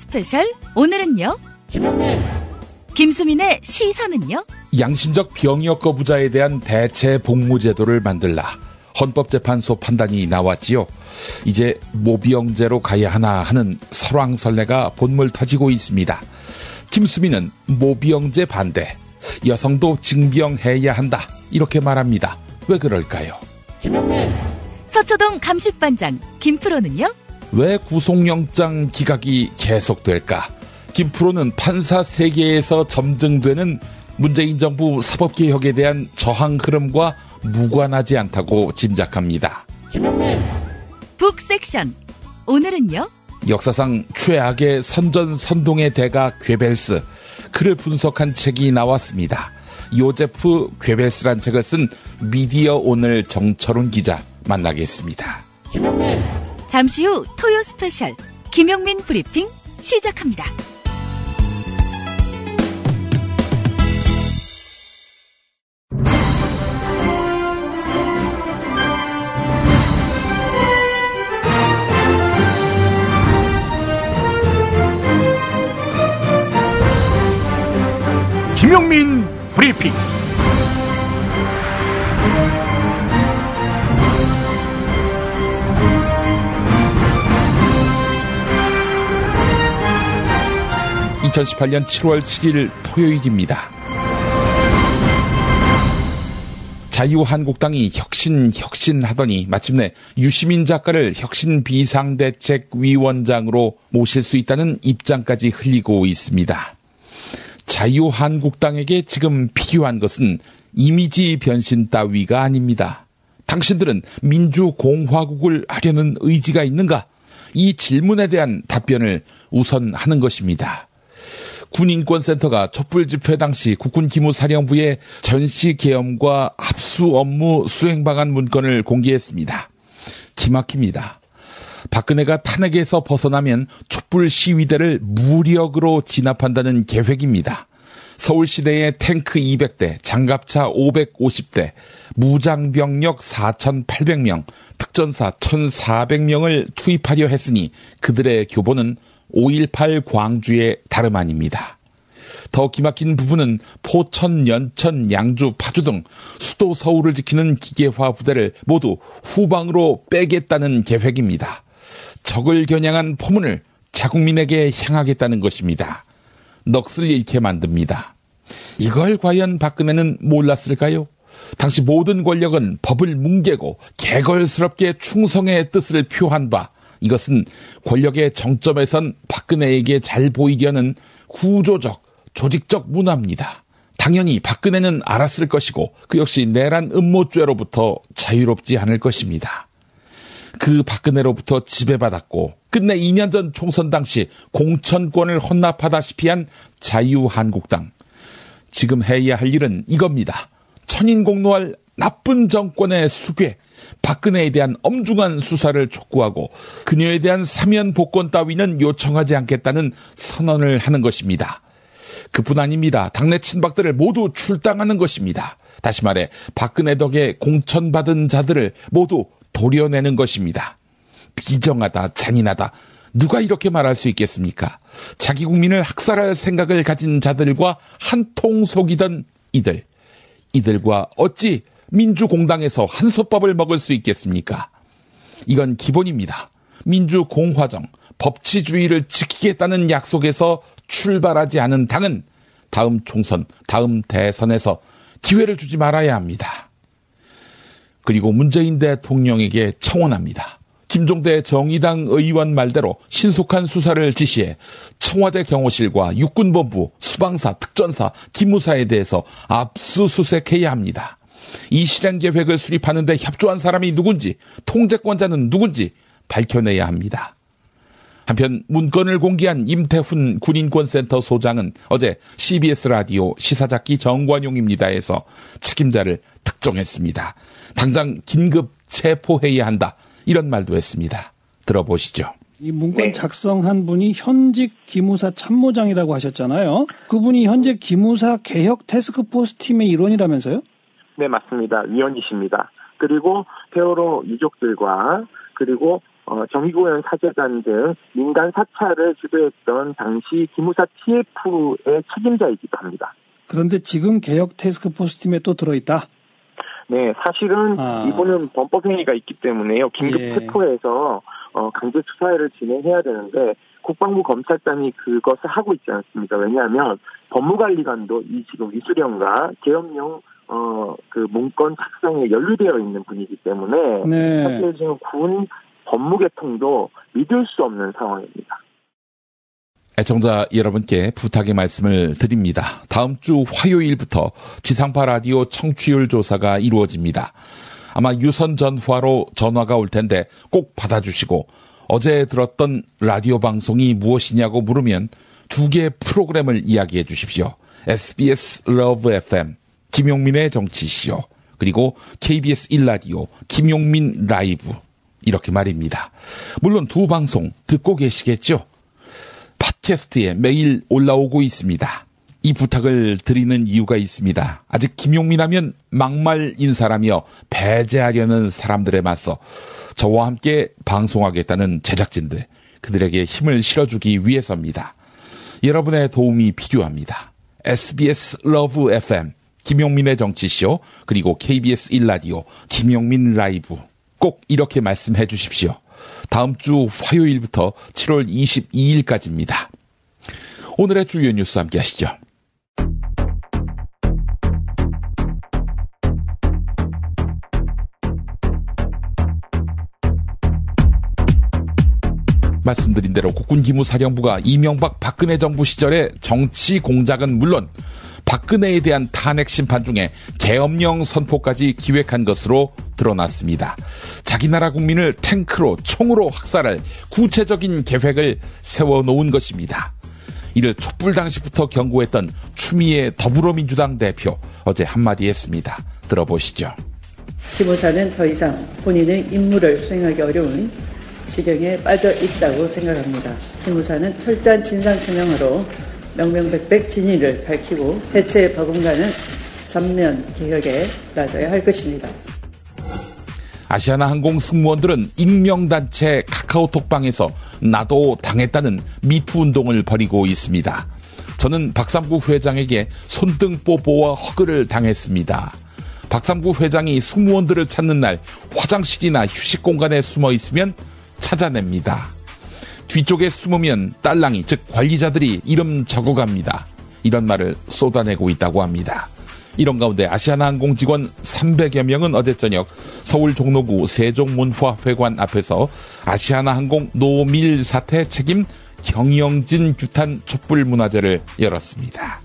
스페셜 오늘은요 김수민의 시선은요 양심적 병역 거부자에 대한 대체 복무제도를 만들라 헌법재판소 판단이 나왔지요. 이제 모병제로 가야 하나 하는 설왕설래가 본물 터지고 있습니다. 김수민은 모병제 반대, 여성도 징병해야 한다 이렇게 말합니다. 왜 그럴까요? 서초동 감식반장 김프로는요 왜 구속영장 기각이 계속될까? 김프로는 판사 세계에서 점증되는 문재인 정부 사법개혁에 대한 저항 흐름과 무관하지 않다고 짐작합니다. 북섹션 오늘은요 역사상 최악의 선전선동의 대가 괴벨스, 그를 분석한 책이 나왔습니다. 요제프 괴벨스란 책을 쓴 미디어 오늘 정철훈 기자 만나겠습니다. 잠시 후 토요 스페셜 김용민 브리핑 시작합니다. 김용민 브리핑. (2018년 7월 7일) 토요일입니다. 자유한국당이 혁신하더니 마침내 유시민 작가를 혁신 비상대책위원장으로 모실 수 있다는 입장까지 흘리고 있습니다. 자유한국당에게 지금 필요한 것은 이미지 변신 따위가 아닙니다. 당신들은 민주공화국을 하려는 의지가 있는가? 이 질문에 대한 답변을 우선 하는 것입니다. 군인권센터가 촛불 집회 당시 국군기무사령부의 전시계엄과 합수 업무 수행 방안 문건을 공개했습니다. 기막힙니다. 박근혜가 탄핵에서 벗어나면 촛불 시위대를 무력으로 진압한다는 계획입니다. 서울시내에 탱크 200대, 장갑차 550대, 무장병력 4,800명, 특전사 1,400명을 투입하려 했으니 그들의 교보는 5.18 광주의 다름 아닙니다. 더 기막힌 부분은 포천, 연천, 양주, 파주 등 수도 서울을 지키는 기계화 부대를 모두 후방으로 빼겠다는 계획입니다. 적을 겨냥한 포문을 자국민에게 향하겠다는 것입니다. 넋을 잃게 만듭니다. 이걸 과연 박근혜는 몰랐을까요? 당시 모든 권력은 법을 뭉개고 개걸스럽게 충성의 뜻을 표한 바, 이것은 권력의 정점에선 박근혜에게 잘 보이려는 구조적, 조직적 문화입니다. 당연히 박근혜는 알았을 것이고 그 역시 내란 음모죄로부터 자유롭지 않을 것입니다. 그 박근혜로부터 지배받았고 끝내 2년 전 총선 당시 공천권을 헌납하다시피 한 자유한국당. 지금 해야 할 일은 이겁니다. 천인공노할 나쁜 정권의 수괴, 박근혜에 대한 엄중한 수사를 촉구하고 그녀에 대한 사면 복권 따위는 요청하지 않겠다는 선언을 하는 것입니다. 그뿐 아닙니다. 당내 친박들을 모두 출당하는 것입니다. 다시 말해 박근혜 덕에 공천받은 자들을 모두 도려내는 것입니다. 비정하다, 잔인하다. 누가 이렇게 말할 수 있겠습니까? 자기 국민을 학살할 생각을 가진 자들과 한통 속이던 이들과 어찌 민주공당에서 한솥밥을 먹을 수 있겠습니까? 이건 기본입니다. 민주공화정, 법치주의를 지키겠다는 약속에서 출발하지 않은 당은 다음 총선, 다음 대선에서 기회를 주지 말아야 합니다. 그리고 문재인 대통령에게 청원합니다. 김종대 정의당 의원 말대로 신속한 수사를 지시해 청와대 경호실과 육군본부, 수방사, 특전사, 기무사에 대해서 압수수색해야 합니다. 이 실행계획을 수립하는 데 협조한 사람이 누군지, 통제권자는 누군지 밝혀내야 합니다. 한편 문건을 공개한 임태훈 군인권센터 소장은 어제 CBS 라디오 시사잡기 정관용입니다에서 책임자를 특정했습니다. 당장 긴급 체포해야 한다, 이런 말도 했습니다. 들어보시죠. 이 문건 작성한 분이 현직 기무사 참모장이라고 하셨잖아요. 그분이 현재 기무사 개혁 태스크포스 팀의 일원이라면서요? 네, 맞습니다. 위원이십니다. 그리고 세월호 유족들과 그리고 정의구현 사재단 등 민간 사찰을 주도했던 당시 기무사 TF의 책임자이기도 합니다. 그런데 지금 개혁 태스크포스팀에 또 들어있다? 네, 사실은 이분은 범법행위가 있기 때문에요. 긴급 체포해서 강제 수사를 진행해야 되는데 국방부 검찰단이 그것을 하고 있지 않습니다. 왜냐하면 법무관리관도 이 지금 위수령과 계엄령 그 문건 작성에 연루되어 있는 분이기 때문에 네. 사실 지금 군 법무계통도 믿을 수 없는 상황입니다. 애청자 여러분께 부탁의 말씀을 드립니다. 다음 주 화요일부터 지상파 라디오 청취율 조사가 이루어집니다. 아마 유선 전화로 전화가 올 텐데 꼭 받아주시고 어제 들었던 라디오 방송이 무엇이냐고 물으면 두 개의 프로그램을 이야기해 주십시오. SBS Love FM 김용민의 정치쇼 그리고 KBS 1라디오 김용민 라이브 이렇게 말입니다. 물론 두 방송 듣고 계시겠죠? 팟캐스트에 매일 올라오고 있습니다. 이 부탁을 드리는 이유가 있습니다. 아직 김용민 하면 막말인 사람이여 배제하려는 사람들에 맞서 저와 함께 방송하겠다는 제작진들, 그들에게 힘을 실어주기 위해서입니다. 여러분의 도움이 필요합니다. SBS Love FM 김용민의 정치쇼 그리고 KBS 1라디오 김용민 라이브 꼭 이렇게 말씀해 주십시오. 다음 주 화요일부터 7월 22일까지입니다. 오늘의 주요 뉴스 함께 하시죠. 말씀드린 대로 국군기무사령부가 이명박 박근혜 정부 시절의 정치 공작은 물론 박근혜에 대한 탄핵 심판 중에 계엄령 선포까지 기획한 것으로 드러났습니다. 자기 나라 국민을 탱크로 총으로 학살할 구체적인 계획을 세워놓은 것입니다. 이를 촛불 당시부터 경고했던 추미애 더불어민주당 대표 어제 한마디 했습니다. 들어보시죠. 기무사는 더 이상 본인의 임무를 수행하기 어려운 지경에 빠져 있다고 생각합니다. 기무사는 철저한 진상규명으로 명명백백 진위를 밝히고 해체 버금가는 전면 개혁에 나서야 할 것입니다. 아시아나항공 승무원들은 익명단체 카카오톡방에서 나도 당했다는 미투 운동을 벌이고 있습니다. 저는 박삼구 회장에게 손등 뽀뽀와 허그를 당했습니다. 박삼구 회장이 승무원들을 찾는 날 화장실이나 휴식 공간에 숨어 있으면 찾아냅니다. 뒤쪽에 숨으면 딸랑이 즉 관리자들이 이름 적어갑니다. 이런 말을 쏟아내고 있다고 합니다. 이런 가운데 아시아나항공 직원 300여 명은 어제 저녁 서울 종로구 세종문화회관 앞에서 아시아나항공 노밀 사태 책임 경영진 규탄 촛불문화제를 열었습니다.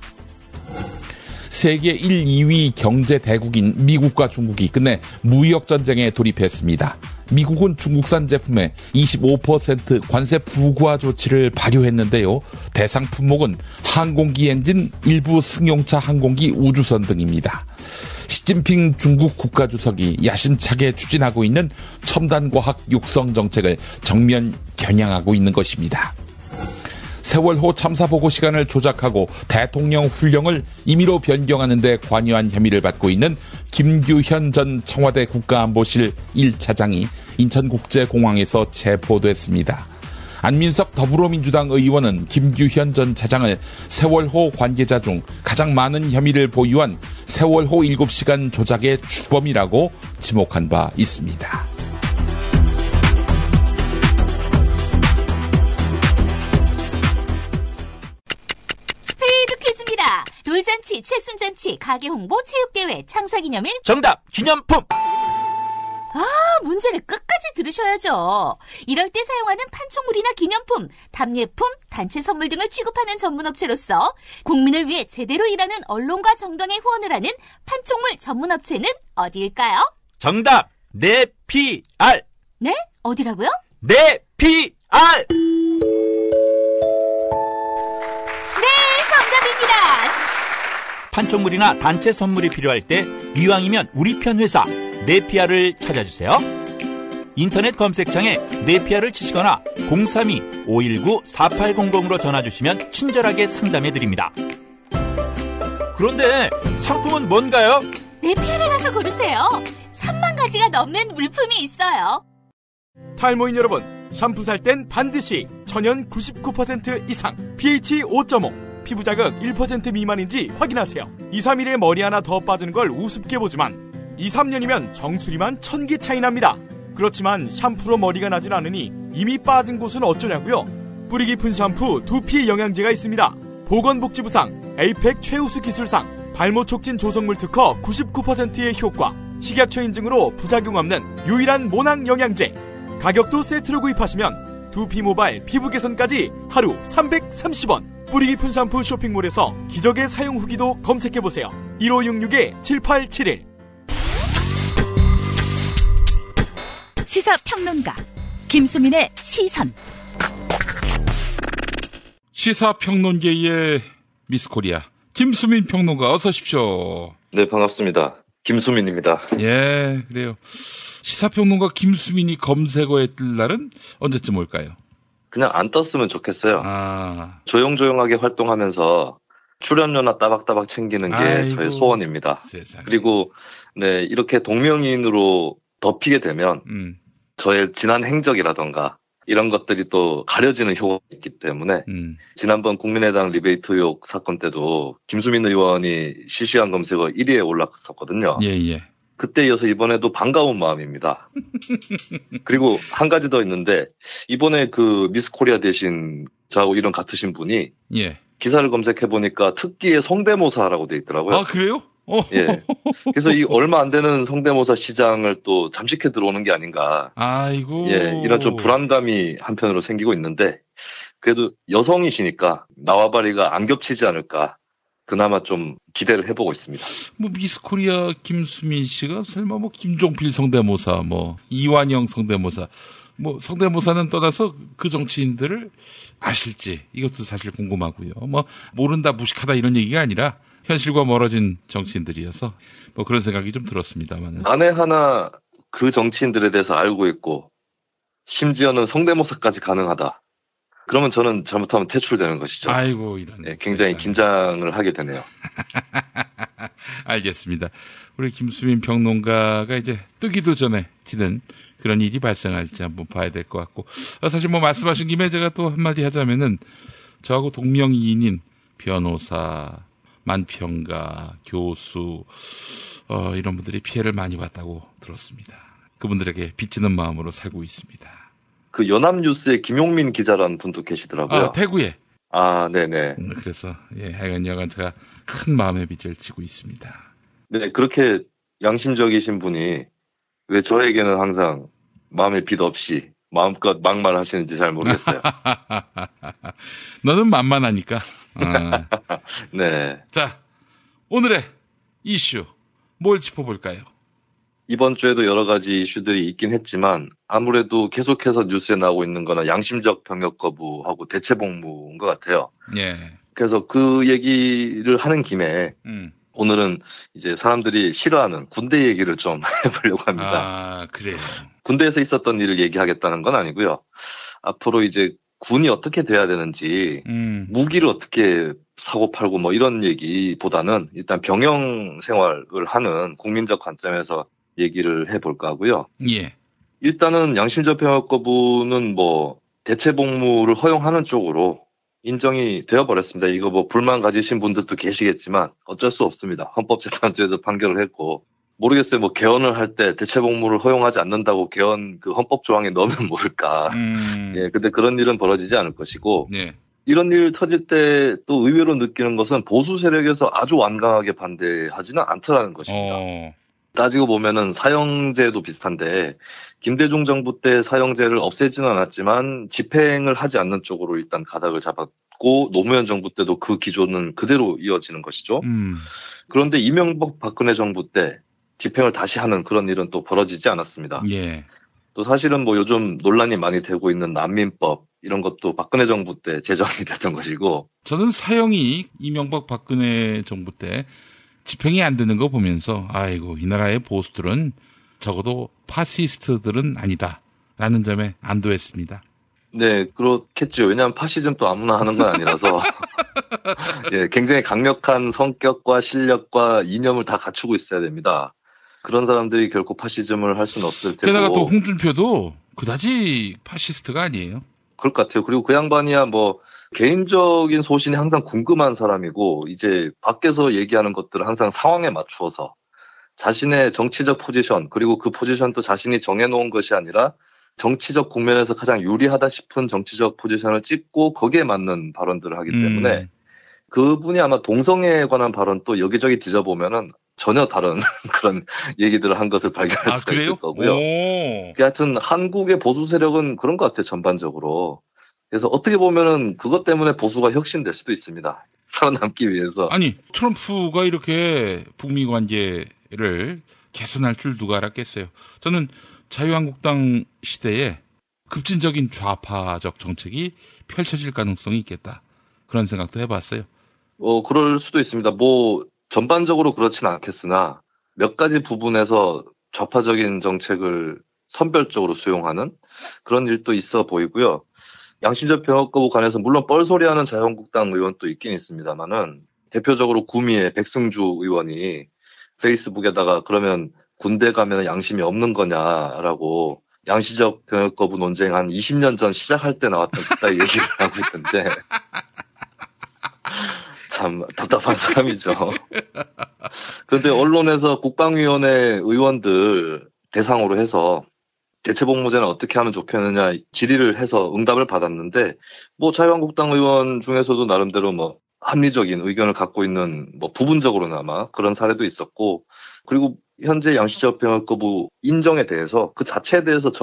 세계 1, 2위 경제 대국인 미국과 중국이 끝내 무역전쟁에 돌입했습니다. 미국은 중국산 제품에 25% 관세 부과 조치를 발효했는데요. 대상 품목은 항공기 엔진, 일부 승용차 항공기 우주선 등입니다. 시진핑 중국 국가주석이 야심차게 추진하고 있는 첨단과학 육성 정책을 정면 겨냥하고 있는 것입니다. 세월호 참사 보고 시간을 조작하고 대통령 훈령을 임의로 변경하는 데 관여한 혐의를 받고 있는 김규현 전 청와대 국가안보실 1차장이 인천국제공항에서 체포됐습니다. 안민석 더불어민주당 의원은 김규현 전 차장을 세월호 관계자 중 가장 많은 혐의를 보유한 세월호 7시간 조작의 주범이라고 지목한 바 있습니다. 돌잔치, 채순잔치, 가게홍보, 체육대회, 창사기념일. 정답! 기념품! 문제를 끝까지 들으셔야죠. 이럴 때 사용하는 판촉물이나 기념품, 답례품, 단체 선물 등을 취급하는 전문업체로서 국민을 위해 제대로 일하는 언론과 정당에 후원을 하는 판촉물 전문업체는 어디일까요? 정답! 네피알! 네? 어디라고요? 네피알! 정답입니다. 판촉물이나 단체 선물이 필요할 때 이왕이면 우리 편 회사 네피아를 찾아주세요. 인터넷 검색창에 네피아를 치시거나 032-519-4800으로 전화주시면 친절하게 상담해드립니다. 그런데 상품은 뭔가요? 네피아를 가서 고르세요. 3만 가지가 넘는 물품이 있어요. 탈모인 여러분, 샴푸 살 땐 반드시 천연 99% 이상, pH 5.5, 피부 자극 1% 미만인지 확인하세요. 2, 3일에 머리 하나 더 빠지는 걸 우습게 보지만 2, 3년이면 정수리만 1000개 차이 납니다. 그렇지만 샴푸로 머리가 나진 않으니 이미 빠진 곳은 어쩌냐고요? 뿌리 깊은 샴푸 두피 영양제가 있습니다. 보건복지부상, 에이펙 최우수 기술상, 발모 촉진 조성물 특허 99%의 효과, 식약처 인증으로 부작용 없는 유일한 모낭 영양제. 가격도 세트로 구입하시면 두피 모발, 피부 개선까지 하루 330원. 뿌리 깊은 샴푸 쇼핑몰에서 기적의 사용 후기도 검색해보세요. 1566-7871. 시사평론가 김수민의 시선. 시사평론계의 미스코리아 김수민 평론가 어서 오십시오. 네, 반갑습니다. 김수민입니다. 예, 그래요. 시사평론가 김수민이 검색어에 뜰 날은 언제쯤 올까요? 그냥 안 떴으면 좋겠어요. 아. 조용조용하게 활동하면서 출연료나 따박따박 챙기는 게 아이고, 저의 소원입니다. 세상에. 그리고 네, 이렇게 동명이인으로 덮이게 되면 저의 지난 행적이라던가 이런 것들이 또 가려지는 효과가 있기 때문에 지난번 국민의당 리베이트 의혹 사건 때도 김수민 의원이 실시간 검색어 1위에 올랐었거든요. 예, 예. 그때 이어서 이번에도 반가운 마음입니다. 그리고 한 가지 더 있는데 이번에 그 미스 코리아 대신 저하고 이름 같으신 분이 예. 기사를 검색해 보니까 특기의 성대모사라고 돼 있더라고요. 아, 그래요? 예. 그래서 이 얼마 안 되는 성대모사 시장을 또 잠식해 들어오는 게 아닌가. 아이고. 예, 이런 좀 불안감이 한편으로 생기고 있는데 그래도 여성이시니까 나와바리가 안 겹치지 않을까. 그나마 좀 기대를 해보고 있습니다. 뭐 미스코리아 김수민 씨가 설마 뭐 김종필 성대모사, 뭐 이완영 성대모사, 뭐 성대모사는 떠나서 그 정치인들을 아실지 이것도 사실 궁금하고요. 뭐 모른다, 무식하다 이런 얘기가 아니라 현실과 멀어진 정치인들이어서 뭐 그런 생각이 좀 들었습니다만은. 만에 하나 그 정치인들에 대해서 알고 있고 심지어는 성대모사까지 가능하다. 그러면 저는 잘못하면 퇴출되는 것이죠. 아이고, 이런. 네, 굉장히 세상에. 긴장을 하게 되네요. 알겠습니다. 우리 김수민 평론가가 이제 뜨기도 전에 지는 그런 일이 발생할지 한번 봐야 될 것 같고. 사실 뭐 말씀하신 김에 제가 또 한마디 하자면은 저하고 동명이인인 변호사, 만평가, 교수, 이런 분들이 피해를 많이 봤다고 들었습니다. 그분들에게 빚지는 마음으로 살고 있습니다. 그 연합뉴스의 김용민 기자라는 분도 계시더라고요. 아, 대구에. 아, 네네. 그래서, 예, 하여간 여간 제가 큰 마음의 빚을 지고 있습니다. 네, 그렇게 양심적이신 분이 왜 저에게는 항상 마음의 빚 없이 마음껏 막말하시는지 잘 모르겠어요. 너는 만만하니까. 네. 자, 오늘의 이슈, 뭘 짚어볼까요? 이번 주에도 여러 가지 이슈들이 있긴 했지만 아무래도 계속해서 뉴스에 나오고 있는 거는 양심적 병역 거부하고 대체 복무인 것 같아요. 예. 그래서 그 얘기를 하는 김에 오늘은 이제 사람들이 싫어하는 군대 얘기를 좀 해보려고 합니다. 아, 그래요. 군대에서 있었던 일을 얘기하겠다는 건 아니고요. 앞으로 이제 군이 어떻게 돼야 되는지, 무기를 어떻게 사고 팔고 뭐 이런 얘기보다는 일단 병영 생활을 하는 국민적 관점에서 얘기를 해볼까 하고요. 예. 일단은 양심적 병역 거부는 뭐 대체 복무를 허용하는 쪽으로 인정이 되어버렸습니다. 이거 뭐 불만 가지신 분들도 계시겠지만 어쩔 수 없습니다. 헌법재판소에서 판결을 했고 모르겠어요. 뭐 개헌을 할 때 대체 복무를 허용하지 않는다고 개헌 그 헌법 조항에 넣으면 모를까. 예, 근데 그런 일은 벌어지지 않을 것이고. 예. 이런 일 터질 때 또 의외로 느끼는 것은 보수 세력에서 아주 완강하게 반대하지는 않더라는 것입니다. 따지고 보면은 사형제도 비슷한데 김대중 정부 때 사형제를 없애지는 않았지만 집행을 하지 않는 쪽으로 일단 가닥을 잡았고 노무현 정부 때도 그 기조는 그대로 이어지는 것이죠. 그런데 이명박 박근혜 정부 때 집행을 다시 하는 그런 일은 또 벌어지지 않았습니다. 예. 또 사실은 뭐 요즘 논란이 많이 되고 있는 난민법 이런 것도 박근혜 정부 때 제정이 됐던 것이고. 저는 사형이 이명박 박근혜 정부 때 집행이 안 되는 거 보면서 아이고 이 나라의 보수들은 적어도 파시스트들은 아니다라는 점에 안도했습니다. 네, 그렇겠죠. 왜냐하면 파시즘 또 아무나 하는 건 아니라서 예, 굉장히 강력한 성격과 실력과 이념을 다 갖추고 있어야 됩니다. 그런 사람들이 결코 파시즘을 할 수는 없을 테고. 게다가 또 홍준표도 그다지 파시스트가 아니에요. 그럴 것 같아요. 그리고 그 양반이야 뭐 개인적인 소신이 항상 궁금한 사람이고 이제 밖에서 얘기하는 것들을 항상 상황에 맞추어서 자신의 정치적 포지션 그리고 그 포지션도 자신이 정해놓은 것이 아니라 정치적 국면에서 가장 유리하다 싶은 정치적 포지션을 찍고 거기에 맞는 발언들을 하기 때문에 그분이 아마 동성애에 관한 발언 또 여기저기 뒤져보면은 전혀 다른 그런 얘기들을 한 것을 발견할 수가 있을 거고요. 하여튼 한국의 보수 세력은 그런 것 같아요, 전반적으로. 그래서 어떻게 보면은 그것 때문에 보수가 혁신될 수도 있습니다. 살아남기 위해서. 아니, 트럼프가 이렇게 북미 관계를 개선할 줄 누가 알았겠어요. 저는 자유한국당 시대에 급진적인 좌파적 정책이 펼쳐질 가능성이 있겠다. 그런 생각도 해봤어요. 그럴 수도 있습니다. 뭐 전반적으로 그렇진 않겠으나 몇 가지 부분에서 좌파적인 정책을 선별적으로 수용하는 그런 일도 있어 보이고요. 양심적 병역 거부 관해서 물론 뻘소리하는 자유한국당 의원도 있긴 있습니다만은 대표적으로 구미의 백승주 의원이 페이스북에다가 그러면 군대 가면 양심이 없는 거냐라고 양심적 병역 거부 논쟁 한 20년 전 시작할 때 나왔던 그따위 얘기를 하고 있던데 참 답답한 사람이죠. 그런데 언론에서 국방위원회 의원들 대상으로 해서 대체복무제는 어떻게 하면 좋겠느냐 질의를 해서 응답을 받았는데 뭐 자유한국당 의원 중에서도 나름대로 뭐 합리적인 의견을 갖고 있는 뭐 부분적으로나마 그런 사례도 있었고, 그리고 현재 양심적 병역 거부 인정에 대해서 그 자체에 대해서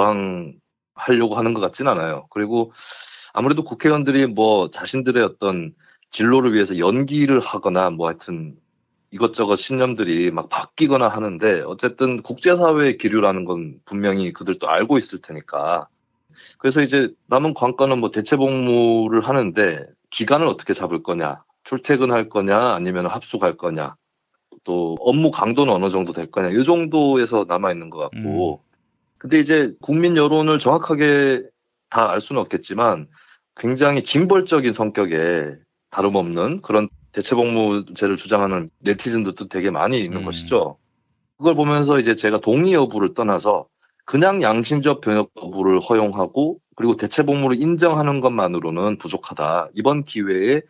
저항하려고 하는 것 같진 않아요. 그리고 아무래도 국회의원들이 뭐 자신들의 어떤 진로를 위해서 연기를 하거나 뭐 하여튼 이것저것 신념들이 막 바뀌거나 하는데 어쨌든 국제사회의 기류라는 건 분명히 그들도 알고 있을 테니까. 그래서 이제 남은 관건은 뭐 대체복무를 하는데 기간을 어떻게 잡을 거냐, 출퇴근할 거냐 아니면 합숙할 거냐, 또 업무 강도는 어느 정도 될 거냐 이 정도에서 남아있는 것 같고 근데 이제 국민 여론을 정확하게 다 알 수는 없겠지만 굉장히 징벌적인 성격의 다름없는 그런 대체복무제를 주장하는 네티즌들도 되게 많이 있는 것이죠. 그걸 보면서 이제 제가 동의 여부를 떠나서 그냥 양심적 병역 거부를 허용하고 그리고 대체복무를 인정하는 것만으로는 부족하다. 이번 기회에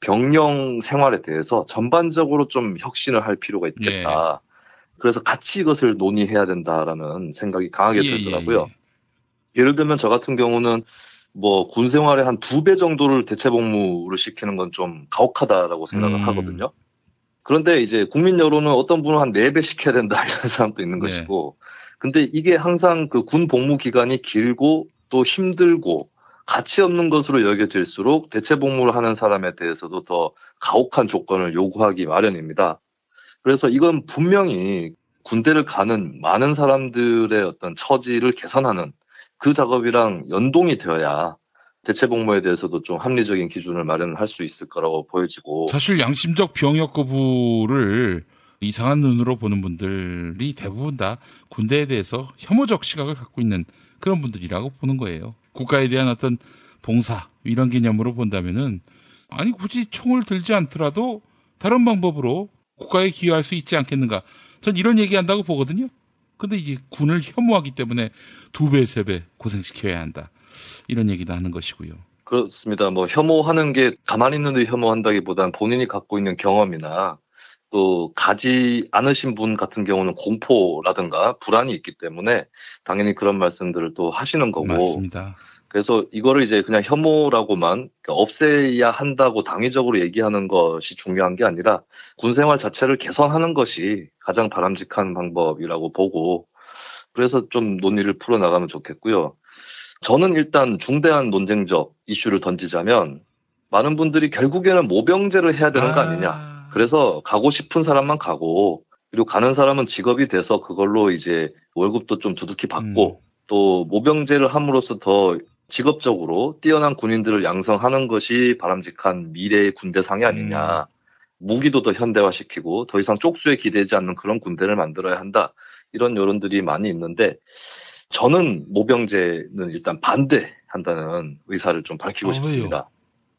병영 생활에 대해서 전반적으로 좀 혁신을 할 필요가 있겠다. 그래서 같이 이것을 논의해야 된다라는 생각이 강하게 들더라고요. 예를 들면 저 같은 경우는 뭐 군 생활의 한 2배 정도를 대체복무를 시키는 건 좀 가혹하다라고 생각을 하거든요. 그런데 이제 국민 여론은 어떤 분은 한 4배 시켜야 된다 이런 사람도 있는 것이고 근데 이게 항상 그 군 복무 기간이 길고 또 힘들고 가치 없는 것으로 여겨질수록 대체복무를 하는 사람에 대해서도 더 가혹한 조건을 요구하기 마련입니다. 그래서 이건 분명히 군대를 가는 많은 사람들의 어떤 처지를 개선하는 그 작업이랑 연동이 되어야 대체복무에 대해서도 좀 합리적인 기준을 마련할 수 있을 거라고 보여지고 사실 양심적 병역 거부를 이상한 눈으로 보는 분들이 대부분 다 군대에 대해서 혐오적 시각을 갖고 있는 그런 분들이라고 보는 거예요. 국가에 대한 어떤 봉사 이런 개념으로 본다면은 아니 굳이 총을 들지 않더라도 다른 방법으로 국가에 기여할 수 있지 않겠는가. 전 이런 얘기한다고 보거든요. 근데 이제 군을 혐오하기 때문에 2배, 3배 고생시켜야 한다. 이런 얘기도 하는 것이고요. 그렇습니다. 뭐 혐오하는 게 가만히 있는데 혐오한다기보단 본인이 갖고 있는 경험이나 또 가지 않으신 분 같은 경우는 공포라든가 불안이 있기 때문에 당연히 그런 말씀들을 또 하시는 거고. 맞습니다. 그래서 이거를 이제 그냥 혐오라고만 없애야 한다고 당위적으로 얘기하는 것이 중요한 게 아니라 군 생활 자체를 개선하는 것이 가장 바람직한 방법이라고 보고 그래서 좀 논의를 풀어나가면 좋겠고요. 저는 일단 중대한 논쟁적 이슈를 던지자면 많은 분들이 결국에는 모병제를 해야 되는 거 아니냐. 그래서 가고 싶은 사람만 가고 그리고 가는 사람은 직업이 돼서 그걸로 이제 월급도 좀 두둑히 받고 또 모병제를 함으로써 더 직업적으로 뛰어난 군인들을 양성하는 것이 바람직한 미래의 군대상이 아니냐. 무기도 더 현대화시키고 더 이상 쪽수에 기대지 않는 그런 군대를 만들어야 한다. 이런 여론들이 많이 있는데 저는 모병제는 일단 반대한다는 의사를 좀 밝히고 싶습니다. 왜요?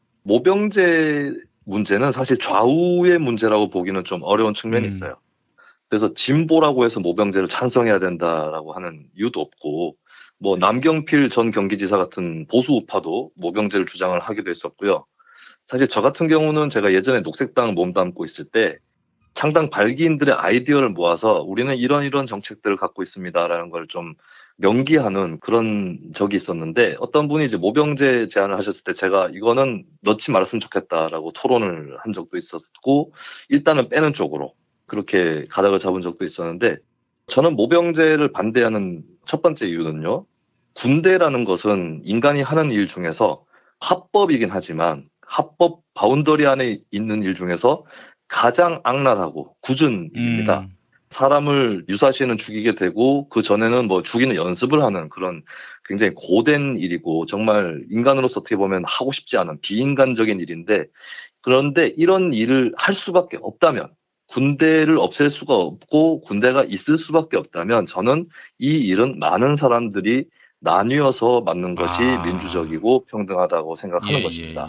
모병제 문제는 사실 좌우의 문제라고 보기는 좀 어려운 측면이 있어요. 그래서 진보라고 해서 모병제를 찬성해야 된다라고 하는 이유도 없고 뭐 남경필 전 경기지사 같은 보수 우파도 모병제를 주장을 하기도 했었고요. 사실 저 같은 경우는 제가 예전에 녹색당 몸담고 있을 때 창당 발기인들의 아이디어를 모아서 우리는 이런 정책들을 갖고 있습니다라는 걸 좀 명기하는 그런 적이 있었는데 어떤 분이 이제 모병제 제안을 하셨을 때 제가 이거는 넣지 말았으면 좋겠다라고 토론을 한 적도 있었고 일단은 빼는 쪽으로 그렇게 가닥을 잡은 적도 있었는데 저는 모병제를 반대하는 첫 번째 이유는요. 군대라는 것은 인간이 하는 일 중에서 합법이긴 하지만 합법 바운더리 안에 있는 일 중에서 가장 악랄하고 굳은 일입니다. 사람을 유사시에는 죽이게 되고 그 전에는 뭐 죽이는 연습을 하는 그런 굉장히 고된 일이고 정말 인간으로서 어떻게 보면 하고 싶지 않은 비인간적인 일인데 그런데 이런 일을 할 수밖에 없다면 군대를 없앨 수가 없고 군대가 있을 수밖에 없다면 저는 이 일은 많은 사람들이 나뉘어서 맡는 것이 민주적이고 평등하다고 생각하는 것입니다.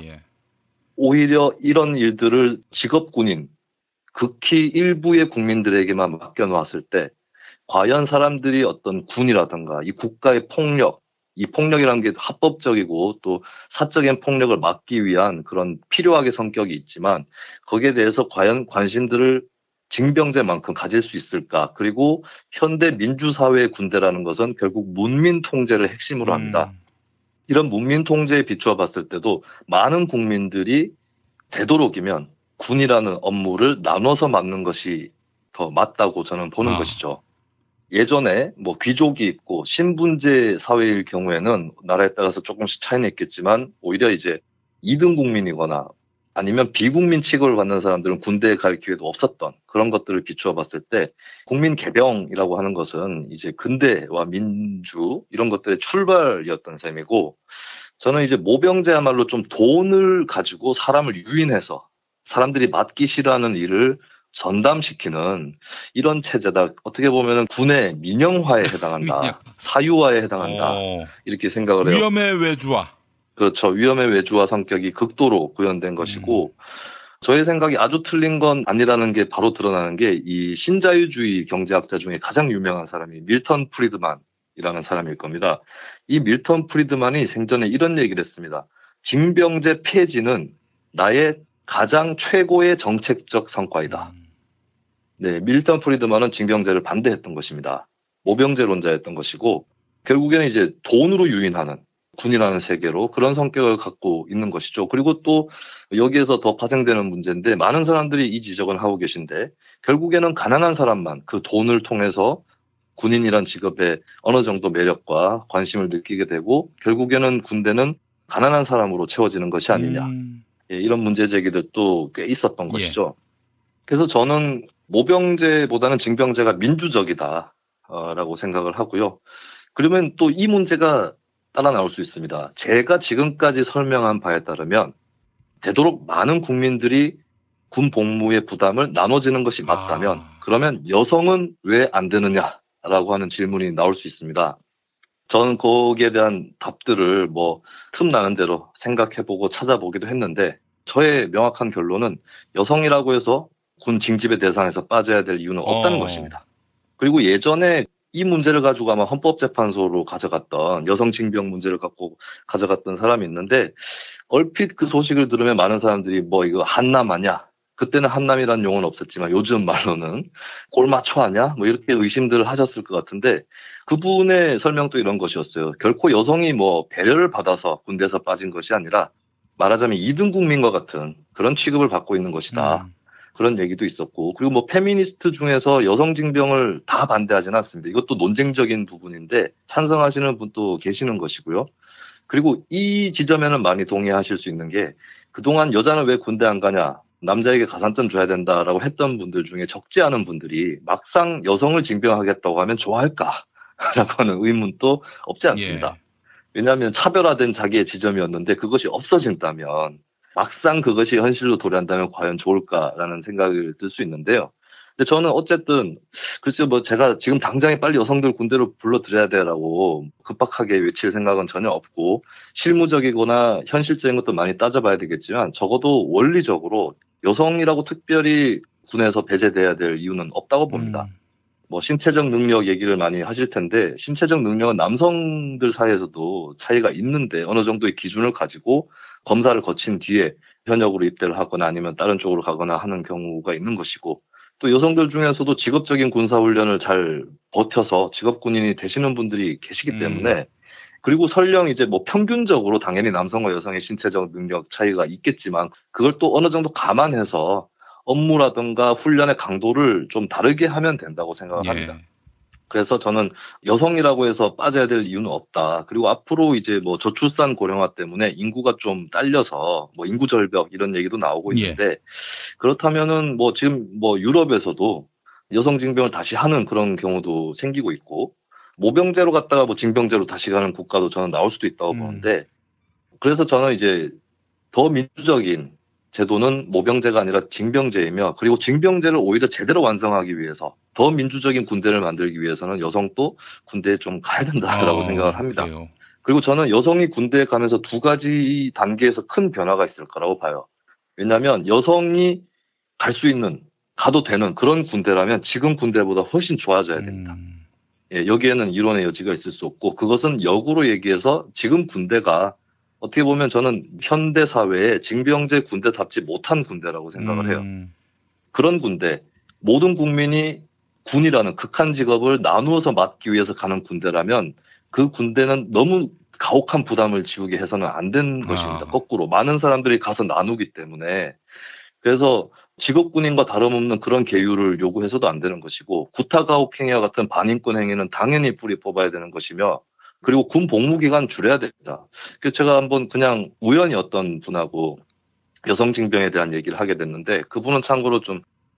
오히려 이런 일들을 직업군인, 극히 일부의 국민들에게만 맡겨놓았을 때 과연 사람들이 어떤 군이라든가 이 국가의 폭력, 이 폭력이라는 게 합법적이고 또 사적인 폭력을 막기 위한 그런 필요하게 성격이 있지만 거기에 대해서 과연 관심들을 징병제만큼 가질 수 있을까? 그리고 현대 민주사회의 군대라는 것은 결국 문민 통제를 핵심으로 합니다. 이런 문민 통제에 비추어 봤을 때도 많은 국민들이 되도록이면 군이라는 업무를 나눠서 맡는 것이 더 맞다고 저는 보는 것이죠. 예전에 뭐 귀족이 있고 신분제 사회일 경우에는 나라에 따라서 조금씩 차이는 있겠지만 오히려 이제 2등 국민이거나 아니면 비국민 취급을 받는 사람들은 군대에 갈 기회도 없었던 그런 것들을 비추어 봤을 때 국민 개병이라고 하는 것은 이제 근대와 민주 이런 것들의 출발이었던 셈이고 저는 이제 모병제야말로 좀 돈을 가지고 사람을 유인해서 사람들이 맡기 싫어하는 일을 전담시키는 이런 체제다. 어떻게 보면 군의 민영화에 해당한다. 사유화에 해당한다. 이렇게 생각을 해요. 위험의 외주화. 그렇죠. 위험의 외주화 성격이 극도로 구현된 것이고 저의 생각이 아주 틀린 건 아니라는 게 바로 드러나는 게 이 신자유주의 경제학자 중에 가장 유명한 사람이 밀턴 프리드만이라는 사람일 겁니다. 이 밀턴 프리드만이 생전에 이런 얘기를 했습니다. 징병제 폐지는 나의 가장 최고의 정책적 성과이다. 네, 밀턴 프리드만은 징병제를 반대했던 것입니다. 모병제론자였던 것이고 결국에는 이제 돈으로 유인하는 군이라는 세계로 그런 성격을 갖고 있는 것이죠. 그리고 또 여기에서 더 파생되는 문제인데 많은 사람들이 이 지적을 하고 계신데 결국에는 가난한 사람만 그 돈을 통해서 군인이란 직업에 어느 정도 매력과 관심을 느끼게 되고 결국에는 군대는 가난한 사람으로 채워지는 것이 아니냐. 예, 이런 문제 제기들도 꽤 있었던 것이죠. 그래서 저는 모병제보다는 징병제가 민주적이다라고 생각을 하고요. 그러면 또 이 문제가 따라 나올 수 있습니다. 제가 지금까지 설명한 바에 따르면 되도록 많은 국민들이 군 복무의 부담을 나눠지는 것이 맞다면 그러면 여성은 왜 안 되느냐라고 하는 질문이 나올 수 있습니다. 저는 거기에 대한 답들을 뭐 틈나는 대로 생각해보고 찾아보기도 했는데 저의 명확한 결론은 여성이라고 해서 군 징집의 대상에서 빠져야 될 이유는 없다는 것입니다. 그리고 예전에 이 문제를 가지고 아마 헌법재판소로 가져갔던 여성 징병 문제를 갖고 가져갔던 사람이 있는데 얼핏 그 소식을 들으면 많은 사람들이 뭐 이거 한남 아냐? 그때는 한남이라는 용어는 없었지만 요즘 말로는 꼴마초 아냐? 뭐 이렇게 의심들을 하셨을 것 같은데 그분의 설명도 이런 것이었어요. 결코 여성이 뭐 배려를 받아서 군대에서 빠진 것이 아니라 말하자면 2등 국민과 같은 그런 취급을 받고 있는 것이다. 그런 얘기도 있었고 그리고 뭐 페미니스트 중에서 여성 징병을 다 반대하지는 않습니다. 이것도 논쟁적인 부분인데 찬성하시는 분도 계시는 것이고요. 그리고 이 지점에는 많이 동의하실 수 있는 게 그동안 여자는 왜 군대 안 가냐 남자에게 가산점 줘야 된다라고 했던 분들 중에 적지 않은 분들이 막상 여성을 징병하겠다고 하면 좋아할까라고 하는 의문도 없지 않습니다. 왜냐하면 차별화된 자기의 지점이었는데 그것이 없어진다면 막상 그것이 현실로 도래한다면 과연 좋을까라는 생각을 들 수 있는데요. 근데 저는 어쨌든 글쎄요 뭐 제가 지금 당장에 빨리 여성들 군대로 불러들여야 되라고 급박하게 외칠 생각은 전혀 없고 실무적이거나 현실적인 것도 많이 따져봐야 되겠지만 적어도 원리적으로 여성이라고 특별히 군에서 배제돼야 될 이유는 없다고 봅니다. 뭐 신체적 능력 얘기를 많이 하실 텐데 신체적 능력은 남성들 사이에서도 차이가 있는데 어느 정도의 기준을 가지고 검사를 거친 뒤에 현역으로 입대를 하거나 아니면 다른 쪽으로 가거나 하는 경우가 있는 것이고 또 여성들 중에서도 직업적인 군사훈련을 잘 버텨서 직업군인이 되시는 분들이 계시기 때문에 그리고 설령 이제 뭐 평균적으로 당연히 남성과 여성의 신체적 능력 차이가 있겠지만 그걸 또 어느 정도 감안해서 업무라든가 훈련의 강도를 좀 다르게 하면 된다고 생각을 합니다. 그래서 저는 여성이라고 해서 빠져야 될 이유는 없다. 그리고 앞으로 이제 뭐 저출산 고령화 때문에 인구가 좀 딸려서 뭐 인구 절벽 이런 얘기도 나오고 있는데 그렇다면은 뭐 지금 뭐 유럽에서도 여성 징병을 다시 하는 그런 경우도 생기고 있고 모병제로 갔다가 뭐 징병제로 다시 가는 국가도 저는 나올 수도 있다고 보는데 그래서 저는 이제 더 민주적인 제도는 모병제가 아니라 징병제이며 그리고 징병제를 오히려 제대로 완성하기 위해서 더 민주적인 군대를 만들기 위해서는 여성도 군대에 좀 가야 된다라고 생각을 합니다. 그래요. 그리고 저는 여성이 군대에 가면서 두 가지 단계에서 큰 변화가 있을 거라고 봐요. 왜냐하면 여성이 갈 수 있는 가도 되는 그런 군대라면 지금 군대보다 훨씬 좋아져야 됩니다. 예, 여기에는 이론의 여지가 있을 수 없고 그것은 역으로 얘기해서 지금 군대가 어떻게 보면 저는 현대 사회에 징병제 군대답지 못한 군대라고 생각을 해요. 그런 군대, 모든 국민이 군이라는 극한 직업을 나누어서 맡기 위해서 가는 군대라면 그 군대는 너무 가혹한 부담을 지우게 해서는 안 된 것입니다. 거꾸로 많은 사람들이 가서 나누기 때문에 그래서 직업군인과 다름없는 그런 계율을 요구해서도 안 되는 것이고 구타가혹 행위와 같은 반인권 행위는 당연히 뿌리 뽑아야 되는 것이며 그리고 군 복무 기간 줄여야 됩니다. 그래서 제가 한번 그냥 우연히 어떤 분하고 여성 징병에 대한 얘기를 하게 됐는데 그분은 참고로 좀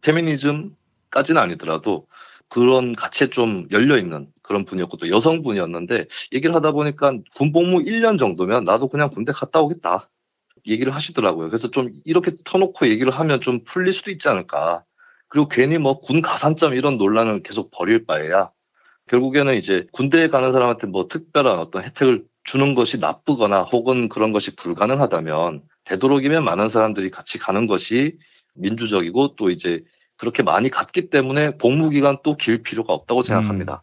페미니즘까지는 아니더라도 그런 가치에 좀 열려있는 그런 분이었고 또 여성분이었는데 얘기를 하다 보니까 군 복무 1년 정도면 나도 그냥 군대 갔다 오겠다 얘기를 하시더라고요. 그래서 좀 이렇게 터놓고 얘기를 하면 좀 풀릴 수도 있지 않을까. 그리고 괜히 뭐 군 가산점 이런 논란을 계속 벌일 바에야 결국에는 이제 군대에 가는 사람한테 뭐 특별한 어떤 혜택을 주는 것이 나쁘거나 혹은 그런 것이 불가능하다면 되도록이면 많은 사람들이 같이 가는 것이 민주적이고 또 이제 그렇게 많이 갔기 때문에 복무 기간 또 길 필요가 없다고 생각합니다.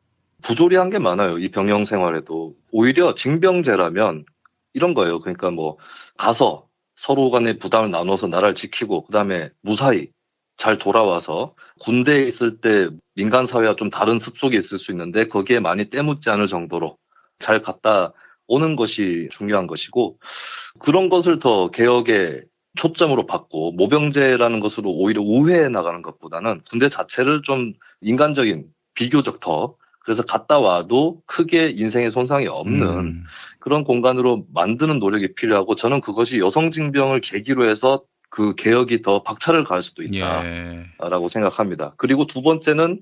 부조리한 게 많아요. 이 병영 생활에도. 오히려 징병제라면 이런 거예요. 그러니까 뭐 가서 서로 간의 부담을 나눠서 나라를 지키고 그다음에 무사히 잘 돌아와서 군대에 있을 때 민간 사회와 좀 다른 습속이 있을 수 있는데 거기에 많이 때묻지 않을 정도로 잘 갔다 오는 것이 중요한 것이고 그런 것을 더 개혁의 초점으로 받고 모병제라는 것으로 오히려 우회해 나가는 것보다는 군대 자체를 좀 인간적인 비교적 더 그래서 갔다 와도 크게 인생에 손상이 없는 그런 공간으로 만드는 노력이 필요하고 저는 그것이 여성징병을 계기로 해서 그 개혁이 더 박차를 가할 수도 있다라고 생각합니다. 그리고 두 번째는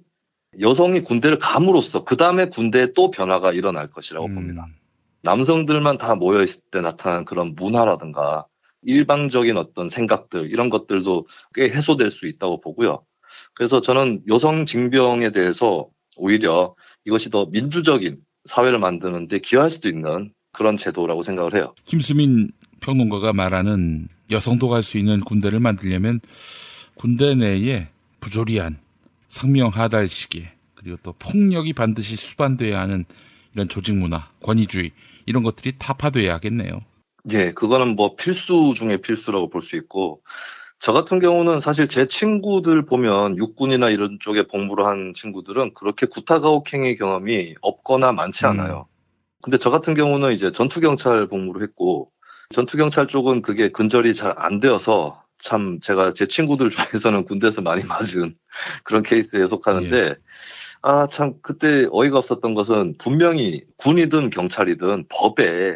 여성이 군대를 감으로써 그 다음에 군대에 또 변화가 일어날 것이라고 봅니다. 남성들만 다 모여있을 때 나타나는 그런 문화라든가 일방적인 어떤 생각들 이런 것들도 꽤 해소될 수 있다고 보고요. 그래서 저는 여성 징병에 대해서 오히려 이것이 더 민주적인 사회를 만드는 데 기여할 수도 있는 그런 제도라고 생각을 해요. 김수민 평론가가 말하는 여성도 갈 수 있는 군대를 만들려면 군대 내에 부조리한 상명하달 시기에 그리고 또 폭력이 반드시 수반돼야 하는 이런 조직 문화, 권위주의 이런 것들이 타파돼야 하겠네요. 예, 그거는 뭐 필수 중에 필수라고 볼 수 있고 저 같은 경우는 사실 제 친구들 보면 육군이나 이런 쪽에 복무를 한 친구들은 그렇게 구타가혹 행위 경험이 없거나 많지 않아요. 근데 저 같은 경우는 이제 전투경찰 복무를 했고 전투경찰 쪽은 그게 근절이 잘 안 되어서 참 제가 제 친구들 중에서는 군대에서 많이 맞은 그런 케이스에 속하는데 참 그때 어이가 없었던 것은 분명히 군이든 경찰이든 법에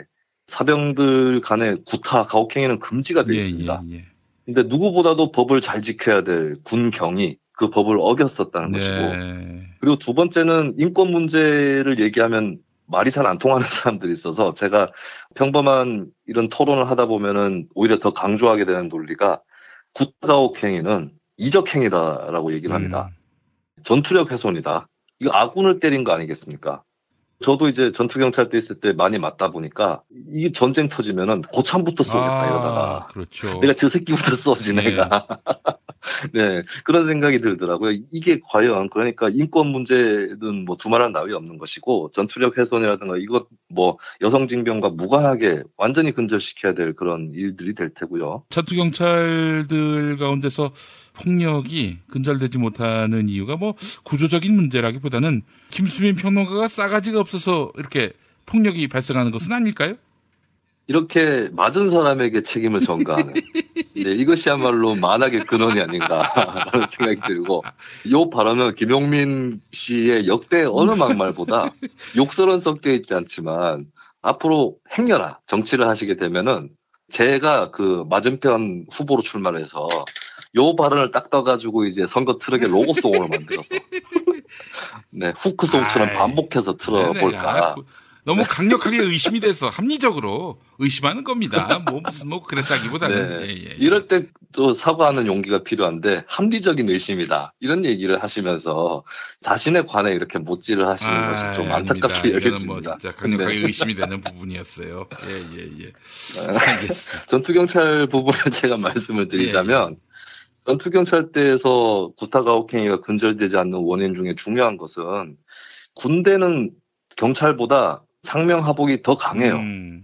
사병들 간의 구타, 가혹행위는 금지가 되어 있습니다. 근데 누구보다도 법을 잘 지켜야 될 군경이 그 법을 어겼었다는 것이고 그리고 두 번째는 인권 문제를 얘기하면 말이 잘 안 통하는 사람들이 있어서 제가 평범한 이런 토론을 하다 보면은 오히려 더 강조하게 되는 논리가 구타가혹 행위는 이적 행위다라고 얘기를 합니다. 전투력 훼손이다. 이거 아군을 때린 거 아니겠습니까? 저도 이제 전투경찰 때 있을 때 많이 맞다 보니까 이게 전쟁 터지면은 고참부터 쏘겠다 이러다가 그렇죠. 내가 저 새끼부터 쏘지 내가. 네, 그런 생각이 들더라고요. 이게 과연 그러니까 인권 문제는 뭐 두말할 나위 없는 것이고 전투력 훼손이라든가 이것 뭐 여성 징병과 무관하게 완전히 근절시켜야 될 그런 일들이 될 테고요. 전투 경찰들 가운데서 폭력이 근절되지 못하는 이유가 뭐 구조적인 문제라기보다는 김수민 평론가가 싸가지가 없어서 이렇게 폭력이 발생하는 것은 아닐까요? 이렇게 맞은 사람에게 책임을 전가하는 네, 이것이야말로 만악의 근원이 아닌가라는 생각이 들고 이 발언은 김용민 씨의 역대 어느 막말보다 욕설은 섞여 있지 않지만 앞으로 행여나 정치를 하시게 되면은 제가 그 맞은편 후보로 출마를 해서 요 발언을 딱 떠가지고 이제 선거 트럭에 로고송을 만들어서 네, 후크송처럼 반복해서 틀어볼까. 너무 강력하게 의심이 돼서 합리적으로 의심하는 겁니다. 뭐 무슨 뭐 그랬다기보다는. 네. 예. 이럴 때 또 사과하는 용기가 필요한데 합리적인 의심이다. 이런 얘기를 하시면서 자신에 관해 이렇게 못질을 하시는 것이 좀 안타깝게 여겨집니다. 뭐 진짜 강력하게 의심이 되는 부분이었어요. 예. 알겠습니다. 전투경찰 부분을 제가 말씀을 드리자면 전투경찰대에서 구타가혹행위가 근절되지 않는 원인 중에 중요한 것은 군대는 경찰보다 상명하복이 더 강해요.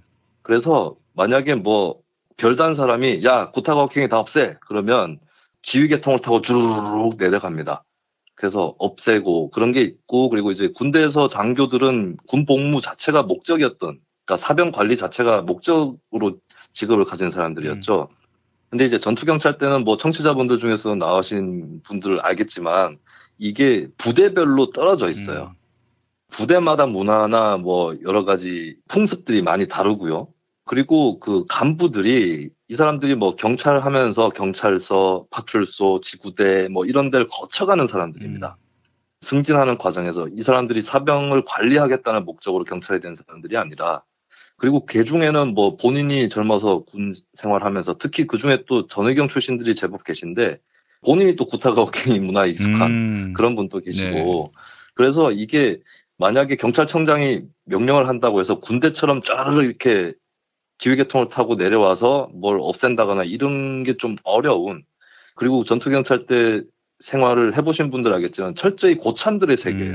그래서 만약에 뭐 별단 사람이 야 구타가혹행위 다 없애 그러면 지휘계통을 타고 주르륵 내려갑니다. 그래서 없애고 그런 게 있고 그리고 이제 군대에서 장교들은 군 복무 자체가 목적이었던 그러니까 사병 관리 자체가 목적으로 직업을 가진 사람들이었죠. 근데 이제 전투경찰 때는 뭐 청취자분들 중에서 나오신 분들 알겠지만 이게 부대별로 떨어져 있어요. 부대마다 문화나 뭐 여러 가지 풍습들이 많이 다르고요. 그리고 그 간부들이 이 사람들이 뭐 경찰 하면서 경찰서, 파출소, 지구대 뭐 이런 데를 거쳐가는 사람들입니다. 승진하는 과정에서 이 사람들이 사병을 관리하겠다는 목적으로 경찰이 된 사람들이 아니라 그리고 그 중에는 뭐 본인이 젊어서 군 생활하면서 특히 그 중에 또 전의경 출신들이 제법 계신데 본인이 또 구타가혹행위 문화에 익숙한 그런 분도 계시고 그래서 이게 만약에 경찰청장이 명령을 한다고 해서 군대처럼 쫙 이렇게 지휘계통을 타고 내려와서 뭘 없앤다거나 이런 게 좀 어려운 그리고 전투경찰대 생활을 해보신 분들 알겠지만 철저히 고참들의 세계예요.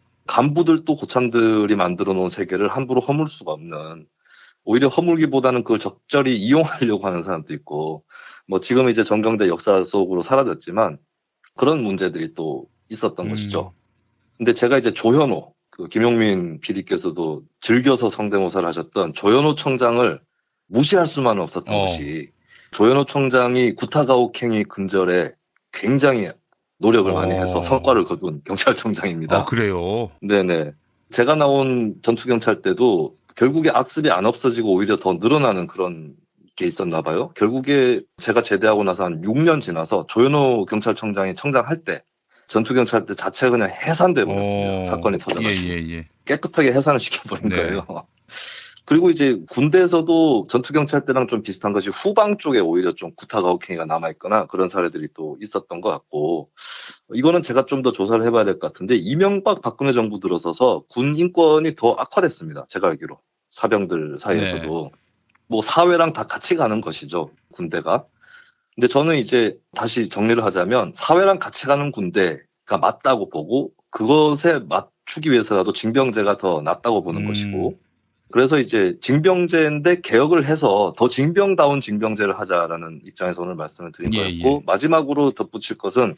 간부들도 고참들이 만들어 놓은 세계를 함부로 허물 수가 없는 오히려 허물기보다는 그걸 적절히 이용하려고 하는 사람도 있고 뭐 지금 이제 전경대 역사 속으로 사라졌지만 그런 문제들이 또 있었던 것이죠. 근데 제가 이제 조현호 그 김용민 PD께서도 즐겨서 성대모사를 하셨던 조현호 청장을 무시할 수만은 없었던 것이 조현호 청장이 구타가혹행위 근절에 굉장히 노력을 많이 해서 성과를 거둔 경찰청장입니다. 그래요? 네네. 제가 나온 전투경찰 때도 결국에 악습이 안 없어지고 오히려 더 늘어나는 그런 게 있었나 봐요. 결국에 제가 제대하고 나서 한 6년 지나서 조현호 경찰청장이 청장할 때 전투경찰대 자체가 그냥 해산돼 버렸습니다. 사건이 터져가지고. 깨끗하게 해산을 시켜버린 거예요. 그리고 이제 군대에서도 전투경찰대랑 좀 비슷한 것이 후방 쪽에 오히려 좀 구타가혹행위가 남아있거나 그런 사례들이 또 있었던 것 같고 이거는 제가 좀 더 조사를 해봐야 될 것 같은데 이명박 박근혜 정부 들어서서 군 인권이 더 악화됐습니다. 제가 알기로. 사병들 사이에서도. 뭐 사회랑 다 같이 가는 것이죠. 군대가. 근데 저는 이제 다시 정리를 하자면 사회랑 같이 가는 군대가 맞다고 보고 그것에 맞추기 위해서라도 징병제가 더 낫다고 보는 것이고 그래서 이제 징병제인데 개혁을 해서 더 징병다운 징병제를 하자라는 입장에서 오늘 말씀을 드린 거였고 마지막으로 덧붙일 것은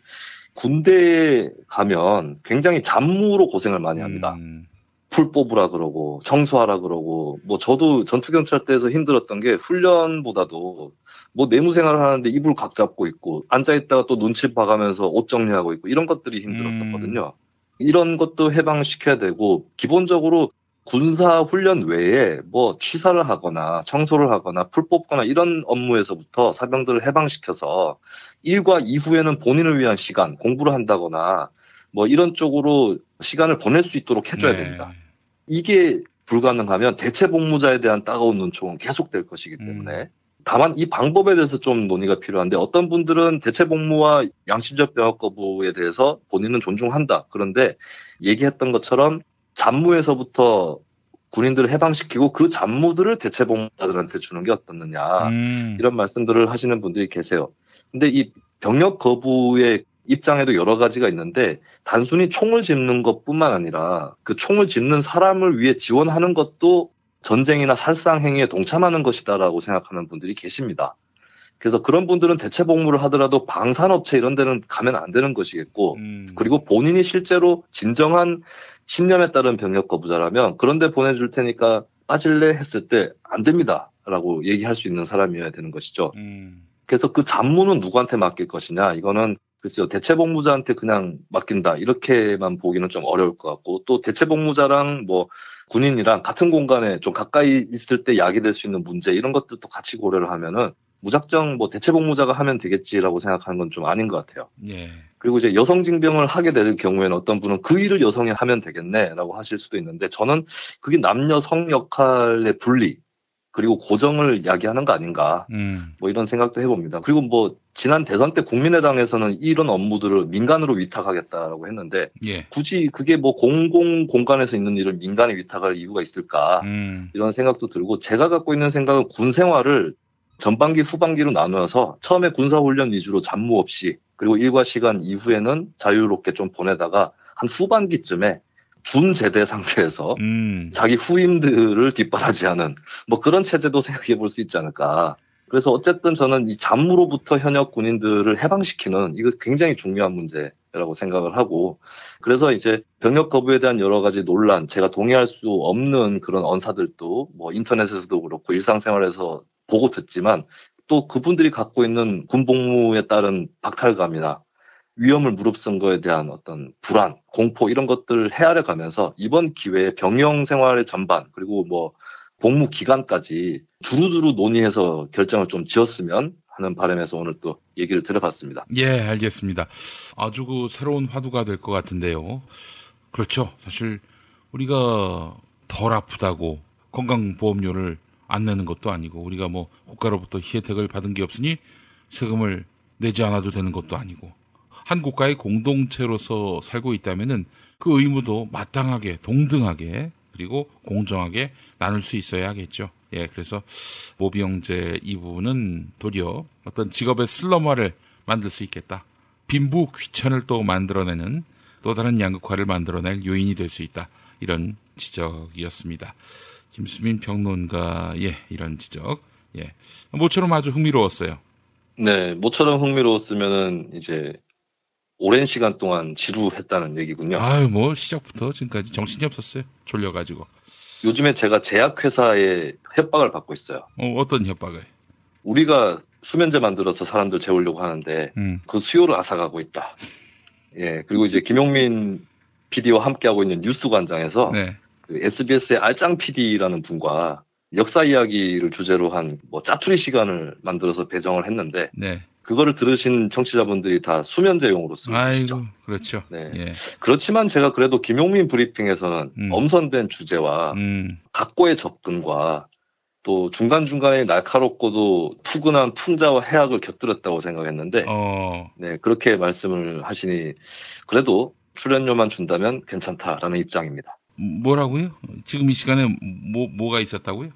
군대에 가면 굉장히 잡무로 고생을 많이 합니다. 풀 뽑으라 그러고 청소하라 그러고 뭐 저도 전투경찰대에서 힘들었던 게 훈련보다도 뭐 내무생활을 하는데 이불 각 잡고 있고 앉아있다가 또 눈치 봐가면서 옷 정리하고 있고 이런 것들이 힘들었었거든요. 이런 것도 해방시켜야 되고 기본적으로 군사 훈련 외에 뭐 취사를 하거나 청소를 하거나 풀 뽑거나 이런 업무에서부터 사병들을 해방시켜서 일과 이후에는 본인을 위한 시간, 공부를 한다거나 뭐 이런 쪽으로 시간을 보낼 수 있도록 해줘야 됩니다. 이게 불가능하면 대체 복무자에 대한 따가운 눈총은 계속될 것이기 때문에 다만 이 방법에 대해서 좀 논의가 필요한데 어떤 분들은 대체 복무와 양심적 병역 거부에 대해서 본인은 존중한다. 그런데 얘기했던 것처럼 잡무에서부터 군인들을 해방시키고 그 잡무들을 대체 복무자들한테 주는 게 어떻느냐 이런 말씀들을 하시는 분들이 계세요. 근데 이 병역 거부의 입장에도 여러 가지가 있는데 단순히 총을 짚는 것뿐만 아니라 그 총을 짚는 사람을 위해 지원하는 것도 전쟁이나 살상 행위에 동참하는 것이다라고 생각하는 분들이 계십니다. 그래서 그런 분들은 대체 복무를 하더라도 방산업체 이런 데는 가면 안 되는 것이겠고 그리고 본인이 실제로 진정한 신념에 따른 병역 거부자라면 그런 데 보내줄 테니까 빠질래 했을 때 안 됩니다 라고 얘기할 수 있는 사람이어야 되는 것이죠. 그래서 그 잡무는 누구한테 맡길 것이냐 이거는 글쎄요 대체 복무자한테 그냥 맡긴다 이렇게만 보기는 좀 어려울 것 같고 또 대체 복무자랑 뭐 군인이랑 같은 공간에 좀 가까이 있을 때 야기될 수 있는 문제 이런 것들도 같이 고려를 하면은 무작정 뭐 대체 복무자가 하면 되겠지라고 생각하는 건 좀 아닌 것 같아요. 예. 그리고 이제 여성 징병을 하게 될 경우에는 어떤 분은 그 일을 여성이 하면 되겠네라고 하실 수도 있는데 저는 그게 남녀 성 역할의 분리 그리고 고정을 야기하는 거 아닌가 뭐 이런 생각도 해봅니다. 그리고 뭐 지난 대선 때 국민의당에서는 이런 업무들을 민간으로 위탁하겠다라고 했는데 예. 굳이 그게 뭐 공공 공간에서 있는 일을 민간에 위탁할 이유가 있을까 이런 생각도 들고 제가 갖고 있는 생각은 군 생활을 전반기 후반기로 나누어서 처음에 군사훈련 위주로 잡무 없이 그리고 일과 시간 이후에는 자유롭게 좀 보내다가 한 후반기쯤에 준제대 상태에서 자기 후임들을 뒷바라지하는 뭐 그런 체제도 생각해 볼 수 있지 않을까. 그래서 어쨌든 저는 이 잡무로부터 현역 군인들을 해방시키는 이거 굉장히 중요한 문제라고 생각을 하고 그래서 이제 병역 거부에 대한 여러 가지 논란 제가 동의할 수 없는 그런 언사들도 뭐 인터넷에서도 그렇고 일상생활에서 보고 듣지만 또 그분들이 갖고 있는 군복무에 따른 박탈감이나 위험을 무릅쓴 거에 대한 어떤 불안, 공포 이런 것들을 헤아려 가면서 이번 기회에 병영 생활의 전반 그리고 뭐 복무 기간까지 두루두루 논의해서 결정을 좀 지었으면 하는 바람에서 오늘 또 얘기를 들어봤습니다. 예, 알겠습니다. 아주 그 새로운 화두가 될 것 같은데요. 그렇죠. 사실 우리가 덜 아프다고 건강보험료를 안 내는 것도 아니고 우리가 뭐 국가로부터 혜택을 받은 게 없으니 세금을 내지 않아도 되는 것도 아니고 한 국가의 공동체로서 살고 있다면은 그 의무도 마땅하게 동등하게 그리고 공정하게 나눌 수 있어야 하겠죠. 예, 그래서 모비영제 이 부분은 도리어 어떤 직업의 슬럼화를 만들 수 있겠다. 빈부 귀천을 또 만들어내는 또 다른 양극화를 만들어낼 요인이 될 수 있다. 이런 지적이었습니다. 김수민 평론가의 이런 지적. 예, 모처럼 아주 흥미로웠어요. 네, 모처럼 흥미로웠으면은 이제 오랜 시간 동안 지루했다는 얘기군요. 아유, 뭐 시작부터 지금까지 정신이 없었어요. 졸려가지고. 요즘에 제가 제약회사에 협박을 받고 있어요. 어떤 협박을? 우리가 수면제 만들어서 사람들 재우려고 하는데 그 수요를 앗아가고 있다. 예, 그리고 이제 김용민 PD와 함께하고 있는 뉴스관장에서 네. 그 SBS의 알짱 PD라는 분과 역사 이야기를 주제로 한 뭐 짜투리 시간을 만들어서 배정을 했는데 네. 그거를 들으신 청취자분들이 다 수면제용으로 쓰고 계시죠. 아이고, 그렇죠. 네. 예. 그렇지만 제가 그래도 김용민 브리핑에서는 엄선된 주제와 각고의 접근과 또 중간중간에 날카롭고도 푸근한 풍자와 해악을 곁들였다고 생각했는데 네, 그렇게 말씀을 하시니 그래도 출연료만 준다면 괜찮다라는 입장입니다. 뭐라고요? 지금 이 시간에 뭐가 있었다고요?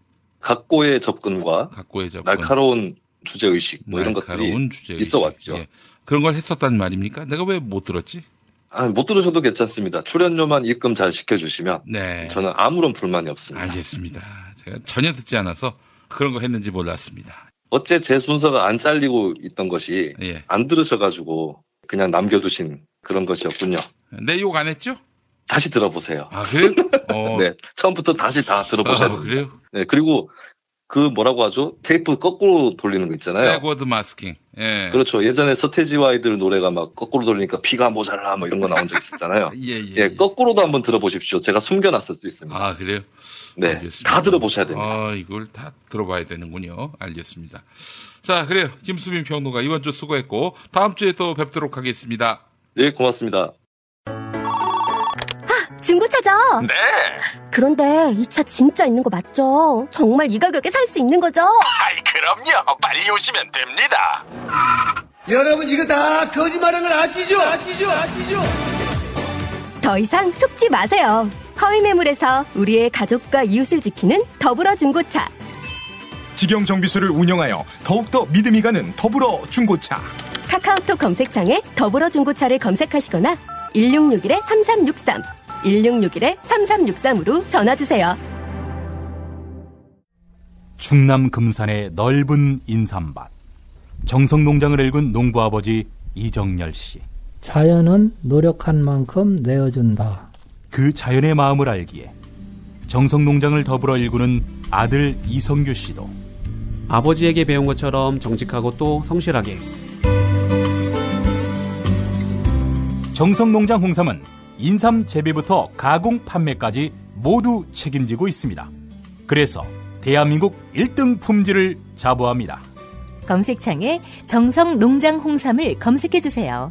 각고의 접근과 각고의 접근. 날카로운 주제의식 뭐 이런 것들이 있어 왔죠. 예. 그런 걸 했었단 말입니까? 내가 왜 못 들었지? 못 들으셔도 괜찮습니다. 출연료만 입금 잘 시켜주시면 네. 저는 아무런 불만이 없습니다. 알겠습니다. 제가 전혀 듣지 않아서 그런 거 했는지 몰랐습니다. 어째 제 순서가 안 잘리고 있던 것이 예. 안 들으셔가지고 그냥 남겨두신 그런 것이었군요. 내 욕 안 했죠? 다시 들어보세요. 아, 그래요? 네, 처음부터 다시 다 들어보셔야 돼요. 그래요? 네, 그리고 그 뭐라고 하죠? 테이프 거꾸로 돌리는 거 있잖아요. 백워드 마스킹. 예. 그렇죠. 예전에 서태지와 아이들 노래가 막 거꾸로 돌리니까 피가 모자라 뭐 이런 거 나온 적 있었잖아요. 예. 거꾸로도 한번 들어보십시오. 제가 숨겨놨을 수 있습니다. 아, 그래요? 네, 알겠습니다. 다 들어보셔야 됩니다. 아, 이걸 다 들어봐야 되는군요. 알겠습니다. 자, 그래요. 김수민 평론가 이번 주 수고했고 다음 주에 또 뵙도록 하겠습니다. 네, 고맙습니다. 중고차죠? 네. 그런데 이 차 진짜 있는 거 맞죠? 정말 이 가격에 살 수 있는 거죠? 아이, 그럼요. 빨리 오시면 됩니다. 여러분 이거 다 거짓말하는 걸 아시죠? 더 이상 속지 마세요. 허위 매물에서 우리의 가족과 이웃을 지키는 더불어 중고차. 직영 정비소를 운영하여 더욱더 믿음이 가는 더불어 중고차. 카카오톡 검색창에 더불어중고차를 검색하시거나 1661-3363, 1661-3363으로 전화주세요. 충남 금산의 넓은 인삼밭. 정성농장을 일군 농부아버지 이정열 씨. 자연은 노력한 만큼 내어준다. 그 자연의 마음을 알기에 정성농장을 더불어 일구는 아들 이성규 씨도 아버지에게 배운 것처럼 정직하고 또 성실하게. 정성농장 홍삼은 인삼 재배부터 가공 판매까지 모두 책임지고 있습니다. 그래서 대한민국 1등 품질을 자부합니다. 검색창에 정성농장 홍삼을 검색해주세요.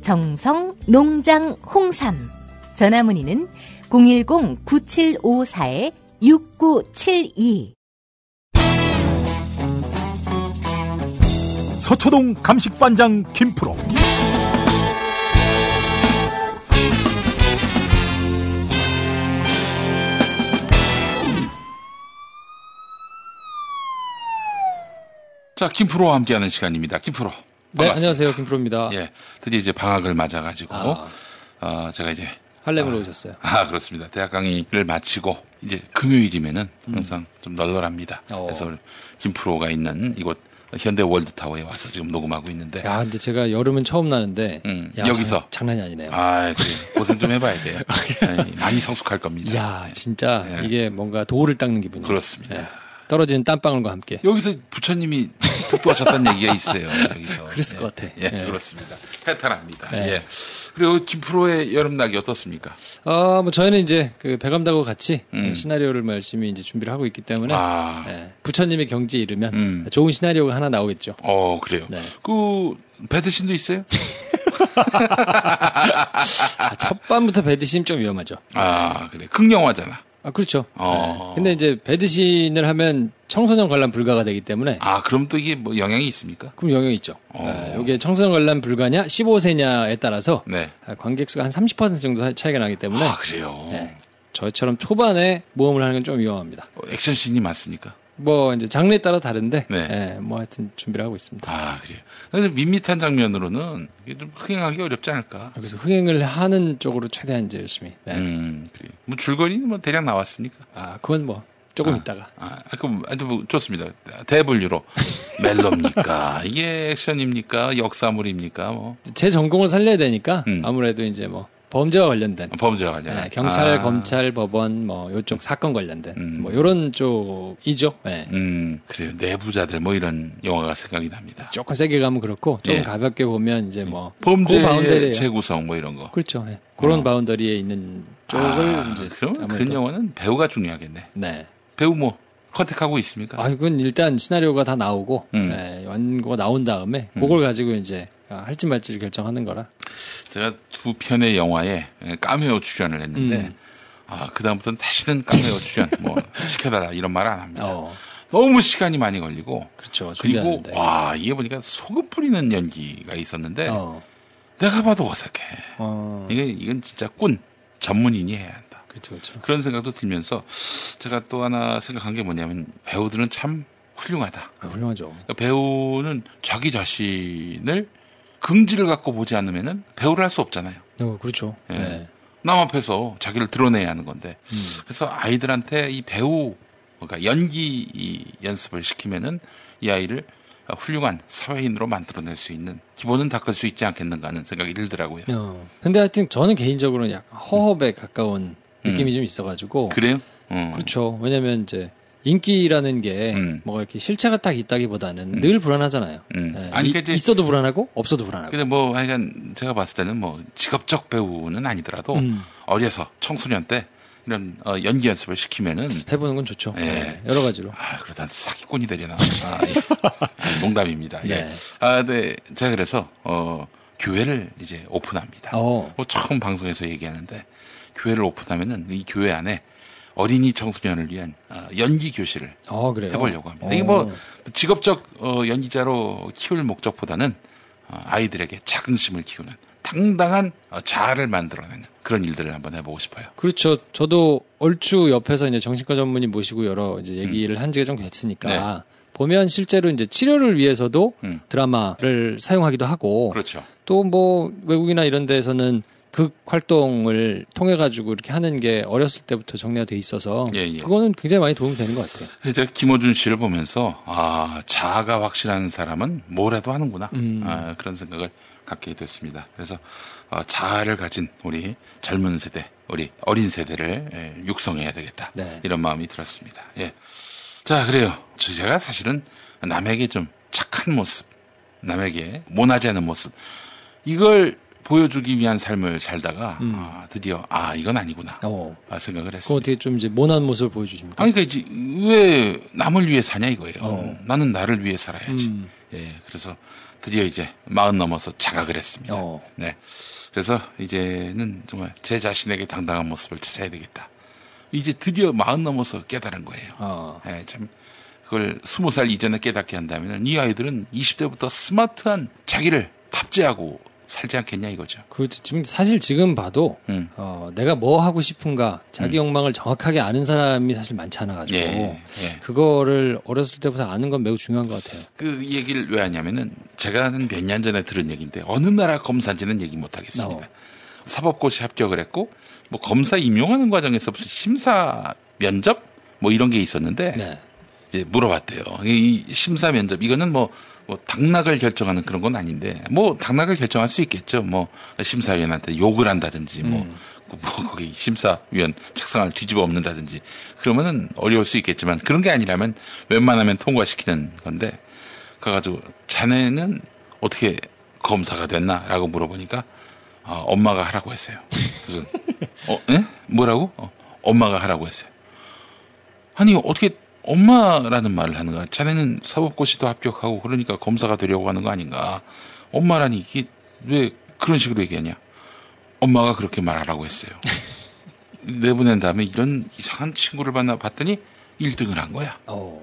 정성농장 홍삼. 전화문의는 010-9754-6972. 서초동 감식반장 김프로. 자, 김프로와 함께하는 시간입니다. 김프로. 네, 안녕하세요. 김프로입니다. 예, 드디어 이제 방학을 맞아가지고 제가 이제 할렘으로 오셨어요. 그렇습니다. 대학 강의를 마치고 이제 금요일이면은 항상 좀 널널합니다. 그래서 김프로가 있는 이곳 현대 월드타워에 와서 지금 녹음하고 있는데. 야, 근데 제가 여름은 처음 나는데 여기서 장난이 아니네요. 그래. 고생 좀 해봐야 돼요. 많이 성숙할 겁니다. 야, 진짜 이게 뭔가 도우를 닦는 기분이에요. 그렇습니다. 떨어지는 땀방울과 함께. 여기서 부처님이 특도하셨다는 얘기가 있어요. 여기서. 그랬을 것 같아. 그렇습니다. 해탈합니다. 예. 그리고 김프로의 여름나기 어떻습니까? 뭐 저희는 이제 그 배감다고 같이 시나리오를 열심히 이제 준비를 하고 있기 때문에 부처님의 경지에 이르면 좋은 시나리오가 하나 나오겠죠. 그래요. 네. 그 배드신도 있어요? 첫 밤부터 배드신 좀 위험하죠. 그래. 극영화잖아. 그렇죠. 근데 이제 배드신을 하면 청소년 관람 불가가 되기 때문에. 그럼 또 이게 뭐 영향이 있습니까? 그럼 영향이 있죠. 이게 청소년 관람 불가냐, 15세냐에 따라서 관객 수가 한 30% 정도 차이가 나기 때문에. 그래요. 저처럼 초반에 모험을 하는 건 좀 위험합니다. 액션씬이 많습니까? 뭐 이제 장르에 따라 다른데, 뭐 하여튼 준비를 하고 있습니다. 그래요. 근데 밋밋한 장면으로는 이게 좀 흥행하기 어렵지 않을까? 그래서 흥행을 하는 쪽으로 최대한 이제 열심히. 그래요. 뭐 줄거리는 뭐 대략 나왔습니까? 그건 뭐 조금 있다가. 그럼 아주 뭐 좋습니다. 대분류로 멜로입니까? 이게 액션입니까? 역사물입니까? 뭐. 제 전공을 살려야 되니까 아무래도 이제 뭐. 범죄와 관련된. 경찰, 검찰, 법원, 뭐, 요쪽 사건 관련된. 뭐, 요런 쪽이죠. 그래요. 내부자들, 뭐, 이런 영화가 생각이 납니다. 조금 세게 가면 그렇고, 좀 가볍게 보면, 이제 뭐. 범죄의 재구성, 뭐, 이런 거. 그렇죠. 그런 바운더리에 있는 쪽을 이제. 그러면 그런 영화는 배우가 중요하겠네. 네. 배우 뭐, 컨택하고 있습니까? 그건 일단 시나리오가 다 나오고, 원고가 나온 다음에, 그걸 가지고 이제, 할지 말지를 결정하는 거라. 제가 두 편의 영화에 카메오 출연을 했는데, 그다음부터는 다시는 카메오 출연, 뭐, 시켜달라, 이런 말 안 합니다. 너무 시간이 많이 걸리고. 그렇죠. 그리고, 이게 보니까 소금 뿌리는 연기가 있었는데, 내가 봐도 어색해. 이건 진짜 전문인이 해야 한다. 그렇죠. 그런 생각도 들면서, 제가 또 하나 생각한 게 뭐냐면, 배우들은 참 훌륭하다. 훌륭하죠. 그러니까 배우는 자기 자신을 긍지를 갖고 보지 않으면은 배우를 할 수 없잖아요. 그렇죠. 남 앞에서 자기를 드러내야 하는 건데. 그래서 아이들한테 이 배우, 그러니까 연기 연습을 시키면은 이 아이를 훌륭한 사회인으로 만들어낼 수 있는 기본은 닦을 수 있지 않겠는가 하는 생각이 들더라고요. 근데 하여튼 저는 개인적으로는 약간 허업에 가까운 느낌이 좀 있어가지고. 그래요? 그렇죠. 왜냐면 이제 인기라는 게 뭐 이렇게 실체가 딱 있다기보다는 늘 불안하잖아요. 아니, 있어도 불안하고 없어도 불안하고. 근데 뭐 하여간 제가 봤을 때는 뭐 직업적 배우는 아니더라도 어려서 청소년 때 이런 연기 연습을 시키면은 해보는 건 좋죠. 여러 가지로. 그러다 사기꾼이 되려나. 농담입니다. 네, 제가 그래서 교회를 이제 오픈합니다. 뭐 처음 방송에서 얘기하는데 교회를 오픈하면은 이 교회 안에 어린이 청소년을 위한 연기 교실을 해보려고 합니다. 이게 뭐 직업적 연기자로 키울 목적보다는 아이들에게 자긍심을 키우는 당당한 자아를 만들어내는 그런 일들을 한번 해보고 싶어요. 그렇죠. 저도 얼추 옆에서 이제 정신과 전문의 모시고 여러 이제 얘기를 한 지가 좀 됐으니까 보면 실제로 이제 치료를 위해서도 드라마를 사용하기도 하고. 그렇죠. 또 뭐 외국이나 이런 데에서는 극 활동을 통해 가지고 이렇게 하는 게 어렸을 때부터 정리가 돼 있어서 그거는 굉장히 많이 도움이 되는 것 같아요. 제가 김어준 씨를 보면서 자아가 확실한 사람은 뭘 해도 하는구나 그런 생각을 갖게 됐습니다. 그래서 자아를 가진 우리 젊은 세대, 우리 어린 세대를 육성해야 되겠다. 네. 이런 마음이 들었습니다. 예. 자, 그래요. 제가 사실은 남에게 좀 착한 모습, 남에게 모나지 않은 모습, 이걸 보여주기 위한 삶을 살다가 드디어 이건 아니구나 생각을 했습니다. 그럼 어떻게 좀 이제 모난 모습을 보여주십니까? 아니 그러니까 이제 왜 남을 위해 사냐 이거예요. 나는 나를 위해 살아야지. 예, 그래서 드디어 이제 40 넘어서 자각을 했습니다. 네, 그래서 이제는 정말 제 자신에게 당당한 모습을 찾아야 되겠다. 이제 드디어 40 넘어서 깨달은 거예요. 예, 참 그걸 20살 이전에 깨닫게 한다면 이 아이들은 20대부터 스마트한 자기를 탑재하고 살지 않겠냐 이거죠. 그렇죠. 지금 봐도 내가 뭐 하고 싶은가 자기 욕망을 정확하게 아는 사람이 사실 많지 않아가지고 그거를 어렸을 때부터 아는 건 매우 중요한 것 같아요. 그 얘기를 왜 하냐면은 제가 한 몇 년 전에 들은 얘기인데 어느 나라 검사인지는 얘기 못 하겠습니다. 사법고시 합격을 했고 뭐 검사 임용하는 과정에서 무슨 심사 면접 뭐 이런 게 있었는데 이제 물어봤대요. 이 심사 면접 이거는 뭐 당락을 결정하는 그런 건 아닌데 뭐 당락을 결정할 수 있겠죠. 뭐 심사위원한테 욕을 한다든지 뭐 거기 심사위원 책상을 뒤집어 엎는다든지 그러면은 어려울 수 있겠지만 그런 게 아니라면 웬만하면 통과시키는 건데 가가지고 자네는 어떻게 검사가 됐나라고 물어보니까 엄마가 하라고 했어요. 그래서 예? 뭐라고? 엄마가 하라고 했어요. 아니 어떻게 엄마라는 말을 하는가? 자네는 사법고시도 합격하고 그러니까 검사가 되려고 하는 거 아닌가? 엄마라니 이게 왜 그런 식으로 얘기하냐? 엄마가 그렇게 말하라고 했어요. 내보낸 다음에 이런 이상한 친구를 봤더니 1등을 한 거야.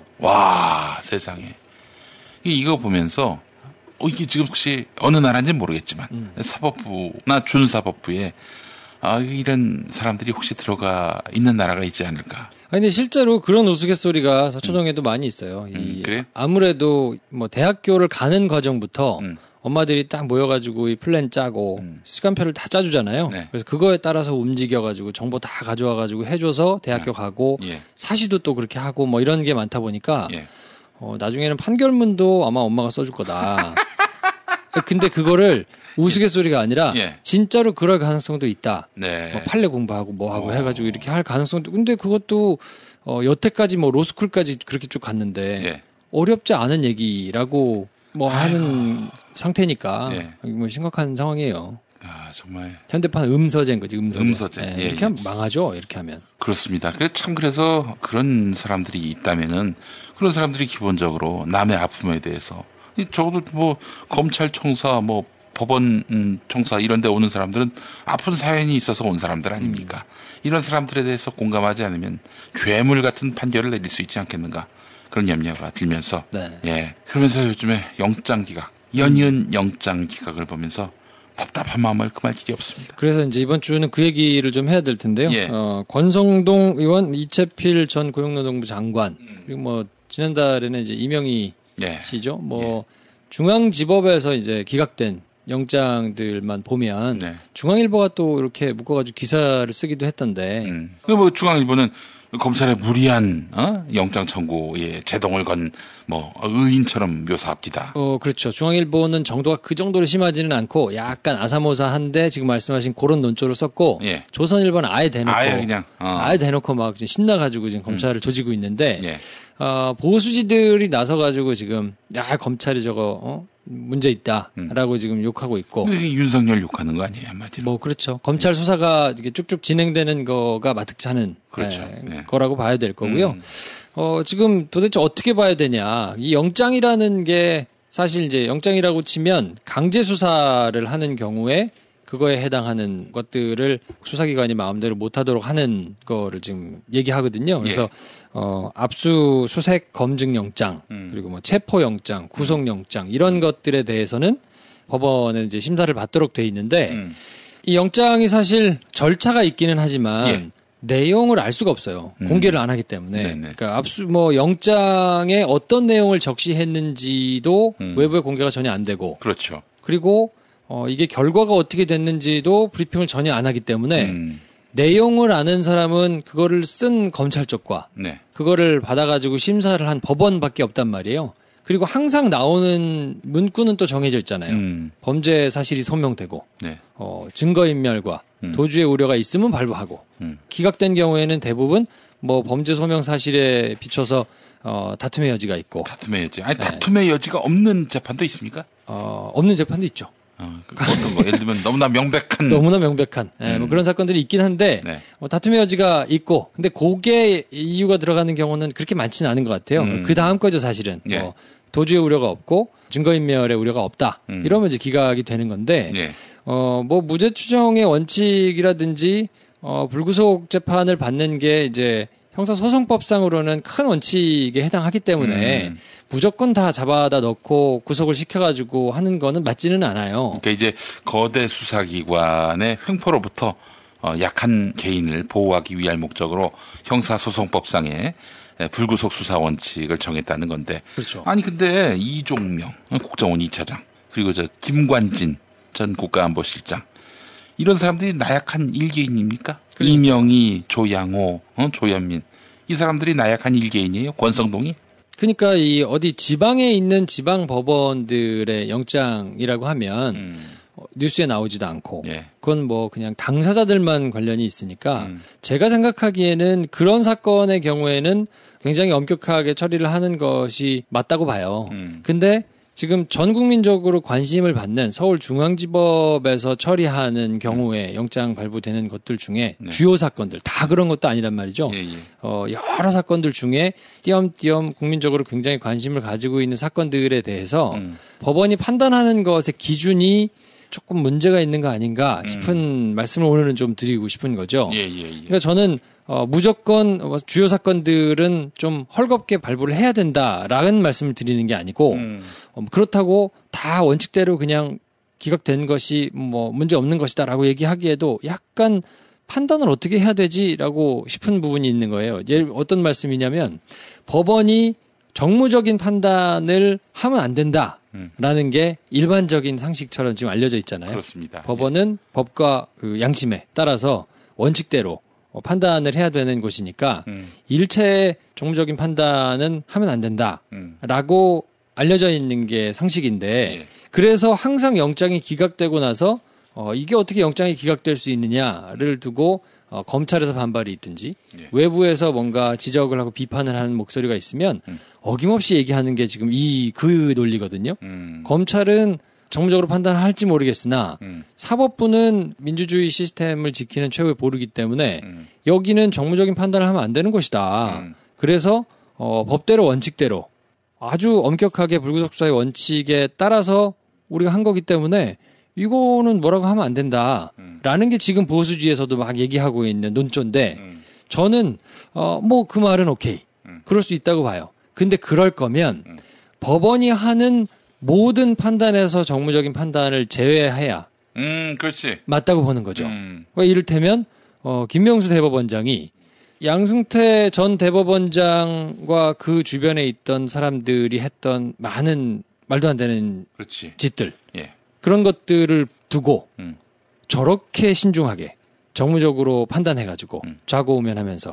와 세상에. 이거 보면서 이게 지금 혹시 어느 나라인지는 모르겠지만 사법부나 준사법부에 이런 사람들이 혹시 들어가 있는 나라가 있지 않을까? 근데 실제로 그런 우스갯소리가 서초동에도 많이 있어요. 그래요? 아무래도 뭐 대학교를 가는 과정부터 엄마들이 딱 모여가지고 이 플랜 짜고 시간표를 다 짜주잖아요. 그래서 그거에 따라서 움직여가지고 정보 다 가져와가지고 해줘서 대학교 가고 사시도 또 그렇게 하고 뭐 이런 게 많다 보니까 나중에는 판결문도 아마 엄마가 써줄 거다. 근데 그거를 우스갯소리가 아니라 진짜로 그럴 가능성도 있다. 뭐 판례 공부하고 뭐 하고 해가지고 이렇게 할 가능성도. 근데 그것도 여태까지 뭐 로스쿨까지 그렇게 쭉 갔는데 어렵지 않은 얘기라고 뭐 하는 상태니까 뭐 심각한 상황이에요. 정말 현대판 음서제인 거지. 음서제. 이렇게 하면 망하죠. 이렇게 하면. 그렇습니다. 그래서 그런 사람들이 있다면은 그런 사람들이 기본적으로 남의 아픔에 대해서 적어도 뭐 검찰청사 뭐 법원 청사 이런 데 오는 사람들은 아픈 사연이 있어서 온 사람들 아닙니까? 이런 사람들에 대해서 공감하지 않으면 괴물 같은 판결을 내릴 수 있지 않겠는가? 그런 염려가 들면서 그러면서 요즘에 영장기각, 연이은 영장기각을 보면서 답답한 마음을 금할 길이 없습니다. 그래서 이제 이번 주는 그 얘기를 좀 해야 될 텐데요. 권성동 의원, 이채필 전 고용노동부 장관 그리고 뭐 지난달에는 이제 이명희 씨죠. 뭐 중앙지법에서 이제 기각된 영장들만 보면 중앙일보가 또 이렇게 묶어가지고 기사를 쓰기도 했던데. 뭐 중앙일보는 검찰의 무리한 영장 청구에 제동을 건 뭐 의인처럼 묘사합니다. 그렇죠. 중앙일보는 정도가 그 정도로 심하지는 않고 약간 아사모사한데 지금 말씀하신 그런 논조를 썼고 조선일보는 아예 대놓고 아예 대놓고 막 신나가지고 지금 검찰을 조지고 있는데 보수지들이 나서가지고 지금 검찰이 저거 문제 있다라고 지금 욕하고 있고. 윤석열 욕하는 거 아니에요, 한마디로? 뭐 그렇죠. 검찰 수사가 이게 쭉쭉 진행되는 거가 마뜩지 않은 거라고 봐야 될 거고요. 지금 도대체 어떻게 봐야 되냐? 이 영장이라는 게 사실 이제 영장이라고 치면 강제 수사를 하는 경우에 그거에 해당하는 것들을 수사기관이 마음대로 못하도록 하는 거를 지금 얘기하거든요. 그래서 압수수색 검증영장 그리고 뭐 체포영장, 구속영장 이런 것들에 대해서는 법원에 이제 심사를 받도록 돼 있는데 이 영장이 사실 절차가 있기는 하지만 내용을 알 수가 없어요. 공개를 안 하기 때문에. 그러니까 영장에 어떤 내용을 적시했는지도 외부에 공개가 전혀 안 되고. 그렇죠. 그리고 이게 결과가 어떻게 됐는지도 브리핑을 전혀 안 하기 때문에 내용을 아는 사람은 그거를 쓴 검찰 쪽과 그거를 받아가지고 심사를 한 법원밖에 없단 말이에요. 그리고 항상 나오는 문구는 또 정해져 있잖아요. 범죄 사실이 소명되고 증거인멸과 도주의 우려가 있으면 발부하고 기각된 경우에는 대부분 뭐 범죄 소명 사실에 비춰서 다툼의 여지가 있고. 다툼의 여지. 아니 다툼의 여지가 없는 재판도 있습니까? 없는 재판도 있죠. 어떤 거 예를 들면 너무나 명백한 뭐 그런 사건들이 있긴 한데 다툼의 여지가 있고 근데 그게 이유가 들어가는 경우는 그렇게 많지는 않은 것 같아요. 그 다음 거죠 사실은. 도주의 우려가 없고 증거인멸의 우려가 없다. 이러면 이제 기각이 되는 건데 뭐 무죄 추정의 원칙이라든지 불구속 재판을 받는 게 이제 형사소송법상으로는 큰 원칙에 해당하기 때문에 무조건 다 잡아다 넣고 구속을 시켜가지고 하는 거는 맞지는 않아요. 그러니까 이제 거대 수사기관의 횡포로부터 약한 개인을 보호하기 위한 목적으로 형사소송법상의 불구속 수사 원칙을 정했다는 건데. 그렇죠. 아니 근데 이종명 국정원 2차장 그리고 김관진 전 국가안보실장 이런 사람들이 나약한 일개인입니까? 그러니까. 이명희, 조양호, 조현민 이 사람들이 나약한 일개인이에요? 권성동이? 그러니까 이 어디 지방에 있는 지방 법원들의 영장이라고 하면 뉴스에 나오지도 않고 그건 뭐 그냥 당사자들만 관련이 있으니까 제가 생각하기에는 그런 사건의 경우에는 굉장히 엄격하게 처리를 하는 것이 맞다고 봐요. 근데 지금 전 국민적으로 관심을 받는 서울중앙지법에서 처리하는 경우에 영장 발부되는 것들 중에 주요 사건들 다 그런 것도 아니란 말이죠. 여러 사건들 중에 띄엄띄엄 국민적으로 굉장히 관심을 가지고 있는 사건들에 대해서 법원이 판단하는 것의 기준이 조금 문제가 있는 거 아닌가 싶은 말씀을 오늘은 좀 드리고 싶은 거죠. 그러니까 저는 무조건 주요 사건들은 좀 헐겁게 발부를 해야 된다라는 말씀을 드리는 게 아니고 그렇다고 다 원칙대로 그냥 기각된 것이 뭐 문제 없는 것이다라고 얘기하기에도 약간 판단을 어떻게 해야 되지라고 싶은 부분이 있는 거예요. 어떤 말씀이냐면 법원이 정무적인 판단을 하면 안 된다라는 게 일반적인 상식처럼 지금 알려져 있잖아요. 그렇습니다. 법원은 법과 그 양심에 따라서 원칙대로 판단을 해야 되는 곳이니까 일체 정무적인 판단은 하면 안 된다라고 알려져 있는 게 상식인데 그래서 항상 영장이 기각되고 나서 이게 어떻게 영장이 기각될 수 있느냐를 두고 검찰에서 반발이 있든지 외부에서 뭔가 지적을 하고 비판을 하는 목소리가 있으면 어김없이 얘기하는 게 지금 그 논리거든요. 검찰은 정무적으로 판단을 할지 모르겠으나 사법부는 민주주의 시스템을 지키는 최후의 보루기 때문에 여기는 정무적인 판단을 하면 안 되는 것이다. 그래서 법대로 원칙대로 아주 엄격하게 불구속 수사의 원칙에 따라서 우리가 한 거기 때문에 이거는 뭐라고 하면 안 된다라는 게 지금 보수주의에서도 막 얘기하고 있는 논조인데 저는 뭐 그 말은 오케이. 그럴 수 있다고 봐요. 근데 그럴 거면 법원이 하는 모든 판단에서 정무적인 판단을 제외해야 그렇지. 맞다고 보는 거죠. 그러니까 이를테면 김명수 대법원장이 양승태 전 대법원장과 그 주변에 있던 사람들이 했던 많은 말도 안 되는 짓들 그런 것들을 두고 저렇게 신중하게 정무적으로 판단해가지고 좌고우면하면서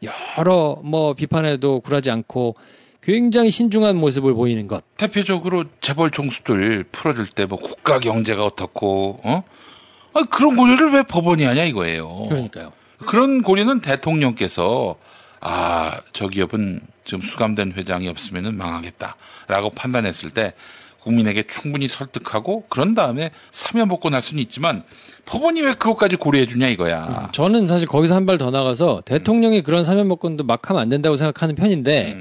여러 뭐 비판에도 굴하지 않고 굉장히 신중한 모습을 보이는 것. 대표적으로 재벌 총수들 풀어줄 때 뭐 국가 경제가 어떻고 그런 고려를 왜 법원이 하냐 이거예요. 그러니까요. 그런 고려는 대통령께서 저 기업은 지금 수감된 회장이 없으면 망하겠다라고 판단했을 때 국민에게 충분히 설득하고 그런 다음에 사면복권할 수는 있지만 법원이 왜 그것까지 고려해 주냐 이거야. 저는 사실 거기서 한 발 더 나가서 대통령이 그런 사면복권도 막 하면 안 된다고 생각하는 편인데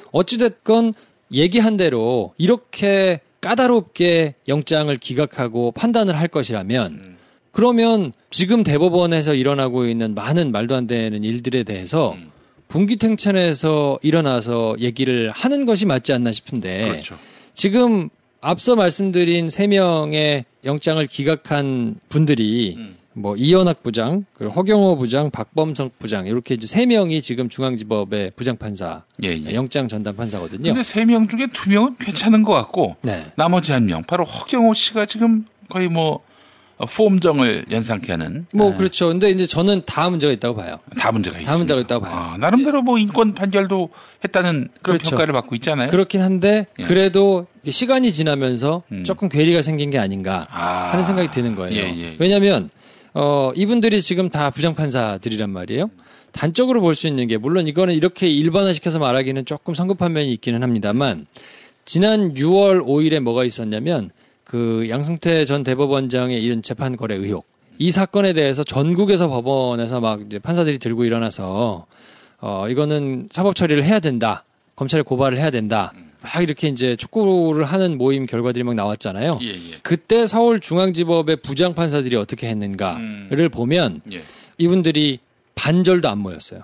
어찌됐건 얘기한 대로 이렇게 까다롭게 영장을 기각하고 판단을 할 것이라면 그러면 지금 대법원에서 일어나고 있는 많은 말도 안 되는 일들에 대해서 분기탱천에서 일어나서 얘기를 하는 것이 맞지 않나 싶은데 그렇죠. 지금 앞서 말씀드린 3명의 영장을 기각한 분들이 뭐 이현학 부장, 그리고 허경호 부장, 박범석 부장 이렇게 이제 3명이 지금 중앙지법의 부장판사, 영장 전담 판사거든요. 근데 3명 중에 2명은 괜찮은 것 같고 나머지 1명 바로 허경호 씨가 지금 거의 뭐 폼정을 연상케 하는. 뭐 그렇죠. 근데 이제 저는 다 문제가 있다고 봐요. 다 문제가 있습니다. 다 문제가 있다고 봐요. 나름대로 뭐 인권 판결도 했다는 그런 평가를 받고 있잖아요. 그렇긴 한데 그래도 시간이 지나면서 조금 괴리가 생긴 게 아닌가 하는 생각이 드는 거예요. 왜냐하면 이분들이 지금 다 부장판사들이란 말이에요. 단적으로 볼 수 있는 게 물론 이거는 이렇게 일반화시켜서 말하기는 조금 성급한 면이 있기는 합니다만 지난 6월 5일에 뭐가 있었냐면 그 양승태 전 대법원장의 이런 재판 거래 의혹. 이 사건에 대해서 전국에서 법원에서 막 이제 판사들이 들고 일어나서 이거는 사법 처리를 해야 된다. 검찰에 고발을 해야 된다. 막 이렇게 이제 촉구를 하는 모임 결과들이 막 나왔잖아요. 그때 서울중앙지법의 부장 판사들이 어떻게 했는가를 보면 이분들이 반절도 안 모였어요.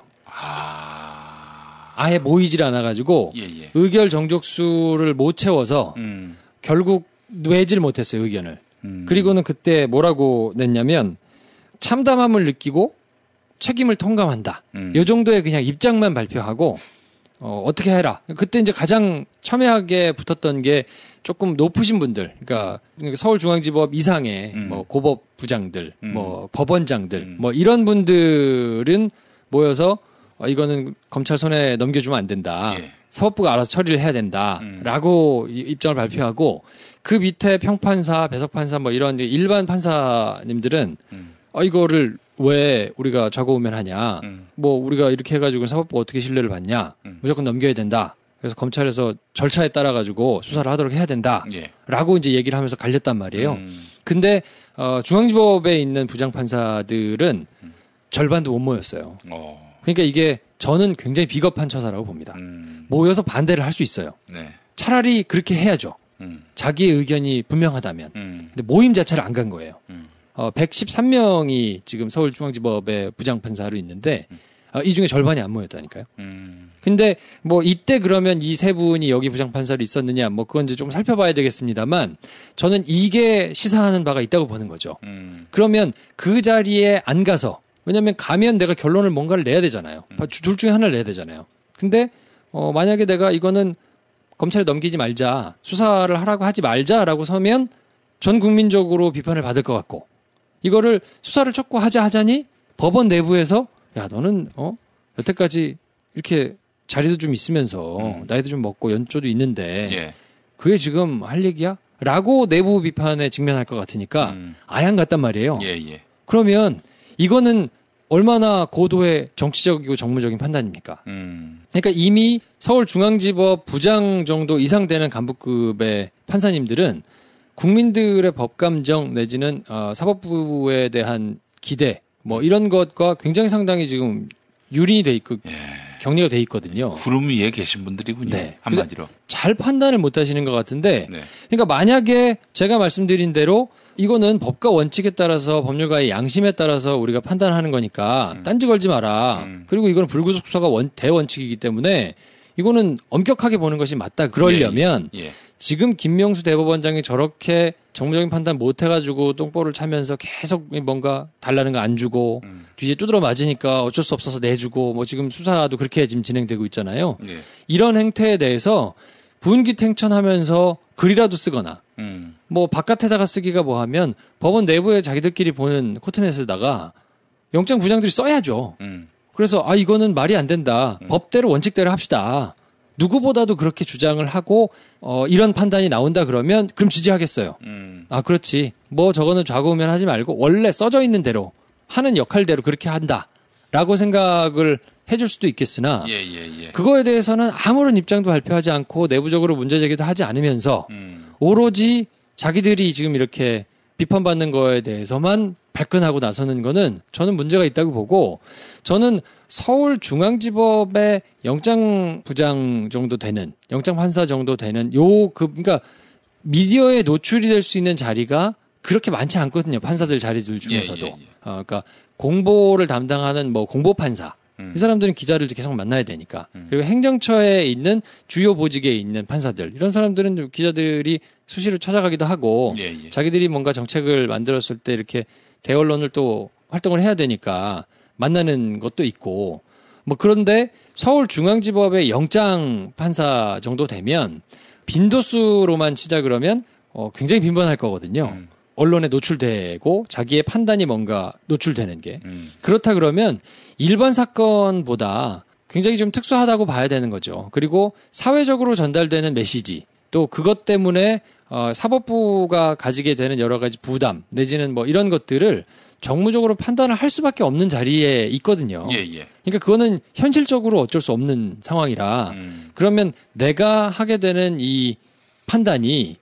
아예 모이질 않아가지고 의결 정족수를 못 채워서 결국 내질 못했어요, 의견을. 그리고는 그때 뭐라고 냈냐면 참담함을 느끼고 책임을 통감한다. 이 정도의 그냥 입장만 발표하고 어떻게 해라. 그때 이제 가장 첨예하게 붙었던 게 조금 높으신 분들, 그러니까 서울중앙지법 이상의 뭐 고법 부장들, 뭐 법원장들, 뭐 이런 분들은 모여서 이거는 검찰 손에 넘겨주면 안 된다. 사법부가 알아서 처리를 해야 된다라고 입장을 발표하고 그 밑에 평판사, 배석판사 뭐 이런 일반 판사님들은 이거를 왜 우리가 좌고우면하냐. 뭐 우리가 이렇게 해가지고 사법부가 어떻게 신뢰를 받냐. 무조건 넘겨야 된다. 그래서 검찰에서 절차에 따라 가지고 수사를 하도록 해야 된다라고 이제 얘기를 하면서 갈렸단 말이에요. 근데 중앙지법에 있는 부장판사들은 절반도 못 모였어요. 그러니까 이게 저는 굉장히 비겁한 처사라고 봅니다. 모여서 반대를 할 수 있어요. 차라리 그렇게 해야죠. 자기의 의견이 분명하다면. 근데 모임 자체를 안 간 거예요. 113명이 지금 서울중앙지법의 부장판사로 있는데 이 중에 절반이 안 모였다니까요. 근데 뭐 이때 그러면 이 세 분이 여기 부장판사로 있었느냐 뭐 그건 이제 좀 살펴봐야 되겠습니다만 저는 이게 시사하는 바가 있다고 보는 거죠. 그러면 그 자리에 안 가서 왜냐면 가면 내가 결론을 뭔가를 내야 되잖아요. 둘 중에 하나를 내야 되잖아요. 근데 만약에 내가 이거는 검찰에 넘기지 말자, 수사를 하라고 하지 말자라고 서면 전 국민적으로 비판을 받을 것 같고 이거를 수사를 촉구하자 하자니 법원 내부에서 야 너는 여태까지 이렇게 자리도 좀 있으면서 나이도 좀 먹고 연조도 있는데 그게 지금 할 얘기야? 라고 내부 비판에 직면할 것 같으니까 아예 안 갔단 말이에요. 그러면 이거는 얼마나 고도의 정치적이고 정무적인 판단입니까? 그러니까 이미 서울중앙지법 부장 정도 이상 되는 간부급의 판사님들은 국민들의 법감정 내지는 사법부에 대한 기대 뭐 이런 것과 굉장히 상당히 지금 유린이 돼 있고 격리가 돼 있거든요. 구름 위에 계신 분들이군요. 한마디로. 잘 판단을 못 하시는 것 같은데 그러니까 만약에 제가 말씀드린 대로 이거는 법과 원칙에 따라서 법률가의 양심에 따라서 우리가 판단하는 거니까 딴지 걸지 마라. 그리고 이거는 불구속 수사가 대원칙이기 때문에 이거는 엄격하게 보는 것이 맞다. 그러려면 지금 김명수 대법원장이 저렇게 정무적인 판단 못 해가지고 똥볼을 차면서 계속 뭔가 달라는 거 안 주고 뒤에 두드러 맞으니까 어쩔 수 없어서 내주고 뭐 지금 수사도 그렇게 지금 진행되고 있잖아요. 이런 행태에 대해서 분기탱천하면서 글이라도 쓰거나 뭐 바깥에다가 쓰기가 뭐하면 법원 내부에 자기들끼리 보는 코트넷에다가 영장 부장들이 써야죠. 그래서 이거는 말이 안 된다. 법대로 원칙대로 합시다. 누구보다도 그렇게 주장을 하고 이런 판단이 나온다 그러면 그럼 지지하겠어요. 그렇지. 뭐 저거는 좌고우면 하지 말고 원래 써져 있는 대로 하는 역할대로 그렇게 한다라고 생각을 해줄 수도 있겠으나 그거에 대해서는 아무런 입장도 발표하지 않고 내부적으로 문제제기도 하지 않으면서 오로지 자기들이 지금 이렇게 비판받는 거에 대해서만 발끈하고 나서는 거는 저는 문제가 있다고 보고 저는 서울중앙지법의 영장부장 정도 되는 영장판사 정도 되는 그러니까 미디어에 노출이 될 수 있는 자리가 그렇게 많지 않거든요. 판사들 자리들 중에서도. 그러니까 공보를 담당하는 뭐 공보판사 이 사람들은 기자를 계속 만나야 되니까. 그리고 행정처에 있는 주요 보직에 있는 판사들 이런 사람들은 기자들이 수시로 찾아가기도 하고 자기들이 뭔가 정책을 만들었을 때 이렇게 대언론을 또 활동을 해야 되니까 만나는 것도 있고 뭐 그런데 서울중앙지법의 영장 판사 정도 되면 빈도수로만 치자 그러면 굉장히 빈번할 거거든요. 언론에 노출되고 자기의 판단이 뭔가 노출되는 게. 그렇다 그러면 일반 사건보다 굉장히 좀 특수하다고 봐야 되는 거죠. 그리고 사회적으로 전달되는 메시지 또 그것 때문에 사법부가 가지게 되는 여러 가지 부담 내지는 뭐 이런 것들을 정무적으로 판단을 할 수밖에 없는 자리에 있거든요. 예. 그러니까 그거는 현실적으로 어쩔 수 없는 상황이라 그러면 내가 하게 되는 이 판단이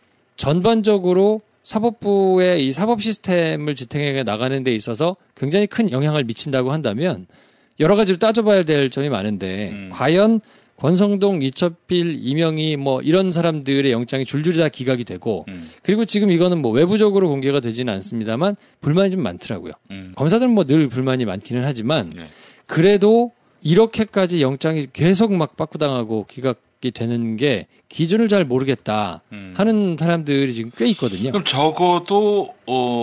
전반적으로 사법부의 이 사법 시스템을 지탱해 나가는 데 있어서 굉장히 큰 영향을 미친다고 한다면 여러 가지로 따져봐야 될 점이 많은데 과연 권성동, 이철필, 이명희 뭐 이런 사람들의 영장이 줄줄이 다 기각이 되고 그리고 지금 이거는 뭐 외부적으로 공개가 되지는 않습니다만 불만이 좀 많더라고요. 검사들은 뭐 늘 불만이 많기는 하지만 그래도 이렇게까지 영장이 계속 막 빠꾸당하고 기각이 되는 게 기준을 잘 모르겠다 하는 사람들이 지금 꽤 있거든요. 그럼 적어도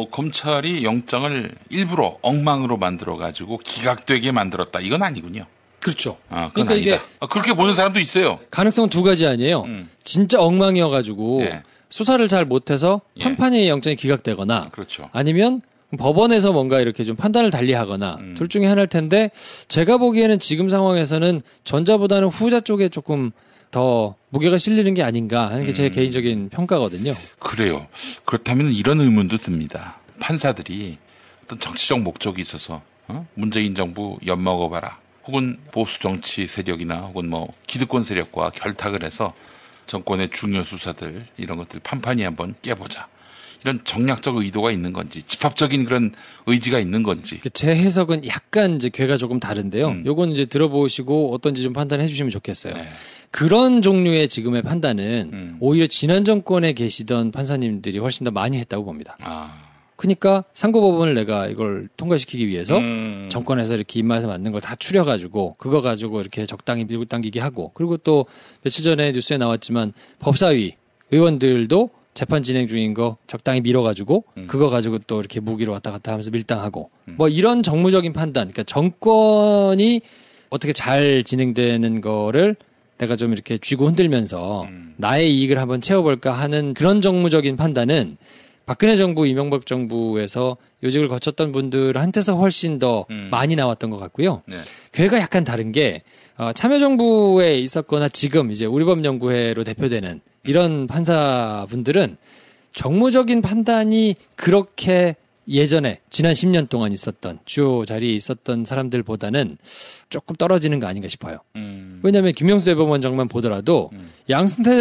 검찰이 영장을 일부러 엉망으로 만들어가지고 기각되게 만들었다. 이건 아니군요. 그렇죠. 그러니까 아니다. 이게 그렇게 보는 사람도 있어요. 가능성은 두 가지 아니에요. 진짜 엉망이어가지고 수사를 잘 못해서 판판이 영장이 기각되거나 그렇죠. 아니면 법원에서 뭔가 이렇게 좀 판단을 달리하거나 둘 중에 하나일 텐데 제가 보기에는 지금 상황에서는 전자보다는 후자 쪽에 조금 더 무게가 실리는 게 아닌가 하는 게 제 개인적인 평가거든요. 그래요. 그렇다면 이런 의문도 듭니다. 판사들이 어떤 정치적 목적이 있어서 문재인 정부 엿먹어봐라. 혹은 보수 정치 세력이나 혹은 뭐 기득권 세력과 결탁을 해서 정권의 중요 수사들 이런 것들 판판이 한번 깨보자. 이런 정략적 의도가 있는 건지 집합적인 그런 의지가 있는 건지. 제 해석은 약간 이제 궤가 조금 다른데요. 요건 이제 들어보시고 어떤지 좀 판단해 주시면 좋겠어요. 네. 그런 종류의 지금의 판단은 오히려 지난 정권에 계시던 판사님들이 훨씬 더 많이 했다고 봅니다. 그러니까 상고법원을 내가 이걸 통과시키기 위해서 정권에서 이렇게 입맛에 맞는 걸 다 추려가지고 그거 가지고 이렇게 적당히 밀고 당기게 하고 그리고 또 며칠 전에 뉴스에 나왔지만 법사위 의원들도 재판 진행 중인 거 적당히 밀어가지고 그거 가지고 또 이렇게 무기로 왔다 갔다 하면서 밀당하고 뭐 이런 정무적인 판단 그러니까 정권이 어떻게 잘 진행되는 거를 내가 좀 이렇게 쥐고 흔들면서 나의 이익을 한번 채워볼까 하는 그런 정무적인 판단은 박근혜 정부, 이명박 정부에서 요직을 거쳤던 분들한테서 훨씬 더 많이 나왔던 것 같고요. 네. 궤가 약간 다른 게 참여정부에 있었거나 지금 이제 우리법연구회로 대표되는 이런 판사분들은 정무적인 판단이 그렇게 예전에 지난 10년 동안 있었던 주요 자리에 있었던 사람들보다는 조금 떨어지는 거 아닌가 싶어요. 왜냐하면 김명수 대법원장만 보더라도 양승태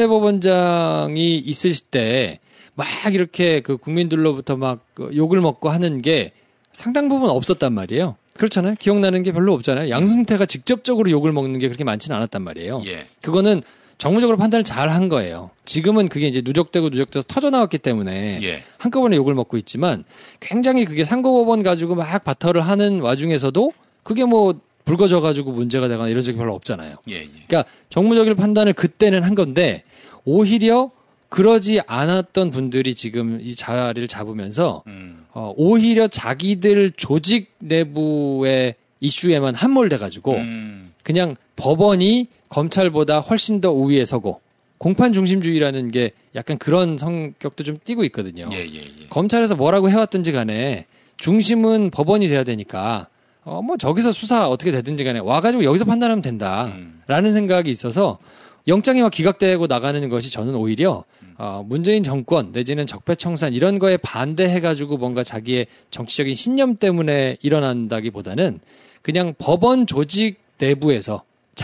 대법원장이 있을 때 막 이렇게 그 국민들로부터 막 욕을 먹고 하는 게 상당 부분 없었단 말이에요. 그렇잖아요. 기억나는 게 별로 없잖아요. 양승태가 직접적으로 욕을 먹는 게 그렇게 많지는 않았단 말이에요. 예. 그거는 정무적으로 판단을 잘 한 거예요. 지금은 그게 이제 누적되고 터져나왔기 때문에 예. 한꺼번에 욕을 먹고 있지만 굉장히 그게 상고법원 가지고 막 바터를 하는 와중에서도 그게 뭐 불거져가지고 문제가 되거나 이런 적이 별로 없잖아요. 예. 그러니까 정무적인 판단을 그때는 한 건데 오히려 그러지 않았던 분들이 지금 이 자리를 잡으면서 오히려 자기들 조직 내부의 이슈에만 함몰돼가지고 그냥 법원이 검찰보다 훨씬 더 우위에 서고 공판 중심주의라는 게 약간 그런 성격도 좀 띠고 있거든요. 예. 검찰에서 뭐라고 해왔든지 간에 중심은 법원이 돼야 되니까 뭐 저기서 수사 어떻게 되든지 간에 와가지고 여기서 판단하면 된다라는 생각이 있어서 영장이 막 기각되고 나가는 것이 저는 오히려 문재인 정권 내지는 적폐청산 이런 거에 반대해가지고 뭔가 자기의 정치적인 신념 때문에 일어난다기보다는 그냥 법원 조직 내부에서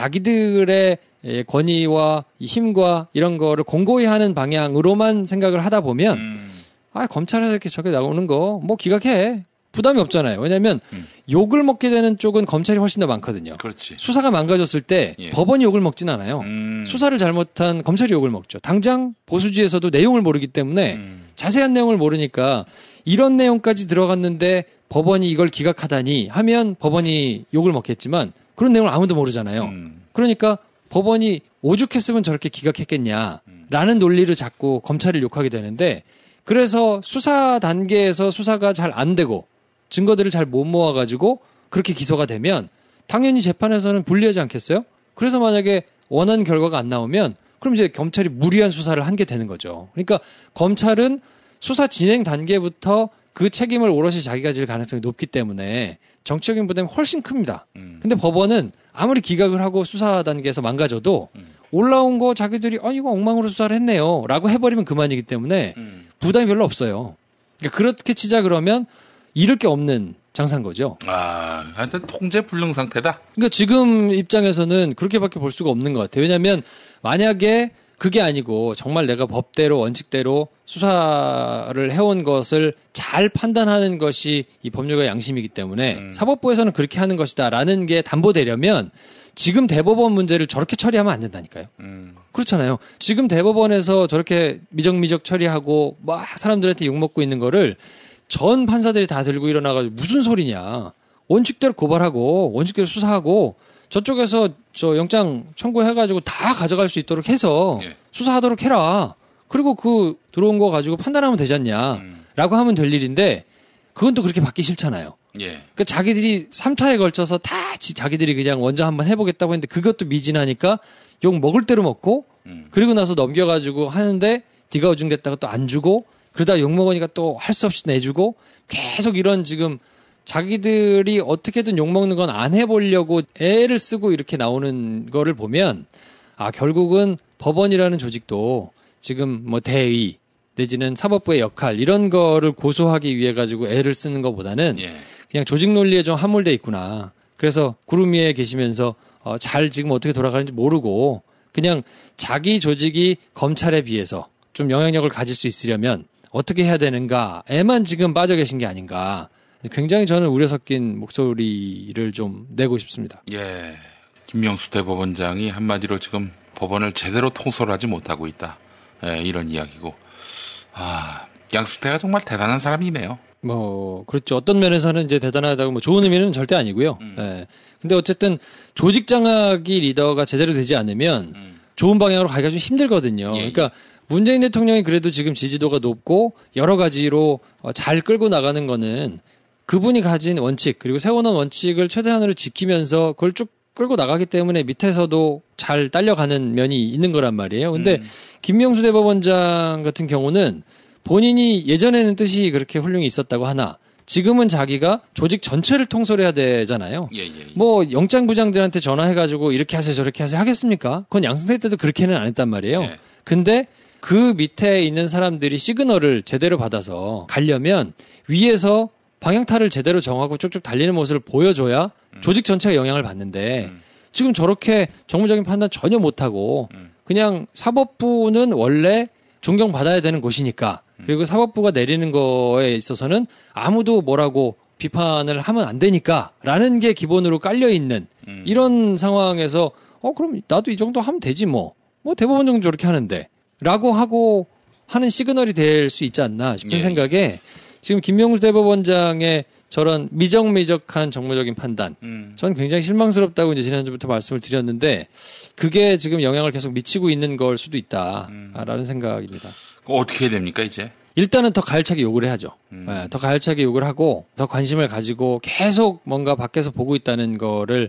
자기들의 권위와 힘과 이런 거를 공고히 하는 방향으로만 생각을 하다 보면 검찰에서 이렇게 저게 나오는 거 뭐 기각해. 부담이 없잖아요. 왜냐하면 욕을 먹게 되는 쪽은 검찰이 훨씬 더 많거든요. 그렇지. 수사가 망가졌을 때 법원이 욕을 먹진 않아요. 수사를 잘못한 검찰이 욕을 먹죠. 당장 보수지에서도 내용을 모르기 때문에 자세한 내용을 모르니까 이런 내용까지 들어갔는데 법원이 이걸 기각하다니 하면 법원이 욕을 먹겠지만 그런 내용을 아무도 모르잖아요. 그러니까 법원이 오죽했으면 저렇게 기각했겠냐라는 논리를 자꾸 검찰을 욕하게 되는데 그래서 수사 단계에서 수사가 잘 안 되고 증거들을 잘 못 모아가지고 그렇게 기소가 되면 당연히 재판에서는 불리하지 않겠어요? 그래서 만약에 원하는 결과가 안 나오면 그럼 이제 검찰이 무리한 수사를 한 게 되는 거죠. 그러니까 검찰은 수사 진행 단계부터 그 책임을 오롯이 자기가 질 가능성이 높기 때문에 정치적인 부담이 훨씬 큽니다. 근데 법원은 아무리 기각을 하고 수사 단계에서 망가져도 올라온 거 자기들이 이거 엉망으로 수사를 했네요 라고 해버리면 그만이기 때문에 부담이 별로 없어요. 그러니까 그렇게 치자 그러면 잃을 게 없는 장사인 거죠. 하여튼 통제 불능 상태다. 그러니까 지금 입장에서는 그렇게밖에 볼 수가 없는 것 같아요. 왜냐하면 만약에 그게 아니고 정말 내가 법대로 원칙대로 수사를 해온 것을 잘 판단하는 것이 이 법률가의 양심이기 때문에 사법부에서는 그렇게 하는 것이다라는 게 담보되려면 지금 대법원 문제를 저렇게 처리하면 안 된다니까요. 그렇잖아요. 지금 대법원에서 저렇게 미적미적 처리하고 막 사람들한테 욕먹고 있는 거를 전 판사들이 다 들고 일어나가지고 무슨 소리냐. 원칙대로 고발하고 원칙대로 수사하고 저쪽에서 저 영장 청구해가지고 다 가져갈 수 있도록 해서 수사하도록 해라. 그리고 그 들어온 거 가지고 판단하면 되지 않냐. 라고 하면 될 일인데 그건 또 그렇게 받기 싫잖아요. 그러니까 자기들이 3차에 걸쳐서 다 자기들이 그냥 먼저 한번 해보겠다고 했는데 그것도 미진하니까 욕 먹을 대로 먹고 그리고 나서 넘겨가지고 하는데 네가 어중됐다가 또 안 주고 그러다 욕 먹으니까 또 할 수 없이 내주고 계속 이런 지금 자기들이 어떻게든 욕먹는 건 안 해보려고 애를 쓰고 이렇게 나오는 거를 보면 결국은 법원이라는 조직도 지금 뭐 대의 내지는 사법부의 역할 이런 거를 고소하기 위해 가지고 애를 쓰는 것보다는 그냥 조직 논리에 좀 함몰돼 있구나. 그래서 구름 위에 계시면서 잘 지금 어떻게 돌아가는지 모르고 그냥 자기 조직이 검찰에 비해서 좀 영향력을 가질 수 있으려면 어떻게 해야 되는가에만 지금 빠져 계신 게 아닌가. 굉장히 저는 우려 섞인 목소리를 좀 내고 싶습니다. 김명수 대법원장이 한마디로 지금 법원을 제대로 통솔하지 못하고 있다. 이런 이야기고. 양승태가 정말 대단한 사람이네요. 그렇죠. 어떤 면에서는 이제 대단하다고 좋은 의미는 절대 아니고요. 근데 어쨌든 조직 장악이 리더가 제대로 되지 않으면 좋은 방향으로 가기가 좀 힘들거든요. 그러니까 문재인 대통령이 그래도 지금 지지도가 높고 여러 가지로 잘 끌고 나가는 거는 그분이 가진 원칙 그리고 세워놓은 원칙을 최대한으로 지키면서 그걸 쭉 끌고 나가기 때문에 밑에서도 잘 딸려가는 면이 있는 거란 말이에요. 근데 김명수 대법원장 같은 경우는 본인이 예전에는 뜻이 그렇게 훌륭히 있었다고 하나 지금은 자기가 조직 전체를 통솔해야 되잖아요. 뭐 영장부장들한테 전화해가지고 이렇게 하세요 저렇게 하세요 하겠습니까? 그건 양승태 때도 그렇게는 안 했단 말이에요. 근데 그 밑에 있는 사람들이 시그널을 제대로 받아서 가려면 위에서 방향타를 제대로 정하고 쭉쭉 달리는 모습을 보여줘야 조직 전체가 영향을 받는데 지금 저렇게 정무적인 판단 전혀 못하고 그냥 사법부는 원래 존경받아야 되는 곳이니까 그리고 사법부가 내리는 거에 있어서는 아무도 뭐라고 비판을 하면 안 되니까 라는 게 기본으로 깔려있는 이런 상황에서 그럼 나도 이 정도 하면 되지 뭐 대법원 정도 저렇게 하는데 라고 하고 하는 시그널이 될 수 있지 않나 싶은 생각에 지금 김명수 대법원장의 저런 미적미적한 정무적인 판단 저는 굉장히 실망스럽다고 이제 지난주부터 말씀을 드렸는데 그게 지금 영향을 계속 미치고 있는 걸 수도 있다라는 생각입니다. 어떻게 해야 됩니까 이제? 일단은 더 가열차게 요구를 해야죠. 더 가열차게 요구를 하고 더 관심을 가지고 계속 뭔가 밖에서 보고 있다는 거를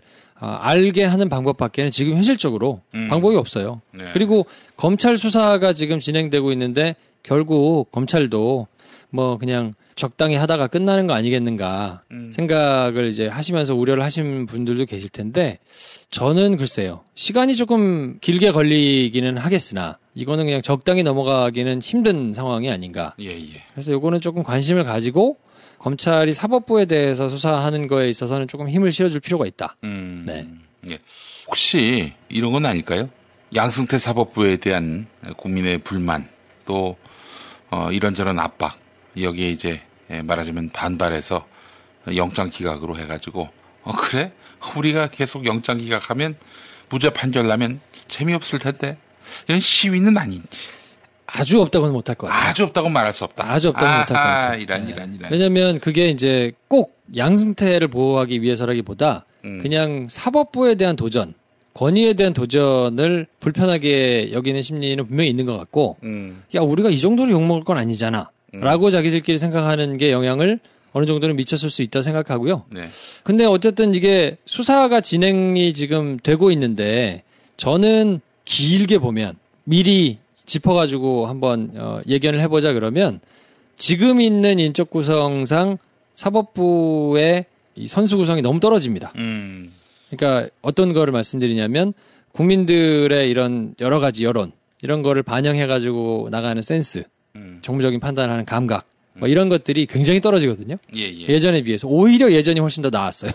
알게 하는 방법밖에는 지금 현실적으로 방법이 없어요. 그리고 검찰 수사가 지금 진행되고 있는데 결국 검찰도 뭐 그냥 적당히 하다가 끝나는 거 아니겠는가 생각을 이제 하시면서 우려를 하신 분들도 계실 텐데 저는 글쎄요. 시간이 조금 길게 걸리기는 하겠으나 이거는 그냥 적당히 넘어가기는 힘든 상황이 아닌가. 그래서 요거는 조금 관심을 가지고 검찰이 사법부에 대해서 수사하는 거에 있어서는 조금 힘을 실어줄 필요가 있다. 혹시 이런 건 아닐까요? 양승태 사법부에 대한 국민의 불만 또 이런저런 압박 여기에 이제 말하자면 반발해서 영장 기각으로 해가지고 그래? 우리가 계속 영장 기각하면 무죄 판결 나면 재미없을 텐데 이런 시위는 아닌지. 아주 없다고는 못할 것 같아요. 아주 없다고 말할 수 없다. 아주 없다고 못할 것 같아요. 이란. 왜냐면 그게 이제 꼭 양승태를 보호하기 위해서라기보다 그냥 사법부에 대한 도전, 권위에 대한 도전을 불편하게 여기는 심리는 분명히 있는 것 같고 야 우리가 이 정도로 욕먹을 건 아니잖아 라고 자기들끼리 생각하는 게 영향을 어느 정도는 미쳤을 수 있다 생각하고요. 네. 근데 어쨌든 이게 수사가 진행이 지금 되고 있는데 저는 길게 보면 미리 짚어가지고 한번 예견을 해보자 그러면 지금 있는 인적 구성상 사법부의 이 선수 구성이 너무 떨어집니다. 그러니까 어떤 거를 말씀드리냐면 국민들의 이런 여러 가지 여론 이런 거를 반영해가지고 나가는 센스, 정무적인 판단하는 감각 뭐 이런 것들이 굉장히 떨어지거든요. 예전에 비해서 오히려 예전이 훨씬 더 나았어요.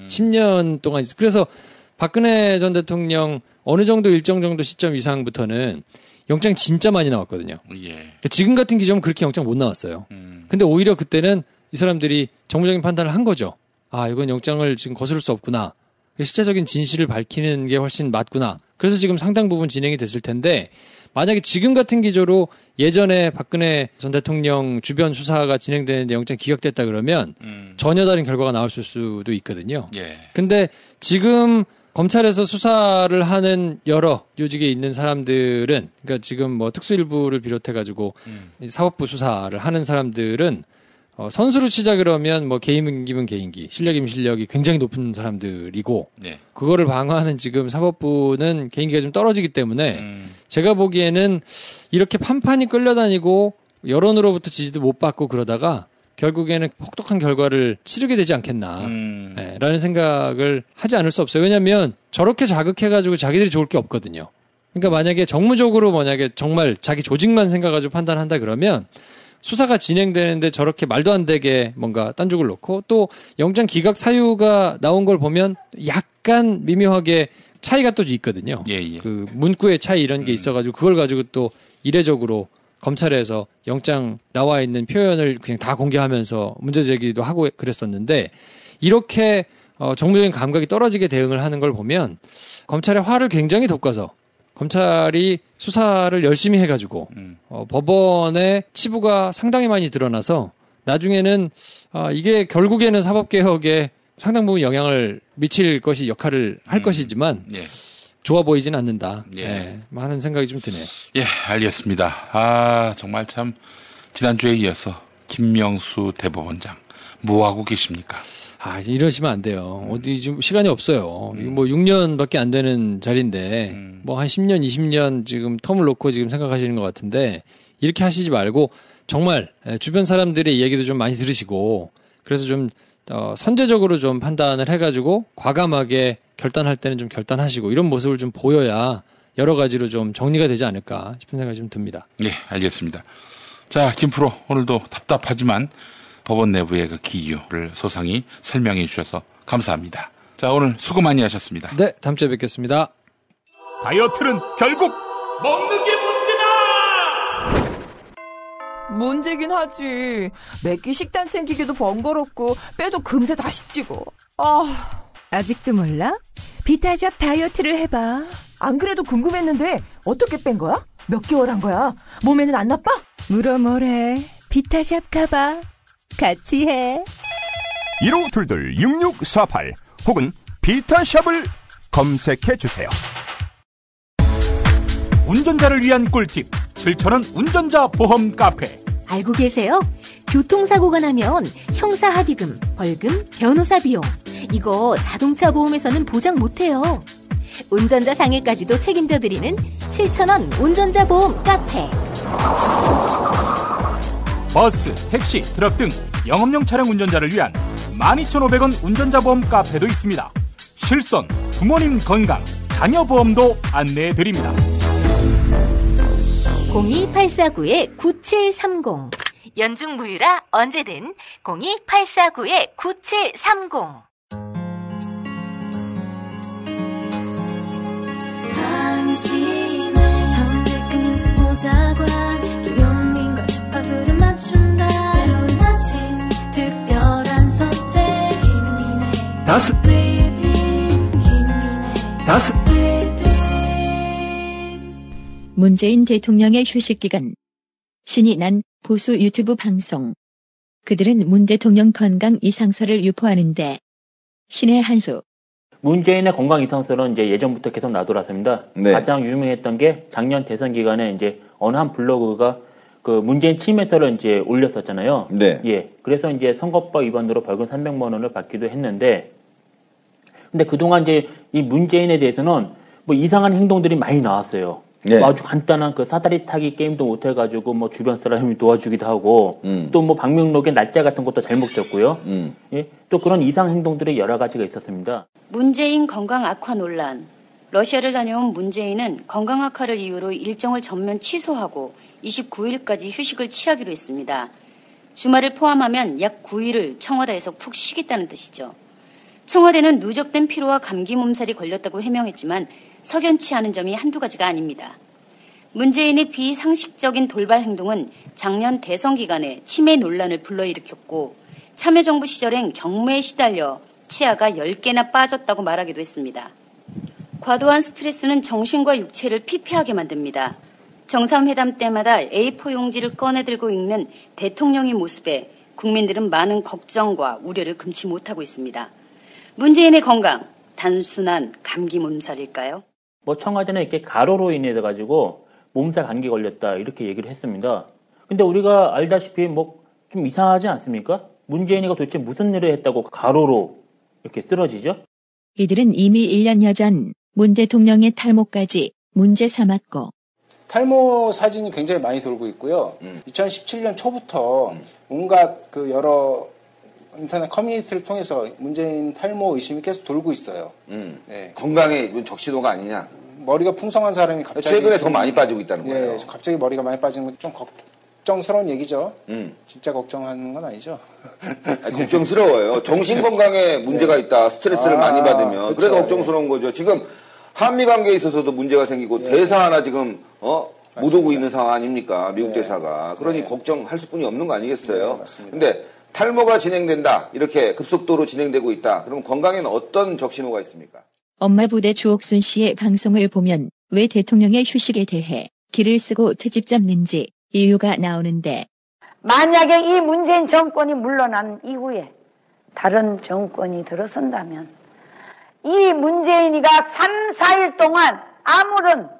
10년 동안 그래서 박근혜 전 대통령 어느 정도 일정 정도 시점 이상부터는 영장 진짜 많이 나왔거든요. 지금 같은 기준은 그렇게 영장 못 나왔어요. 근데 오히려 그때는 이 사람들이 정무적인 판단을 한 거죠. 아, 이건 영장을 지금 거스를 수 없구나. 실체적인 진실을 밝히는 게 훨씬 맞구나. 그래서 지금 상당 부분 진행이 됐을 텐데 만약에 지금 같은 기조로 예전에 박근혜 전 대통령 주변 수사가 진행되는데 영장 기각됐다 그러면 전혀 다른 결과가 나올 수도 있거든요. 근데 지금 검찰에서 수사를 하는 여러 요직에 있는 사람들은 그러니까 지금 뭐 특수일부를 비롯해가지고 사법부 수사를 하는 사람들은 선수로 치자 그러면 뭐 개인기면 개인기, 실력이면 실력이 굉장히 높은 사람들이고 그거를 방어하는 지금 사법부는 개인기가 좀 떨어지기 때문에 제가 보기에는 이렇게 판판이 끌려다니고 여론으로부터 지지도 못 받고 그러다가 결국에는 혹독한 결과를 치르게 되지 않겠나 라는 생각을 하지 않을 수 없어요. 왜냐하면 저렇게 자극해가지고 자기들이 좋을 게 없거든요. 그러니까 만약에 정무적으로 만약에 정말 자기 조직만 생각가지고 판단한다 그러면 수사가 진행되는데 저렇게 말도 안 되게 뭔가 딴죽을 놓고 또 영장 기각 사유가 나온 걸 보면 약간 미묘하게 차이가 또 있거든요. 그 문구의 차이 이런 게 있어가지고 그걸 가지고 또 이례적으로 검찰에서 영장 나와 있는 표현을 그냥 다 공개하면서 문제 제기도 하고 그랬었는데 이렇게 정무적인 감각이 떨어지게 대응을 하는 걸 보면 검찰의 화를 굉장히 돋궈서 검찰이 수사를 열심히 해가지고 법원의 치부가 상당히 많이 드러나서 나중에는 이게 결국에는 사법개혁에 상당 부분 영향을 미칠 것이 역할을 할 것이지만 좋아 보이진 않는다 하는 생각이 좀 드네요. 예, 알겠습니다. 정말 참 지난주에 이어서 김명수 대법원장 뭐 하고 계십니까? 이러시면 안 돼요. 어디 좀 시간이 없어요. 뭐 6년밖에 안 되는 자리인데 뭐 한 10년, 20년 지금 텀을 놓고 지금 생각하시는 것 같은데 이렇게 하시지 말고 정말 주변 사람들의 얘기도 좀 많이 들으시고 그래서 좀 선제적으로 좀 판단을 해가지고 과감하게 결단할 때는 좀 결단하시고 이런 모습을 좀 보여야 여러 가지로 좀 정리가 되지 않을까 싶은 생각이 좀 듭니다. 예, 알겠습니다. 자, 김프로 오늘도 답답하지만 법원 내부의 그 기류를 소상히 설명해 주셔서 감사합니다. 자, 오늘 수고 많이 하셨습니다. 네, 다음 주에 뵙겠습니다. 다이어트는 결국 먹는 게 문제다! 문제긴 하지. 매끼 식단 챙기기도 번거롭고 빼도 금세 다시 찌고. 아직도 몰라? 비타샵 다이어트를 해봐. 안 그래도 궁금했는데 어떻게 뺀 거야? 몇 개월 한 거야? 몸에는 안 나빠? 물어 뭐래. 비타샵 가봐. 같이 해. 1522-6648 혹은 비타샵을 검색해주세요. 운전자를 위한 꿀팁 7,000원 운전자 보험 카페. 알고 계세요? 교통사고가 나면 형사합의금, 벌금, 변호사 비용 이거 자동차 보험에서는 보장 못해요. 운전자 상해까지도 책임져드리는 7,000원 운전자 보험 카페. 버스, 택시, 트럭 등 영업용 차량 운전자를 위한 12,500원 운전자 보험 카페도 있습니다. 실손, 부모님 건강, 자녀 보험도 안내해드립니다. 02849-9730 연중 무휴라 언제든 02849-9730 당신의 정직한 뉴스 보좌관 김용민과 주파수를 맞춘다. 새로운 아침 특별한 선택 김용민의 다스 다스 문재인 대통령의 휴식기간. 신이 난 보수 유튜브 방송. 그들은 문 대통령 건강 이상설을 유포하는데 신의 한수. 문재인의 건강 이상설은 이제 예전부터 계속 나돌았습니다. 가장 유명했던 게 작년 대선 기간에 이제 어느 한 블로그가 그 문재인 취임해서를 이제 올렸었잖아요. 네. 예. 그래서 이제 선거법 위반으로 벌금 300만 원을 받기도 했는데, 근데 그동안 이제 이 문재인에 대해서는 뭐 이상한 행동들이 많이 나왔어요. 네. 뭐 아주 간단한 그 사다리 타기 게임도 못 해가지고 뭐 주변 사람이 도와주기도 하고, 또 뭐 방명록의 날짜 같은 것도 잘못 적고요. 예. 또 그런 이상 행동들이 여러 가지가 있었습니다. 문재인 건강 악화 논란. 러시아를 다녀온 문재인은 건강 악화를 이유로 일정을 전면 취소하고 29일까지 휴식을 취하기로 했습니다. 주말을 포함하면 약 9일을 청와대에서 푹 쉬겠다는 뜻이죠. 청와대는 누적된 피로와 감기 몸살이 걸렸다고 해명했지만 석연치 않은 점이 한두 가지가 아닙니다. 문재인의 비상식적인 돌발 행동은 작년 대선 기간에 치매 논란을 불러일으켰고 참여정부 시절엔 경무에 시달려 치아가 10개나 빠졌다고 말하기도 했습니다. 과도한 스트레스는 정신과 육체를 피폐하게 만듭니다. 정상회담 때마다 A4 용지를 꺼내들고 읽는 대통령의 모습에 국민들은 많은 걱정과 우려를 금치 못하고 있습니다. 문재인의 건강, 단순한 감기 몸살일까요? 뭐 청와대는 이렇게 가로로 인해서 가지고 몸살 감기 걸렸다 이렇게 얘기를 했습니다. 근데 우리가 알다시피 뭐 좀 이상하지 않습니까? 문재인이가 도대체 무슨 일을 했다고 가로로 이렇게 쓰러지죠? 이들은 이미 1년여 전 문 대통령의 탈모까지 문제 삼았고 탈모 사진이 굉장히 많이 돌고 있고요. 2017년 초부터 온갖 그 여러 인터넷 커뮤니티를 통해서 문재인 탈모 의심이 계속 돌고 있어요. 네. 건강에 적신호가 아니냐? 머리가 풍성한 사람이 갑자기 최근에 더 많이 빠지고 있다는 거예요. 예, 갑자기 머리가 많이 빠지는 건 좀 걱정스러운 얘기죠. 진짜 걱정하는 건 아니죠. 아니, 걱정스러워요. 정신 건강에 문제가 있다. 스트레스를 많이 받으면. 그래서 걱정스러운 거죠. 지금 한미 관계에 있어서도 문제가 생기고 대사 하나 지금 못 오고 있는 상황 아닙니까? 미국 대사가. 그러니 걱정할 수뿐이 없는 거 아니겠어요? 맞습니다. 근데 탈모가 진행된다. 이렇게 급속도로 진행되고 있다. 그럼 건강에는 어떤 적신호가 있습니까? 엄마 부대 주옥순 씨의 방송을 보면 왜 대통령의 휴식에 대해 기를 쓰고 트집 잡는지 이유가 나오는데 만약에 이 문재인 정권이 물러난 이후에 다른 정권이 들어선다면 이 문재인이가 3, 4일 동안 아무런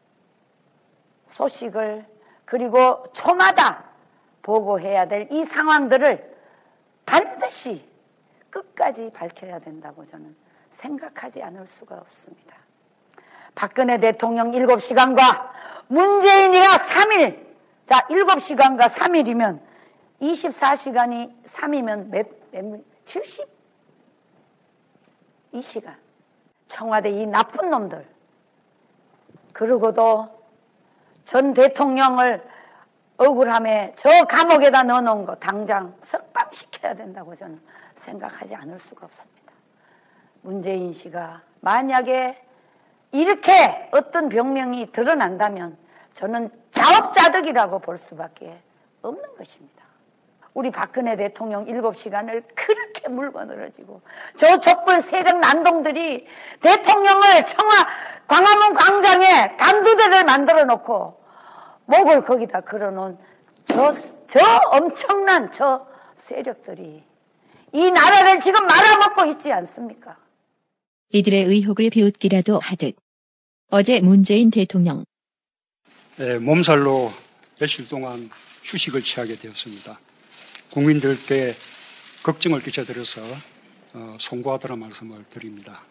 소식을 그리고 초마다 보고해야 될 이 상황들을 반드시 끝까지 밝혀야 된다고 저는 생각하지 않을 수가 없습니다. 박근혜 대통령 7시간과 문재인이가 3일, 자 7시간과 3일이면 24시간이 3이면 72시간. 청와대 이 나쁜 놈들. 그러고도 전 대통령을 억울함에 저 감옥에다 넣어놓은 거 당장 석방시켜야 된다고 저는 생각하지 않을 수가 없습니다. 문재인 씨가 만약에 이렇게 어떤 병명이 드러난다면 저는 자업자득이라고 볼 수밖에 없는 것입니다. 우리 박근혜 대통령 7시간을 그렇게 물고 늘어지고 저 촛불 세력 난동들이 대통령을 광화문 광장에 간두대를 만들어 놓고 목을 거기다 걸어놓은 저 엄청난 저 세력들이 이 나라를 지금 말아먹고 있지 않습니까? 이들의 의혹을 비웃기라도 하듯 어제 문재인 대통령 몸살로 며칠 동안 휴식을 취하게 되었습니다. 국민들께 걱정을 끼쳐드려서 송구하다는 말씀을 드립니다.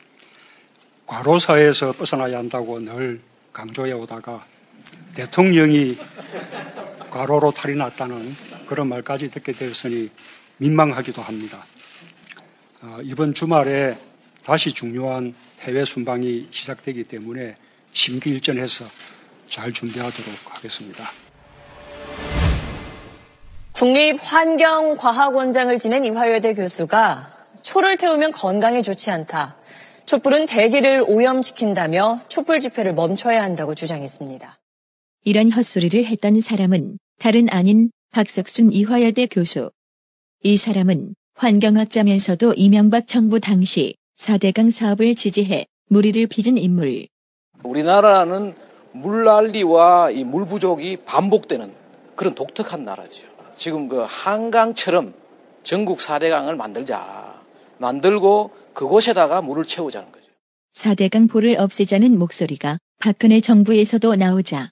과로사에서 벗어나야 한다고 늘 강조해 오다가 대통령이 과로로 탈이 났다는 그런 말까지 듣게 되었으니 민망하기도 합니다. 이번 주말에 다시 중요한 해외 순방이 시작되기 때문에 심기일전해서 잘 준비하도록 하겠습니다. 국립환경과학원장을 지낸 이화여대 교수가 초를 태우면 건강에 좋지 않다. 촛불은 대기를 오염시킨다며 촛불 집회를 멈춰야 한다고 주장했습니다. 이런 헛소리를 했던 사람은 다른 아닌 박석순 이화여대 교수. 이 사람은 환경학자면서도 이명박 정부 당시 4대강 사업을 지지해 물의를 빚은 인물. 우리나라는 물난리와 이 물 부족이 반복되는 그런 독특한 나라죠. 지금 그 한강처럼 전국 4대강을 만들고 그곳에다가 물을 채우자는 거죠. 4대강 보를 없애자는 목소리가 박근혜 정부에서도 나오자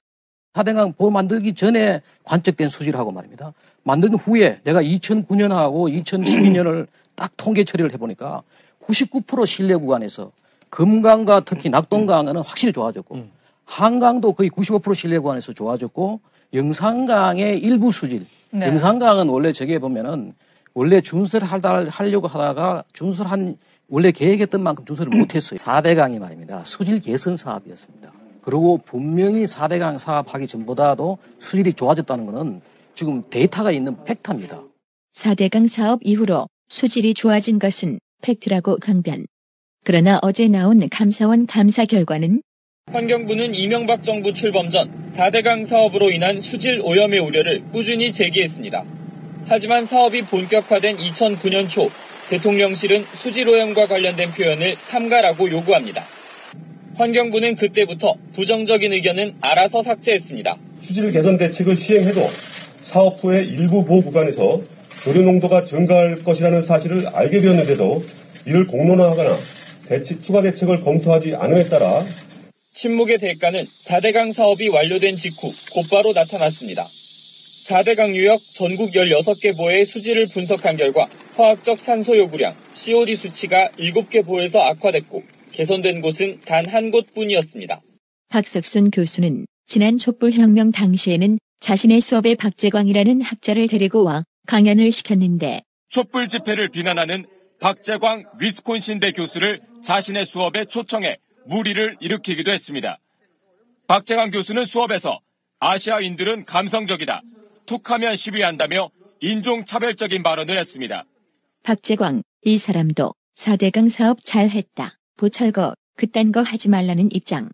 4대강 보호 만들기 전에 관측된 수질하고 말입니다. 만든 후에 내가 2009년하고 2012년을 딱 통계 처리를 해보니까 99% 신뢰 구간에서 금강과 특히 낙동강은 확실히 좋아졌고 한강도 거의 95% 신뢰 구간에서 좋아졌고 영산강의 일부 수질. 네. 영산강은 원래 저게 보면은 원래 준설하려고 하다가 원래 계획했던 만큼 준설을 못했어요. 4대강이 말입니다. 수질 개선 사업이었습니다. 그리고 분명히 4대강 사업하기 전보다도 수질이 좋아졌다는 것은 지금 데이터가 있는 팩트입니다. 4대강 사업 이후로 수질이 좋아진 것은 팩트라고 강변. 그러나 어제 나온 감사원 감사 결과는 환경부는 이명박 정부 출범 전 4대강 사업으로 인한 수질 오염의 우려를 꾸준히 제기했습니다. 하지만 사업이 본격화된 2009년 초 대통령실은 수질 오염과 관련된 표현을 삼가라고 요구합니다. 환경부는 그때부터 부정적인 의견은 알아서 삭제했습니다. 수질 개선 대책을 시행해도 사업 후에 일부 보호 구간에서 조류 농도가 증가할 것이라는 사실을 알게 되었는데도 이를 공론화하거나 추가 대책을 검토하지 않음에 따라 침묵의 대가는 4대강 사업이 완료된 직후 곧바로 나타났습니다. 4대강 유역 전국 16개 보의 수질을 분석한 결과 화학적 산소 요구량, COD 수치가 7개 보에서 악화됐고 개선된 곳은 단 한 곳뿐이었습니다. 박석순 교수는 지난 촛불혁명 당시에는 자신의 수업에 박재광이라는 학자를 데리고 와 강연을 시켰는데 촛불 집회를 비난하는 박재광 위스콘신대 교수를 자신의 수업에 초청해 물의를 일으키기도 했습니다. 박재광 교수는 수업에서 아시아인들은 감성적이다, 툭하면 시위한다며 인종차별적인 발언을 했습니다. 박재광, 이 사람도 4대강 사업 잘했다. 보철거, 그딴 거 하지 말라는 입장.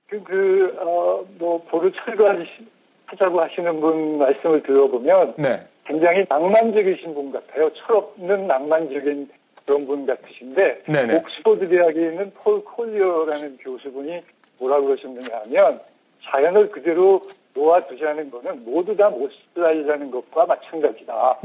보루 철거하자고 하시는 분 말씀을 들어보면 굉장히 낭만적이신 분 같아요. 철없는 낭만적인 그런 분 같으신데 옥스퍼드 대학에 있는 폴 콜리어라는 교수분이 뭐라고 그러셨느냐 하면 자연을 그대로 놓아두자는 거는 모두 다 못 살자는 것과 마찬가지다.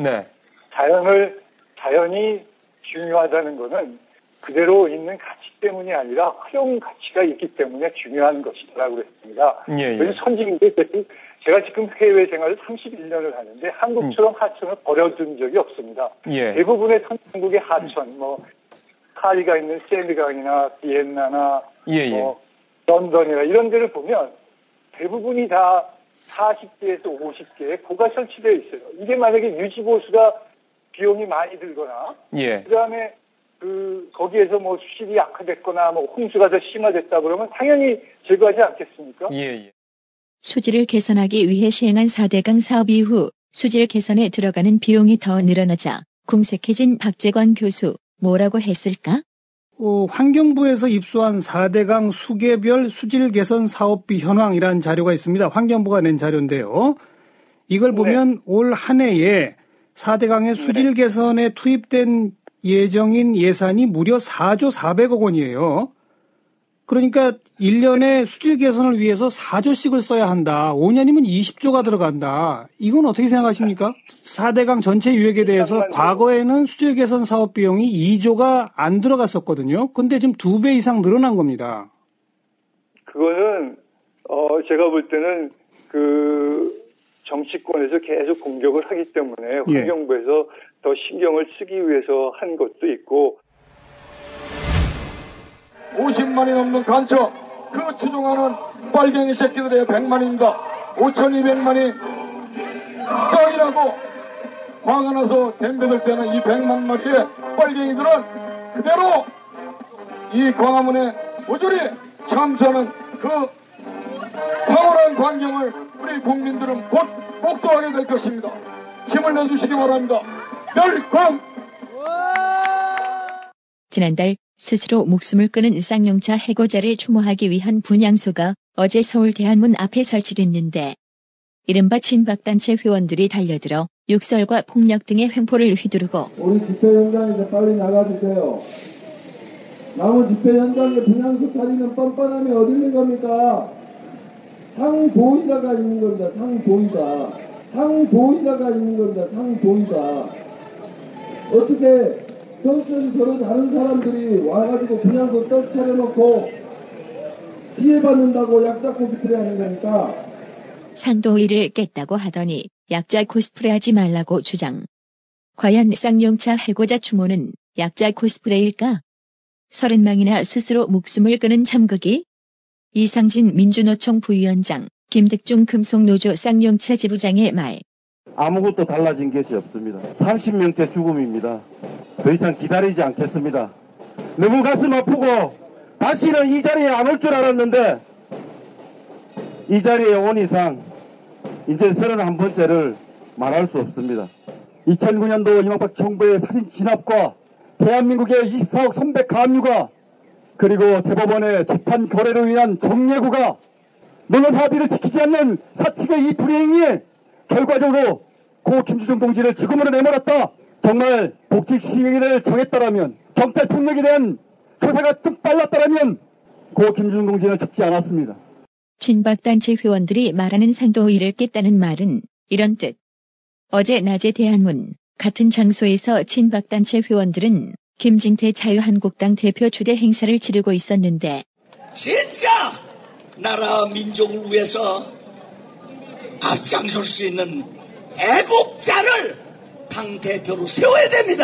자연이 중요하다는 거는 그대로 있는 가치 때문이 아니라 활용 가치가 있기 때문에 중요한 것이라고 그랬습니다. 그래서 선진국에 제가 지금 해외 생활을 31년을 하는데 한국처럼 하천을 버려둔 적이 없습니다. 대부분의 선진국의 하천, 카리가 있는 세미강이나 비엔나나 런던이나 이런 데를 보면 대부분이 다 40개에서 50개의 고가 설치되어 있어요. 이게 만약에 유지보수가 비용이 많이 들거나 그다음에 거기에서 수질이 약화됐거나 홍수가 더 심화됐다 그러면 당연히 제거하지 않겠습니까? 수질을 개선하기 위해 시행한 4대강 사업 이후 수질 개선에 들어가는 비용이 더 늘어나자 궁색해진 박재광 교수 뭐라고 했을까? 환경부에서 입수한 4대강 수계별 수질 개선 사업비 현황이라는 자료가 있습니다. 환경부가 낸 자료인데요. 이걸 보면 올 한 해에 4대강의 수질 개선에 투입된 예정인 예산이 무려 4조 400억 원이에요. 그러니까 1년에 수질 개선을 위해서 4조씩을 써야 한다. 5년이면 20조가 들어간다. 이건 어떻게 생각하십니까? 4대강 전체 유역에 대해서 과거에는 수질 개선 사업 비용이 2조가 안 들어갔었거든요. 근데 지금 2배 이상 늘어난 겁니다. 그거는 제가 볼 때는 정치권에서 계속 공격을 하기 때문에 환경부에서 더 신경을 쓰기 위해서 한 것도 있고 50만이 넘는 간첩, 그 추종하는 빨갱이 새끼들의 100만입니다. 5,200만이 썩이라고 화가 나서 덤벼들 때는 이 100만 마리의 빨갱이들은 그대로 이 광화문에 모조리 참수하는 그 황홀한 광경을 우리 국민들은 곧 목도하게 될 것입니다. 힘을 내주시기 바랍니다. 멸공! 지난달 스스로 목숨을 끊은 쌍용차 해고자를 추모하기 위한 분향소가 어제 서울 대한문 앞에 설치됐는데 이른바 친박단체 회원들이 달려들어 욕설과 폭력 등의 횡포를 휘두르고 우리 집회 현장에서 빨리 나가주세요. 남은 집회 현장에 분향소 차리는 뻔뻔함이 어디 있는 겁니까? 상도의자가 있는 겁니다. 상도의자가 있는 겁니다. 상도의자. 어떻게 정치에서 서로 다른 사람들이 와가지고 분향소 떡 차려놓고 피해받는다고 약잡고 비틀어 하는 거니까. 상도의를 깼다고 하더니 약자 코스프레하지 말라고 주장. 과연 쌍용차 해고자 추모는 약자 코스프레일까? 30명이나 스스로 목숨을 끊은 참극이? 이상진 민주노총 부위원장, 김득중 금속노조 쌍용차 지부장의 말. 아무것도 달라진 것이 없습니다. 30명째 죽음입니다. 더 이상 기다리지 않겠습니다. 너무 가슴 아프고 다시는 이 자리에 안 올 줄 알았는데 이 자리에 온 이상 이제 31번째를 말할 수 없습니다. 2009년도 이명박 정부의 살인 진압과 대한민국의 24억 선백 가압류가 그리고 대법원의 재판 거래로 인한 정례구가 노동사비를 지키지 않는 사측의 이 불이행이 결과적으로 고 김주중 동지를 죽음으로 내몰았다. 정말 복직 시기를 정했다라면 경찰 폭력에 대한 조사가 좀 빨랐다라면 고 김주중 동지는 죽지 않았습니다. 친박단체 회원들이 말하는 상도의를 깼다는 말은 이런 뜻. 어제 낮에 대한문 같은 장소에서 친박단체 회원들은 김진태 자유한국당 대표 주대 행사를 치르고 있었는데 진짜 나라 민족을 위해서 앞장설 수 있는 애국자를 당대표로 세워야 됩니다.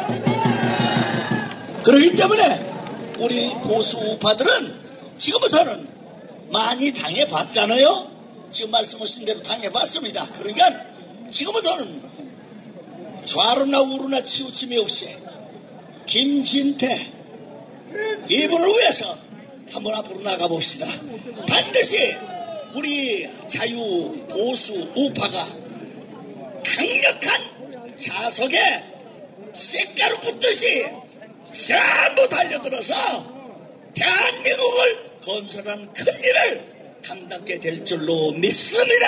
그렇기 때문에 우리 보수 우파들은 지금부터는 많이 당해봤잖아요. 지금 말씀하신 대로 당해봤습니다. 그러니까 지금부터는 좌로나 우로나 치우침이 없이 김진태 이분을 위해서 한번 앞으로 나가봅시다. 반드시 우리 자유 보수 우파가 강력한 자석에 쇳가루 붙듯이 전부 달려들어서 대한민국을 건설하는 큰 일을 감당하게 될 줄로 믿습니다.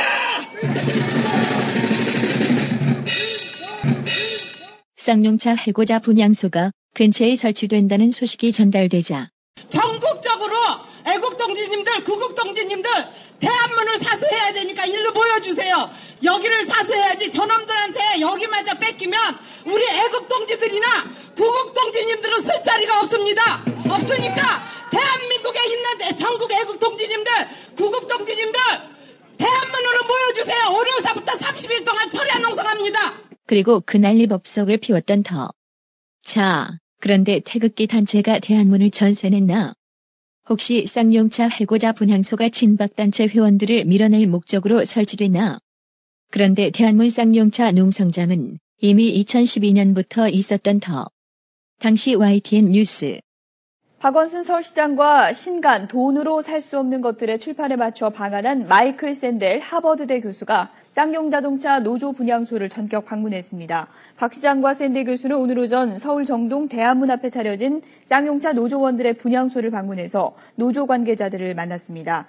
쌍용차 해고자 분향소가 근처에 설치된다는 소식이 전달되자 전국적으로 애국동지님들, 구국동지님들 대한문을 사수해야 되니까 일로 모여주세요. 여기를 사수해야지 저놈들한테 여기마저 뺏기면 우리 애국동지들이나 구국동지님들은 쓸 자리가 없습니다. 없으니까 대한민국에 있는 전국 애국동지님들, 구국동지님들 대한문으로 모여주세요. 월요일부터 30일 동안 철야 농성합니다. 그리고 그 난리 법석을 피웠던 더. 자, 그런데 태극기 단체가 대한문을 전세냈나? 혹시 쌍용차 해고자 분향소가 친박단체 회원들을 밀어낼 목적으로 설치됐나? 그런데 대한문 쌍용차 농성장은 이미 2012년부터 있었던 더. 당시 YTN 뉴스. 박원순 서울시장과 신간, 돈으로 살 수 없는 것들의 출판에 맞춰 방한한 마이클 샌델 하버드대 교수가 쌍용자동차 노조 분향소를 전격 방문했습니다. 박 시장과 샌델 교수는 오늘 오전 서울 정동 대한문 앞에 차려진 쌍용차 노조원들의 분향소를 방문해서 노조 관계자들을 만났습니다.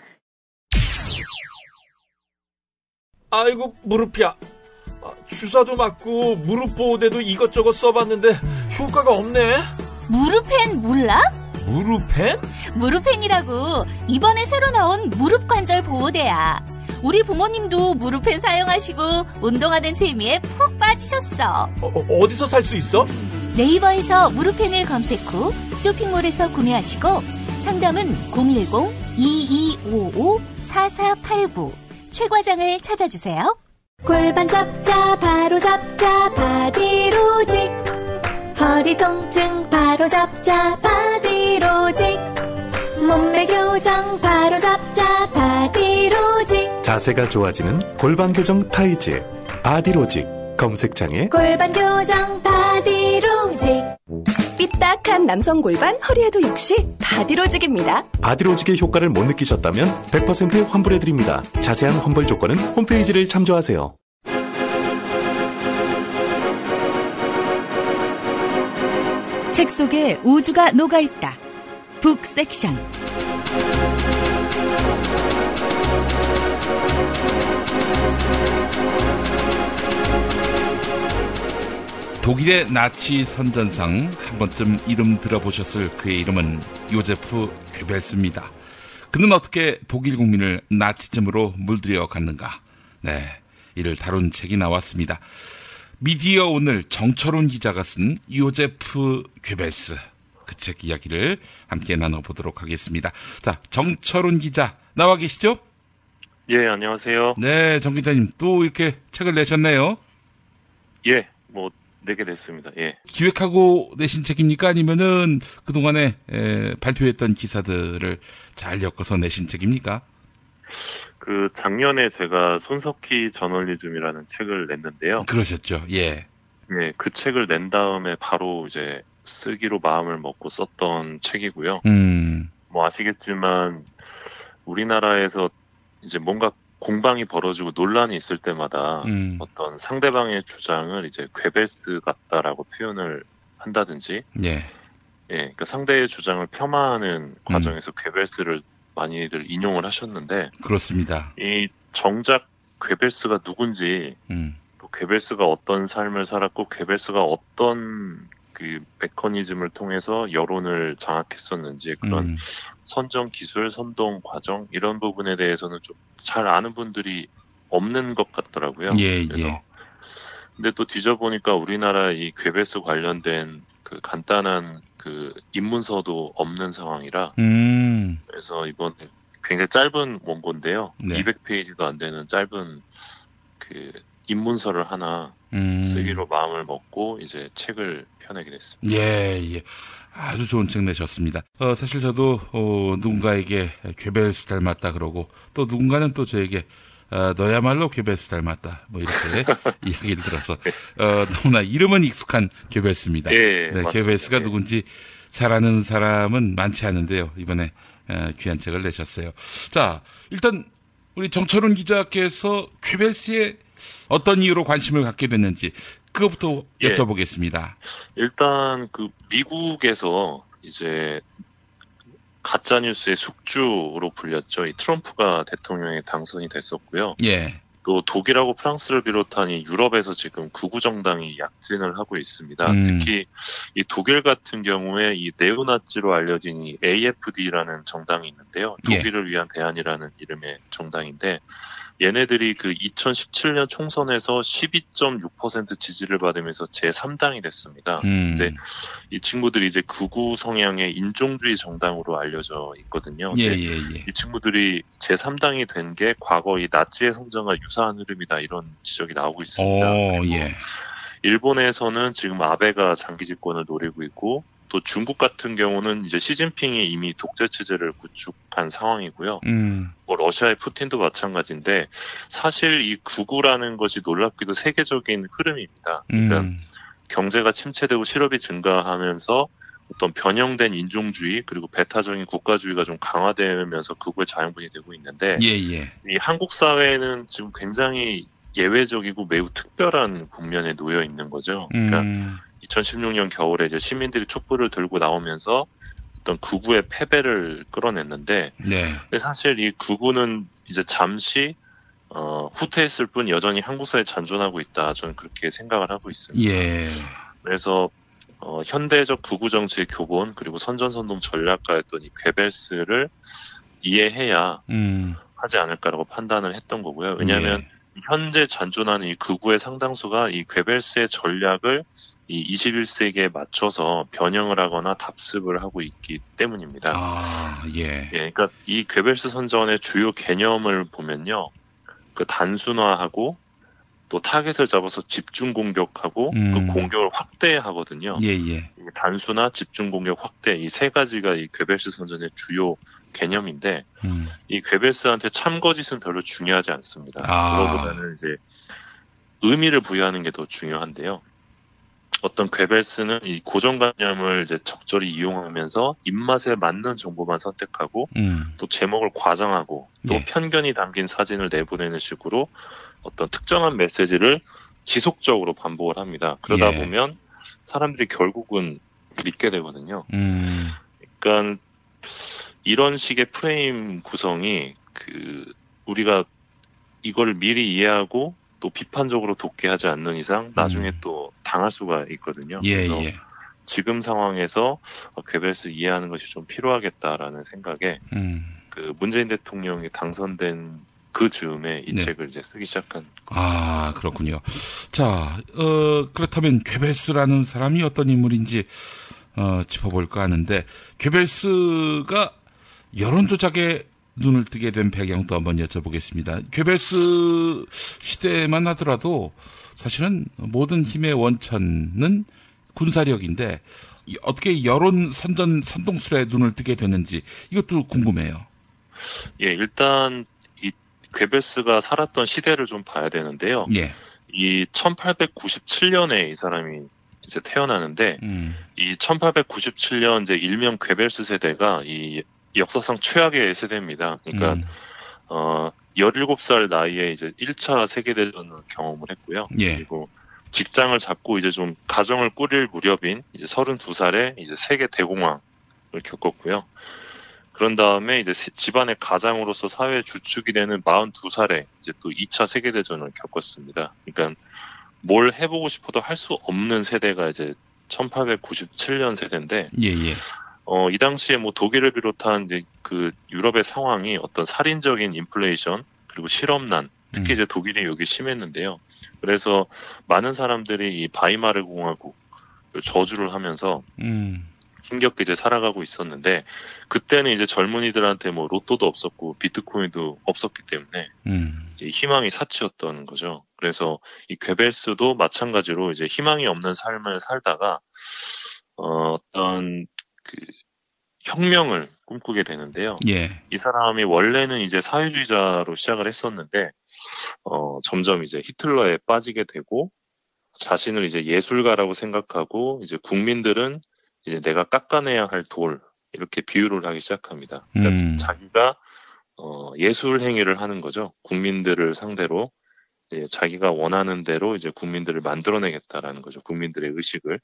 아이고 무릎이야. 주사도 맞고 무릎 보호대도 이것저것 써봤는데 효과가 없네. 무릎펜 몰라? 무릎펜? 무릎펜이라고 이번에 새로 나온 무릎 관절 보호대야. 우리 부모님도 무릎펜 사용하시고 운동하는 재미에 푹 빠지셨어. 어디서 살 수 있어? 네이버에서 무릎펜을 검색 후 쇼핑몰에서 구매하시고 상담은 010-2255-4489 최 과장을 찾아주세요. 골반 잡자 바로 잡자 바디로직, 허리 통증 바로 잡자 바디로직, 몸매 교정 바로 잡자 바디로직, 자세가 좋아지는 골반 교정 타이즈 바디로직. 검색창에 골반 교정 바디로직. 삐딱한 남성 골반 허리에도 역시 바디로직입니다. 바디로직의 효과를 못 느끼셨다면 100% 환불해드립니다. 자세한 환불 조건은 홈페이지를 참조하세요. 책 속에 우주가 녹아있다. 북섹션. 독일의 나치 선전상 한 번쯤 이름 들어보셨을 그의 이름은 요제프 괴벨스입니다. 그는 어떻게 독일 국민을 나치즘으로 물들여 갔는가? 네, 이를 다룬 책이 나왔습니다. 미디어 오늘 정철훈 기자가 쓴 요제프 괴벨스, 그 책 이야기를 함께 나눠보도록 하겠습니다. 자, 정철훈 기자 나와 계시죠? 예, 안녕하세요. 네, 정 기자님 또 이렇게 책을 내셨네요. 예, 내게 됐습니다. 예. 기획하고 내신 책입니까? 아니면은 그동안에 발표했던 기사들을 잘 엮어서 내신 책입니까? 작년에 제가 손석희 저널리즘이라는 책을 냈는데요. 그러셨죠. 예. 예, 그 책을 낸 다음에 바로 이제 쓰기로 마음을 먹고 썼던 책이고요. 아시겠지만 우리나라에서 이제 뭔가 공방이 벌어지고 논란이 있을 때마다 어떤 상대방의 주장을 이제 괴벨스 같다라고 표현을 한다든지, 그러니까 상대의 주장을 폄하하는 과정에서 괴벨스를 많이들 인용을 하셨는데, 그렇습니다. 이 정작 괴벨스가 누군지, 또 괴벨스가 어떤 삶을 살았고, 괴벨스가 어떤 그 메커니즘을 통해서 여론을 장악했었는지 그런 선정 기술, 선동 과정 이런 부분에 대해서는 좀 잘 아는 분들이 없는 것 같더라고요. 그래서 근데 또 뒤져보니까 우리나라 이 괴벨스 관련된 그 간단한 그 입문서도 없는 상황이라 그래서 이번 굉장히 짧은 원고인데요. 200페이지도 안 되는 짧은 그 입문서를 하나 쓰기로 마음을 먹고 이제 책을 펴내게 됐습니다. 예. 아주 좋은 책 내셨습니다. 사실 저도 누군가에게 괴벨스 닮았다 그러고 또 누군가는 또 저에게 너야말로 괴벨스 닮았다 뭐 이렇게 이야기를 들어서 너무나 이름은 익숙한 괴벨스입니다. 네, 괴벨스가 누군지 잘 아는 사람은 많지 않은데요. 이번에 귀한 책을 내셨어요. 자, 일단 우리 정철훈 기자께서 괴벨스에 어떤 이유로 관심을 갖게 됐는지 그것부터 여쭤보겠습니다. 일단 미국에서 이제 가짜 뉴스의 숙주로 불렸죠. 이 트럼프가 대통령에 당선이 됐었고요. 또 독일하고 프랑스를 비롯한 이 유럽에서 지금 극우 정당이 약진을 하고 있습니다. 특히 이 독일 같은 경우에 이 네오나치로 알려진 이 AfD라는 정당이 있는데요. 독일을 위한 대안이라는 이름의 정당인데 얘네들이 2017년 총선에서 12.6% 지지를 받으면서 제3당이 됐습니다. 근데 이 친구들이 이제 극우 성향의 인종주의 정당으로 알려져 있거든요. 이 친구들이 제3당이 된 게 과거 이 나치의 성장과 유사한 흐름이다 이런 지적이 나오고 있습니다. 일본에서는 지금 아베가 장기 집권을 노리고 있고 또 중국 같은 경우는 이제 시진핑이 이미 독재 체제를 구축한 상황이고요. 러시아의 푸틴도 마찬가지인데 사실 이 극우라는 것이 놀랍게도 세계적인 흐름입니다. 그러니까 경제가 침체되고 실업이 증가하면서 어떤 변형된 인종주의 그리고 배타적인 국가주의가 좀 강화되면서 극우의 자양분이 되고 있는데 이 한국 사회는 지금 굉장히 예외적이고 매우 특별한 국면에 놓여 있는 거죠. 그러니까 2016년 겨울에 이제 시민들이 촛불을 들고 나오면서 어떤 극우의 패배를 끌어냈는데, 근데 사실 이 극우는 이제 잠시 후퇴했을 뿐 여전히 한국 사회에 잔존하고 있다. 저는 그렇게 생각을 하고 있습니다. 그래서 현대적 극우 정치의 교본 그리고 선전선동 전략가였던 이 괴벨스를 이해해야 하지 않을까라고 판단을 했던 거고요. 왜냐하면 현재 잔존하는 이 극우의 상당수가 이 괴벨스의 전략을 이 21세기에 맞춰서 변형을 하거나 답습을 하고 있기 때문입니다. 그러니까 이 괴벨스 선전의 주요 개념을 보면요. 단순화하고 또 타겟을 잡아서 집중 공격하고 그 공격을 확대하거든요. 단순화, 집중 공격, 확대 이 세 가지가 이 괴벨스 선전의 주요 개념인데 이 괴벨스한테 참거짓은 별로 중요하지 않습니다. 그거보다는 이제 의미를 부여하는 게 더 중요한데요. 어떤 괴벨스는 이 고정관념을 이제 적절히 이용하면서 입맛에 맞는 정보만 선택하고 또 제목을 과장하고 또 편견이 담긴 사진을 내보내는 식으로 어떤 특정한 메시지를 지속적으로 반복을 합니다. 그러다 보면 사람들이 결국은 믿게 되거든요. 그러니까 이런 식의 프레임 구성이 우리가 이걸 미리 이해하고 또 비판적으로 돕게 하지 않는 이상 나중에 또 당할 수가 있거든요. 그래서 지금 상황에서 괴벨스 이해하는 것이 좀 필요하겠다라는 생각에 문재인 대통령이 당선된 그 즈음에 이 책을 이제 쓰기 시작한. 그렇군요. 자, 그렇다면 괴벨스라는 사람이 어떤 인물인지 짚어볼까 하는데 괴벨스가 여론 조작에 눈을 뜨게 된 배경도 한번 여쭤보겠습니다. 괴벨스 시대만 하더라도 사실은 모든 힘의 원천은 군사력인데 어떻게 여론 선전 선동술에 눈을 뜨게 됐는지 이것도 궁금해요. 예, 일단 이 괴벨스가 살았던 시대를 좀 봐야 되는데요. 예. 이 1897년에 이 사람이 이제 태어나는데 이 1897년 이제 일명 괴벨스 세대가 이 역사상 최악의 세대입니다. 그러니까 17살 나이에 이제 1차 세계대전을 경험을 했고요. 예. 그리고 직장을 잡고 이제 좀 가정을 꾸릴 무렵인 이제 32살에 이제 세계 대공황을 겪었고요. 그런 다음에 이제 집안의 가장으로서 사회 주축이 되는 42살에 이제 또 2차 세계대전을 겪었습니다. 그러니까 뭘 해보고 싶어도 할 수 없는 세대가 이제 1897년 세대인데, 이 당시에 뭐 독일을 비롯한 이제 그 유럽의 상황이 어떤 살인적인 인플레이션 그리고 실업난, 특히 이제 독일이 여기 심했는데요. 그래서 많은 사람들이 이 바이마르 공화국 저주를 하면서 힘겹게 이제 살아가고 있었는데 그때는 이제 젊은이들한테 뭐 로또도 없었고 비트코인도 없었기 때문에 희망이 사치였던 거죠. 그래서 이 괴벨스도 마찬가지로 이제 희망이 없는 삶을 살다가 어떤 그 혁명을 꿈꾸게 되는데요. 예. 이 사람이 원래는 이제 사회주의자로 시작을 했었는데 점점 이제 히틀러에 빠지게 되고 자신을 이제 예술가라고 생각하고 이제 국민들은 이제 내가 깎아내야 할 돌 이렇게 비유를 하기 시작합니다. 그러니까 자기가 예술 행위를 하는 거죠. 국민들을 상대로 자기가 원하는 대로 이제 국민들을 만들어내겠다라는 거죠. 국민들의 의식을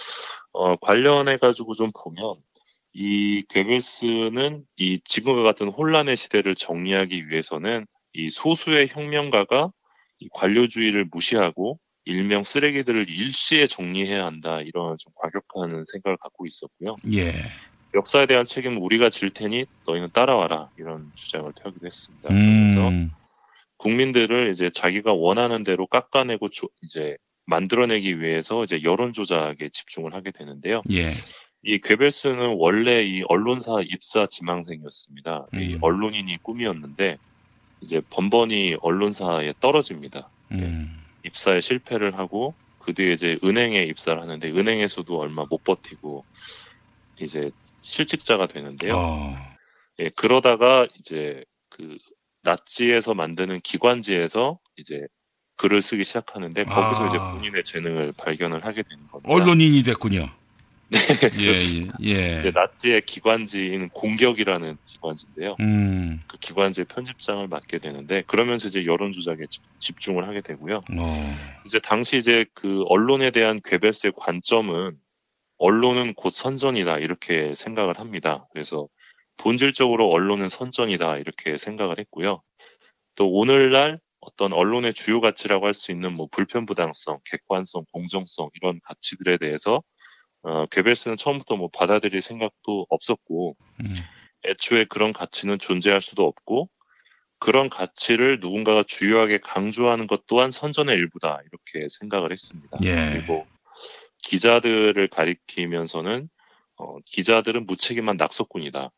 관련해 가지고 좀 보면 이 괴벨스는 이 지금과 같은 혼란의 시대를 정리하기 위해서는 이 소수의 혁명가가 이 관료주의를 무시하고 일명 쓰레기들을 일시에 정리해야 한다 이런 좀 과격한 생각을 갖고 있었고요. 예. 역사에 대한 책임은 우리가 질 테니 너희는 따라와라 이런 주장을 펴기도 했습니다. 그래서 국민들을 이제 자기가 원하는 대로 깎아내고 이제 만들어내기 위해서 이제 여론 조작에 집중을 하게 되는데요. 예. 이 괴벨스는 원래 이 언론사 입사 지망생이었습니다. 이 언론인이 꿈이었는데 이제 번번이 언론사에 떨어집니다. 입사에 실패를 하고 그 뒤에 이제 은행에 입사를 하는데 은행에서도 얼마 못 버티고 이제 실직자가 되는데요. 예, 그러다가 이제 그 나치에서 만드는 기관지에서 이제 글을 쓰기 시작하는데 거기서 이제 본인의 재능을 발견을 하게 되는 겁니다. 언론인이 됐군요. 네, 예. 이제 나치의 기관지인 공격이라는 기관지인데요. 그 기관지의 편집장을 맡게 되는데 그러면서 이제 여론 조작에 집중을 하게 되고요. 이제 당시 이제 그 언론에 대한 괴벨스의 관점은 언론은 곧 선전이다 이렇게 생각을 합니다. 그래서 본질적으로 언론은 선전이다 이렇게 생각을 했고요. 또 오늘날 어떤 언론의 주요 가치라고 할 수 있는 뭐 불편부당성, 객관성, 공정성 이런 가치들에 대해서 괴벨스는 처음부터 뭐 받아들일 생각도 없었고 애초에 그런 가치는 존재할 수도 없고 그런 가치를 누군가가 주요하게 강조하는 것 또한 선전의 일부다 이렇게 생각을 했습니다. 예. 그리고 기자들을 가리키면서는 기자들은 무책임한 낙서꾼이다.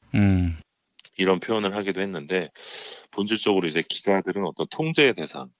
이런 표현을 하기도 했는데 본질적으로 이제 기자들은 어떤 통제의 대상으로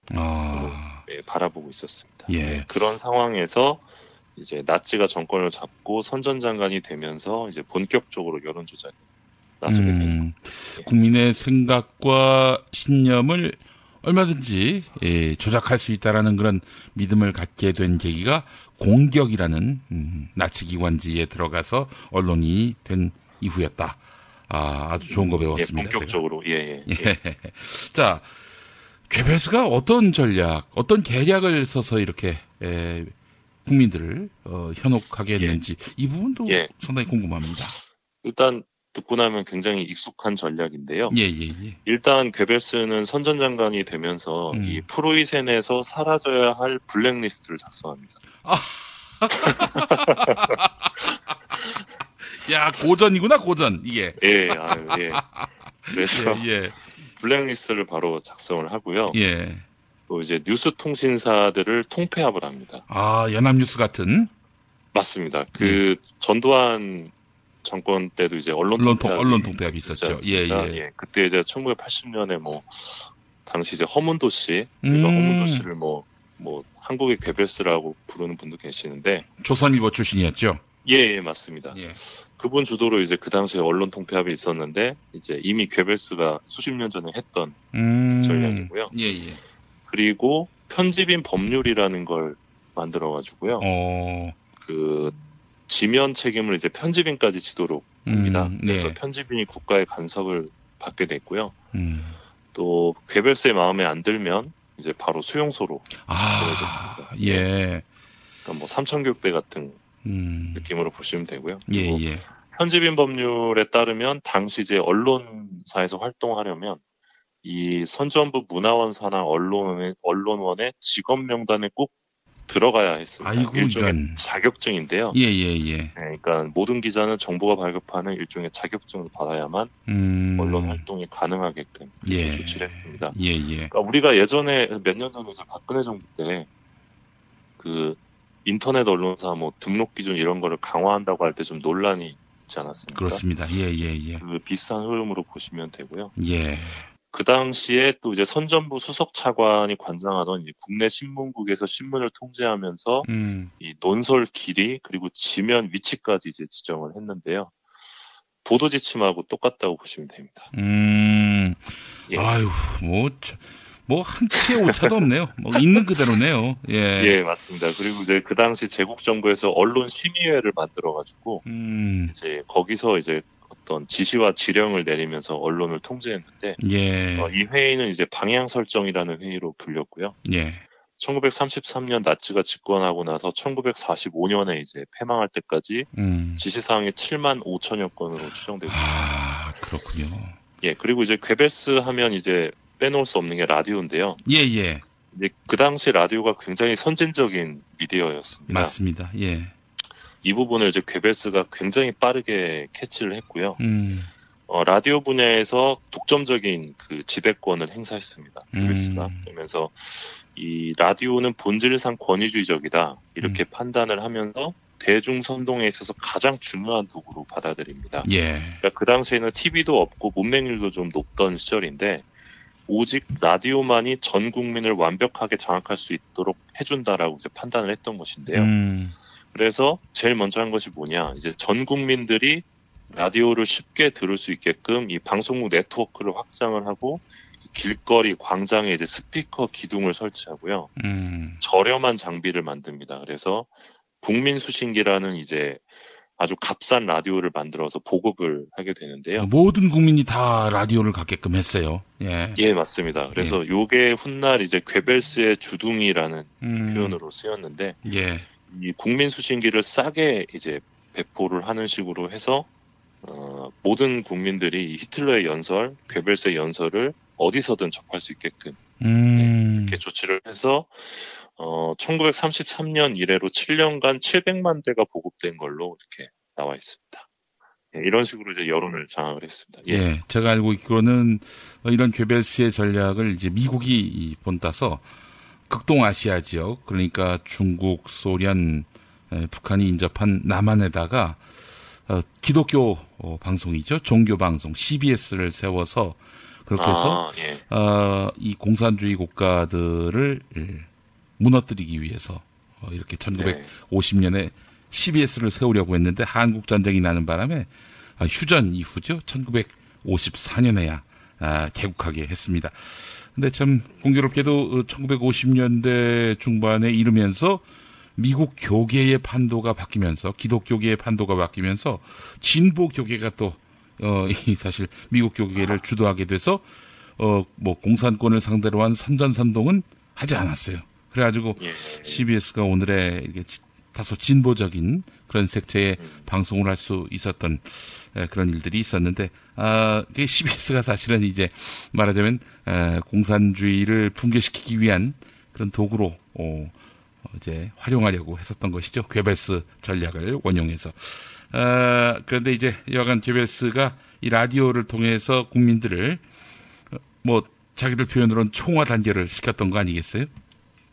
바라보고 있었습니다. 예. 그런 상황에서 이제 나치가 정권을 잡고 선전장관이 되면서 이제 본격적으로 여론 조작에 나서게 되는 겁니다. 국민의 생각과 신념을 얼마든지 조작할 수 있다라는 그런 믿음을 갖게 된 계기가 공격이라는 나치 기관지에 들어가서 언론이 된 이후였다. 아주 좋은 거 배웠습니다. 본격적으로 예. 자, 괴벨스가 어떤 전략, 어떤 계략을 써서 이렇게 국민들을 현혹하게 했는지 이 부분도 상당히 궁금합니다. 일단 듣고 나면 굉장히 익숙한 전략인데요. 예. 일단 괴벨스는 선전장관이 되면서 이 프로이센에서 사라져야 할 블랙리스트를 작성합니다. 야, 고전이구나, 고전, 이게. 예. 그래서 블랙리스트를 바로 작성을 하고요. 예. 또 이제 뉴스 통신사들을 통폐합을 합니다. 연합뉴스 같은? 맞습니다. 그 전두환 정권 때도 이제 언론 통폐합이 있었죠. 예. 그때 이제 1980년에 당시 이제 허문도 씨, 허문도 씨를 한국의 괴벨스라고 부르는 분도 계시는데 조선일보 출신이었죠. 예, 맞습니다. 예. 그분 주도로 이제 그 당시에 언론 통폐합이 있었는데 이제 이미 괴벨스가 수십 년 전에 했던 전략이고요. 예. 그리고 편집인 법률이라는 걸 만들어가지고요. 그 지면 책임을 이제 편집인까지 지도록 합니다. 그래서 편집인이 국가의 간섭을 받게 됐고요. 또 괴벨스의 마음에 안 들면 이제 바로 수용소로 보내졌습니다. 예. 그러니까 삼천교육대 같은 느낌으로 보시면 되고요. 예. 편집인 법률에 따르면 당시 이제 언론사에서 활동하려면 이 선전부 문화원 산하 언론원의 직업 명단에 꼭 들어가야 했습니다. 아이고, 일종의 자격증인데요. 예. 그러니까 모든 기자는 정부가 발급하는 일종의 자격증을 받아야만 언론 활동이 가능하게끔 그렇게 조치를 했습니다. 예. 그러니까 우리가 예전에 몇 년 전에 박근혜 정부 때 그 인터넷 언론사 등록 기준 이런 거를 강화한다고 할 때 좀 논란이 있지 않았습니까? 그렇습니다. 예. 그 비슷한 흐름으로 보시면 되고요. 예. 그 당시에 또 이제 선전부 수석 차관이 관장하던 국내 신문국에서 신문을 통제하면서 이 논설 길이 그리고 지면 위치까지 이제 지정을 했는데요. 보도 지침하고 똑같다고 보시면 됩니다. 예. 아유, 한치의 오차도 없네요. 있는 그대로네요. 예, 맞습니다. 그리고 이제 그 당시 제국 정부에서 언론 심의회를 만들어가지고 이제 거기서 이제 어떤 지시와 지령을 내리면서 언론을 통제했는데 이 회의는 이제 방향 설정이라는 회의로 불렸고요. 1933년 나치가 집권하고 나서 1945년에 이제 패망할 때까지 지시사항이 7만 5천여 건으로 추정되고 있습니다. 그렇군요. 예, 그리고 이제 괴벨스 하면 이제 빼놓을 수 없는 게 라디오인데요. 예. 이제 그 당시 라디오가 굉장히 선진적인 미디어였습니다. 맞습니다. 예. 이 부분을 이제 괴벨스가 굉장히 빠르게 캐치를 했고요. 라디오 분야에서 독점적인 그 지배권을 행사했습니다. 괴벨스가. 그러면서 이 라디오는 본질상 권위주의적이다. 이렇게 판단을 하면서 대중 선동에 있어서 가장 중요한 도구로 받아들입니다. 그러니까 그 당시에는 TV도 없고 문맹률도 좀 높던 시절인데 오직 라디오만이 전 국민을 완벽하게 장악할 수 있도록 해준다라고 이제 판단을 했던 것인데요. 그래서 제일 먼저 한 것이 뭐냐, 이제 전 국민들이 라디오를 쉽게 들을 수 있게끔 이 방송국 네트워크를 확장을 하고 길거리, 광장에 이제 스피커 기둥을 설치하고요. 저렴한 장비를 만듭니다. 그래서 국민수신기라는 이제 아주 값싼 라디오를 만들어서 보급을 하게 되는데요. 모든 국민이 다 라디오를 갖게끔 했어요. 예, 맞습니다. 그래서 요게 훗날 이제 괴벨스의 주둥이라는 표현으로 쓰였는데, 이 국민수신기를 싸게 이제 배포를 하는 식으로 해서 모든 국민들이 히틀러의 연설, 괴벨스의 연설을 어디서든 접할 수 있게끔 이렇게 조치를 해서 1933년 이래로 7년간 700만 대가 보급된 걸로 이렇게 나와 있습니다. 이런 식으로 이제 여론을 장악을 했습니다. 제가 알고 있기로는 이런 괴벨스의 전략을 이제 미국이 본따서 극동아시아 지역, 그러니까 중국, 소련, 북한이 인접한 남한에다가 기독교 방송이죠. 종교 방송 CBS를 세워서 그렇게 해서 이 공산주의 국가들을 무너뜨리기 위해서 이렇게 1950년에 CBS를 세우려고 했는데 한국 전쟁이 나는 바람에 휴전 이후죠. 1954년에야 개국하게 했습니다. 근데 참 공교롭게도 1950년대 중반에 이르면서 미국 교계의 판도가 바뀌면서 기독교계의 판도가 바뀌면서 진보 교계가 또 사실 미국 교계를 주도하게 돼서 공산권을 상대로 한 선전선동은 하지 않았어요. 그래가지고 CBS가 오늘의 이게 다소 진보적인 그런 색채의 방송을 할 수 있었던 그런 일들이 있었는데, CBS가 사실은 이제 말하자면 공산주의를 붕괴시키기 위한 그런 도구로 이제 활용하려고 했었던 것이죠. 괴벨스 전략을 원용해서. 그런데 이제 여간 괴벨스가 이 라디오를 통해서 국민들을 자기들 표현으로는 총화 단결을 시켰던 거 아니겠어요?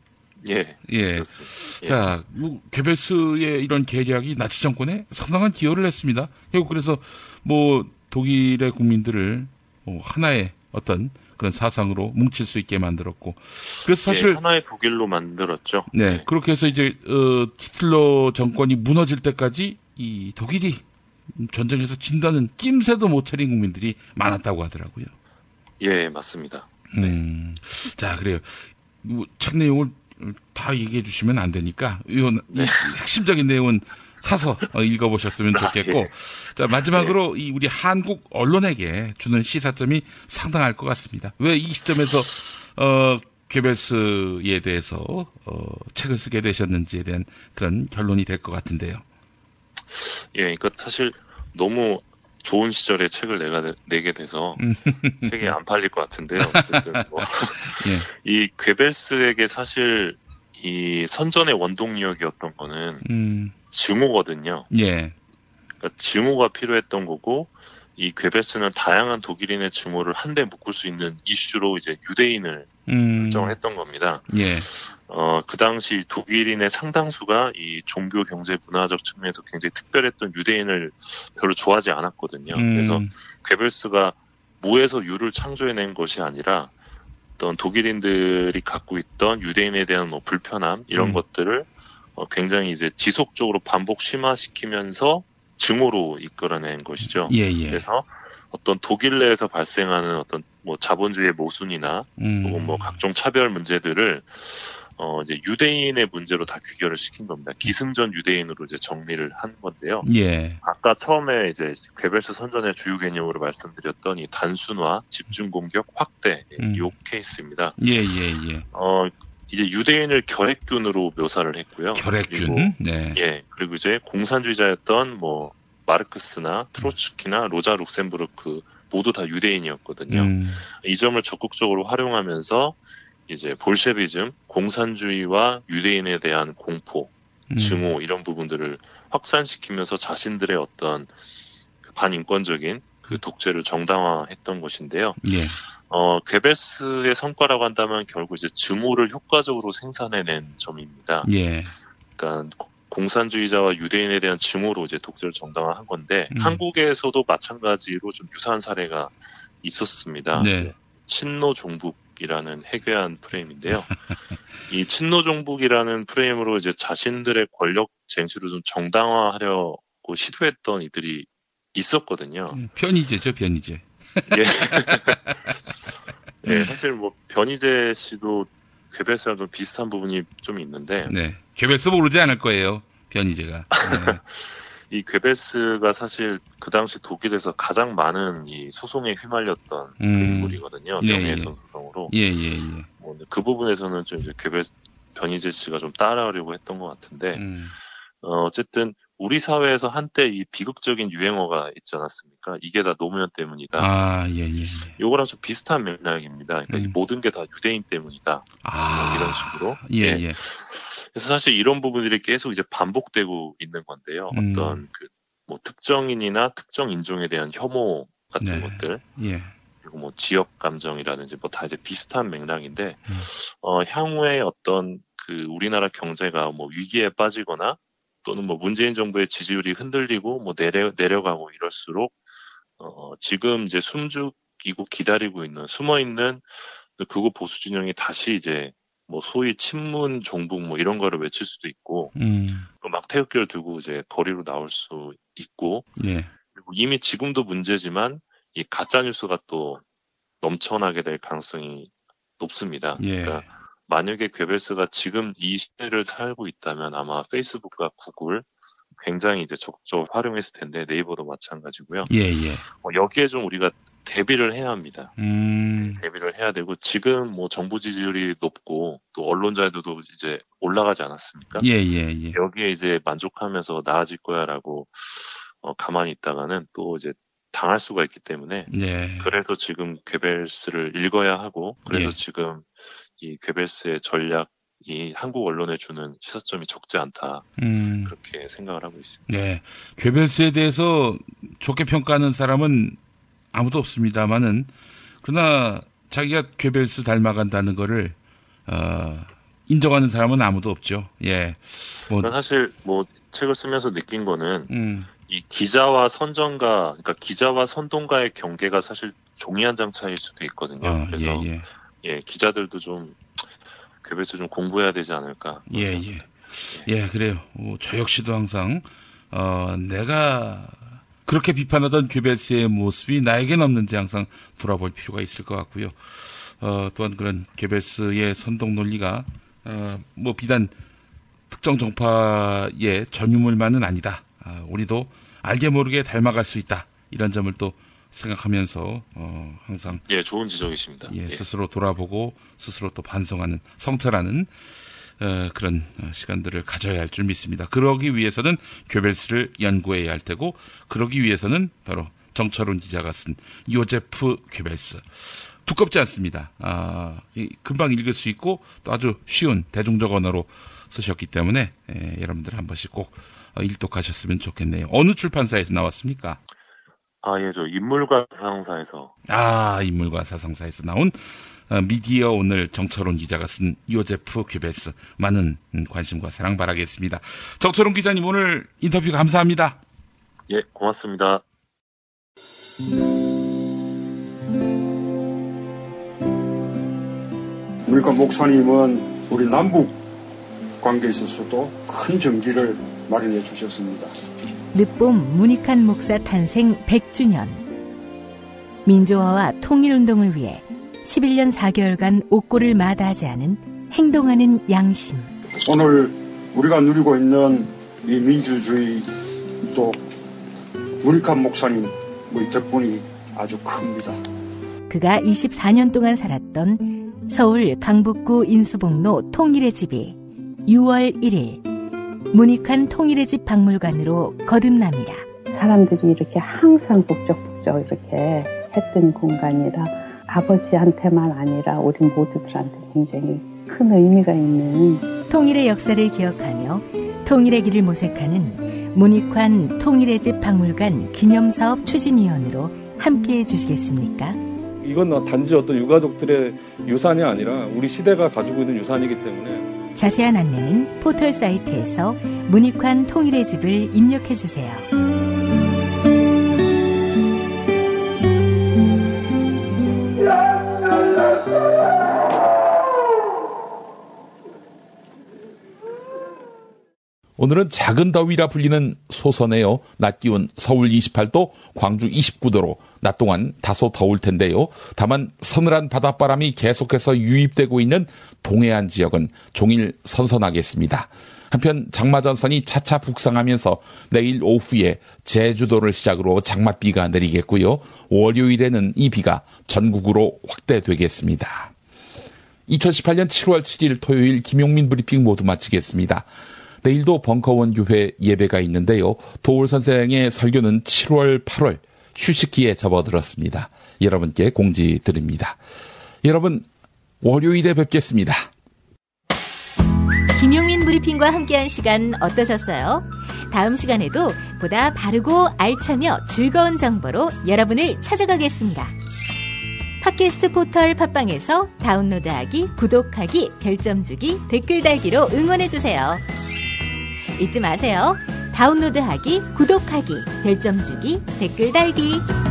예. 그렇습니다. 예. 자, 괴벨스의 이런 계략이 나치 정권에 상당한 기여를 했습니다. 결국 그래서 독일의 국민들을 하나의 어떤 그런 사상으로 뭉칠 수 있게 만들었고, 그래서 사실 하나의 독일로 만들었죠. 네, 그렇게 해서 이제 히틀러 정권이 무너질 때까지 이 독일이 전쟁에서 진다는 낌새도 못 차린 국민들이 많았다고 하더라고요. 예, 맞습니다. 자, 그래요. 책 내용을 다 얘기해 주시면 안 되니까 이 핵심적인 내용은 사서 읽어보셨으면 좋겠고, 예. 자, 마지막으로 우리 한국 언론에게 주는 시사점이 상당할 것 같습니다. 왜 이 시점에서 괴벨스에 대해서 책을 쓰게 되셨는지에 대한 그런 결론이 될 것 같은데요. 예, 그러니까 사실 너무 좋은 시절에 책을 내게 돼서 책이 안 팔릴 것 같은데요. 어쨌든 이 괴벨스에게 사실 이 선전의 원동력이었던 거는 증오거든요. 예. 그러니까 증오가 필요했던 거고, 이 괴벨스는 다양한 독일인의 증오를 한데 묶을 수 있는 이슈로 이제 유대인을 설정을 했던 겁니다. 예. 그 당시 독일인의 상당수가 이 종교, 경제, 문화적 측면에서 굉장히 특별했던 유대인을 별로 좋아하지 않았거든요. 그래서 괴벨스가 무에서 유를 창조해낸 것이 아니라 어떤 독일인들이 갖고 있던 유대인에 대한 불편함 이런 것들을 굉장히 이제 지속적으로 반복 심화시키면서 증오로 이끌어낸 것이죠. 예. 그래서 어떤 독일 내에서 발생하는 어떤 자본주의의 모순이나 혹은 각종 차별 문제들을 이제 유대인의 문제로 다 귀결을 시킨 겁니다. 기승전 유대인으로 이제 정리를 한 건데요. 예. 아까 처음에 이제 괴벨스 선전의 주요 개념으로 말씀드렸던 이 단순화, 집중 공격, 확대 이 케이스입니다. 예. 이제 유대인을 결핵균으로 묘사를 했고요. 결핵균. 네. 예. 그리고 이제 공산주의자였던 마르크스나 트로츠키나 로자 룩셈부르크 모두 다 유대인이었거든요. 이 점을 적극적으로 활용하면서 이제 볼셰비즘, 공산주의와 유대인에 대한 공포, 증오 이런 부분들을 확산시키면서 자신들의 어떤 반인권적인 그 독재를 정당화했던 것인데요. 예. 괴벨스의 성과라고 한다면 결국 이제 증오를 효과적으로 생산해낸 점입니다. 예. 그러니까 공산주의자와 유대인에 대한 증오로 이제 독재를 정당화한 건데 한국에서도 마찬가지로 좀 유사한 사례가 있었습니다. 네. 친노 종북이라는 해괴한 프레임인데요. 이 친노 종북이라는 프레임으로 이제 자신들의 권력 쟁취를 좀 정당화하려고 시도했던 이들이 있었거든요. 변희재죠, 변희재. 예. 네, 사실 변희재 씨도 괴벨스랑 좀 비슷한 부분이 좀 있는데. 네. 괴벨스 모르지 않을 거예요, 변희재가. 네. 이 괴벨스가 사실 그 당시 독일에서 가장 많은 이 소송에 휘말렸던 인물이거든요. 명예훼손 소송으로. 예. 그 부분에서는 좀 이제 변희재 씨가 좀 따라하려고 했던 것 같은데. 어쨌든 우리 사회에서 한때 이 비극적인 유행어가 있지 않았습니까? 이게 다 노무현 때문이다. 아, 예. 요거랑 좀 비슷한 맥락입니다. 그러니까 이 모든 게 다 유대인 때문이다. 이런 식으로. 예. 그래서 사실 이런 부분들이 계속 이제 반복되고 있는 건데요. 어떤 특정인이나 특정 인종에 대한 혐오 같은 것들. 예. 그리고 지역 감정이라든지 다 이제 비슷한 맥락인데, 향후에 어떤 우리나라 경제가 위기에 빠지거나 또는 문재인 정부의 지지율이 흔들리고 내려가고 이럴수록 지금 이제 숨죽이고 기다리고 있는 숨어 있는 극우 보수 진영이 다시 이제 소위 친문 종북 이런 거를 외칠 수도 있고 또 막 태극기를 들고 이제 거리로 나올 수 있고 그리고 이미 지금도 문제지만 이 가짜 뉴스가 또 넘쳐나게 될 가능성이 높습니다. 그러니까 만약에 괴벨스가 지금 이 시대를 살고 있다면 아마 페이스북과 구글 굉장히 이제 적극적으로 활용했을 텐데 네이버도 마찬가지고요. 여기에 좀 우리가 대비를 해야 합니다. 대비를 해야 되고 지금 정부 지지율이 높고 또 언론자들도 이제 올라가지 않았습니까? 여기에 이제 만족하면서 나아질 거야라고 가만히 있다가는 또 이제 당할 수가 있기 때문에 그래서 지금 괴벨스를 읽어야 하고 그래서 지금 이 괴벨스의 전략이 한국 언론에 주는 시사점이 적지 않다. 그렇게 생각을 하고 있습니다. 네. 괴벨스에 대해서 좋게 평가하는 사람은 아무도 없습니다만은 그러나 자기가 괴벨스 닮아간다는 거를 인정하는 사람은 아무도 없죠. 예. 사실 책을 쓰면서 느낀 거는 이 기자와 그러니까 기자와 선동가의 경계가 사실 종이 한 장 차이일 수도 있거든요. 그래서 기자들도 좀 괴벨스 좀 공부해야 되지 않을까. 예, 그래요. 저 역시도 항상 내가 그렇게 비판하던 괴벨스의 모습이 나에겐 없는지 항상 돌아볼 필요가 있을 것 같고요. 또한 그런 괴벨스의 선동 논리가 비단 특정 정파의 전유물만은 아니다. 우리도 알게 모르게 닮아갈 수 있다. 이런 점을 또 생각하면서 항상 좋은 지적이십니다. 스스로 돌아보고 스스로 또 반성하는 성찰하는 그런 시간들을 가져야 할 줄 믿습니다. 그러기 위해서는 괴벨스를 연구해야 할 테고 그러기 위해서는 바로 정철훈 기자가 쓴 요제프 괴벨스 두껍지 않습니다. 금방 읽을 수 있고 또 아주 쉬운 대중적 언어로 쓰셨기 때문에 여러분들 한 번씩 꼭 일독하셨으면 좋겠네요. 어느 출판사에서 나왔습니까? 저 인물과 사상사에서. 인물과 사상사에서 나온 미디어 오늘 정철훈 기자가 쓴 요제프 괴벨스. 많은 관심과 사랑 바라겠습니다. 정철훈 기자님 오늘 인터뷰 감사합니다. 예, 고맙습니다. 문익환 목사님은 우리 남북 관계에 있어서도 큰 정기를 마련해 주셨습니다. 늦봄 문익환 목사 탄생 100주년. 민주화와 통일운동을 위해 11년 4개월간 옥고를 마다하지 않은 행동하는 양심. 오늘 우리가 누리고 있는 이 민주주의도 문익환 목사님 덕분이 아주 큽니다. 그가 24년 동안 살았던 서울 강북구 인수복로 통일의 집이 6월 1일 문익환 통일의 집 박물관으로 거듭납니다. 사람들이 이렇게 항상 북적북적 이렇게 했던 공간이라 아버지한테만 아니라 우리 모두들한테 굉장히 큰 의미가 있는 통일의 역사를 기억하며 통일의 길을 모색하는 문익환 통일의 집 박물관 기념사업 추진위원으로 함께해 주시겠습니까? 이건 단지 어떤 유가족들의 유산이 아니라 우리 시대가 가지고 있는 유산이기 때문에 자세한 안내는 포털 사이트에서 문익환 통일의 집을 입력해 주세요. 오늘은 작은 더위라 불리는 소선에요. 낮 기온 서울 28도, 광주 29도로 낮 동안 다소 더울 텐데요. 다만 서늘한 바닷바람이 계속해서 유입되고 있는 동해안 지역은 종일 선선하겠습니다. 한편 장마전선이 차차 북상하면서 내일 오후에 제주도를 시작으로 장맛비가 내리겠고요. 월요일에는 이 비가 전국으로 확대되겠습니다. 2018년 7월 7일 토요일 김용민 브리핑 모두 마치겠습니다. 내일도 벙커원 교회 예배가 있는데요. 도올 선생의 설교는 7월, 8월 휴식기에 접어들었습니다. 여러분께 공지 드립니다. 여러분, 월요일에 뵙겠습니다. 김용민 브리핑과 함께한 시간 어떠셨어요? 다음 시간에도 보다 바르고 알차며 즐거운 정보로 여러분을 찾아가겠습니다. 팟캐스트 포털 팟빵에서 다운로드하기, 구독하기, 별점 주기, 댓글 달기로 응원해주세요. 잊지 마세요. 다운로드하기, 구독하기, 별점 주기, 댓글 달기.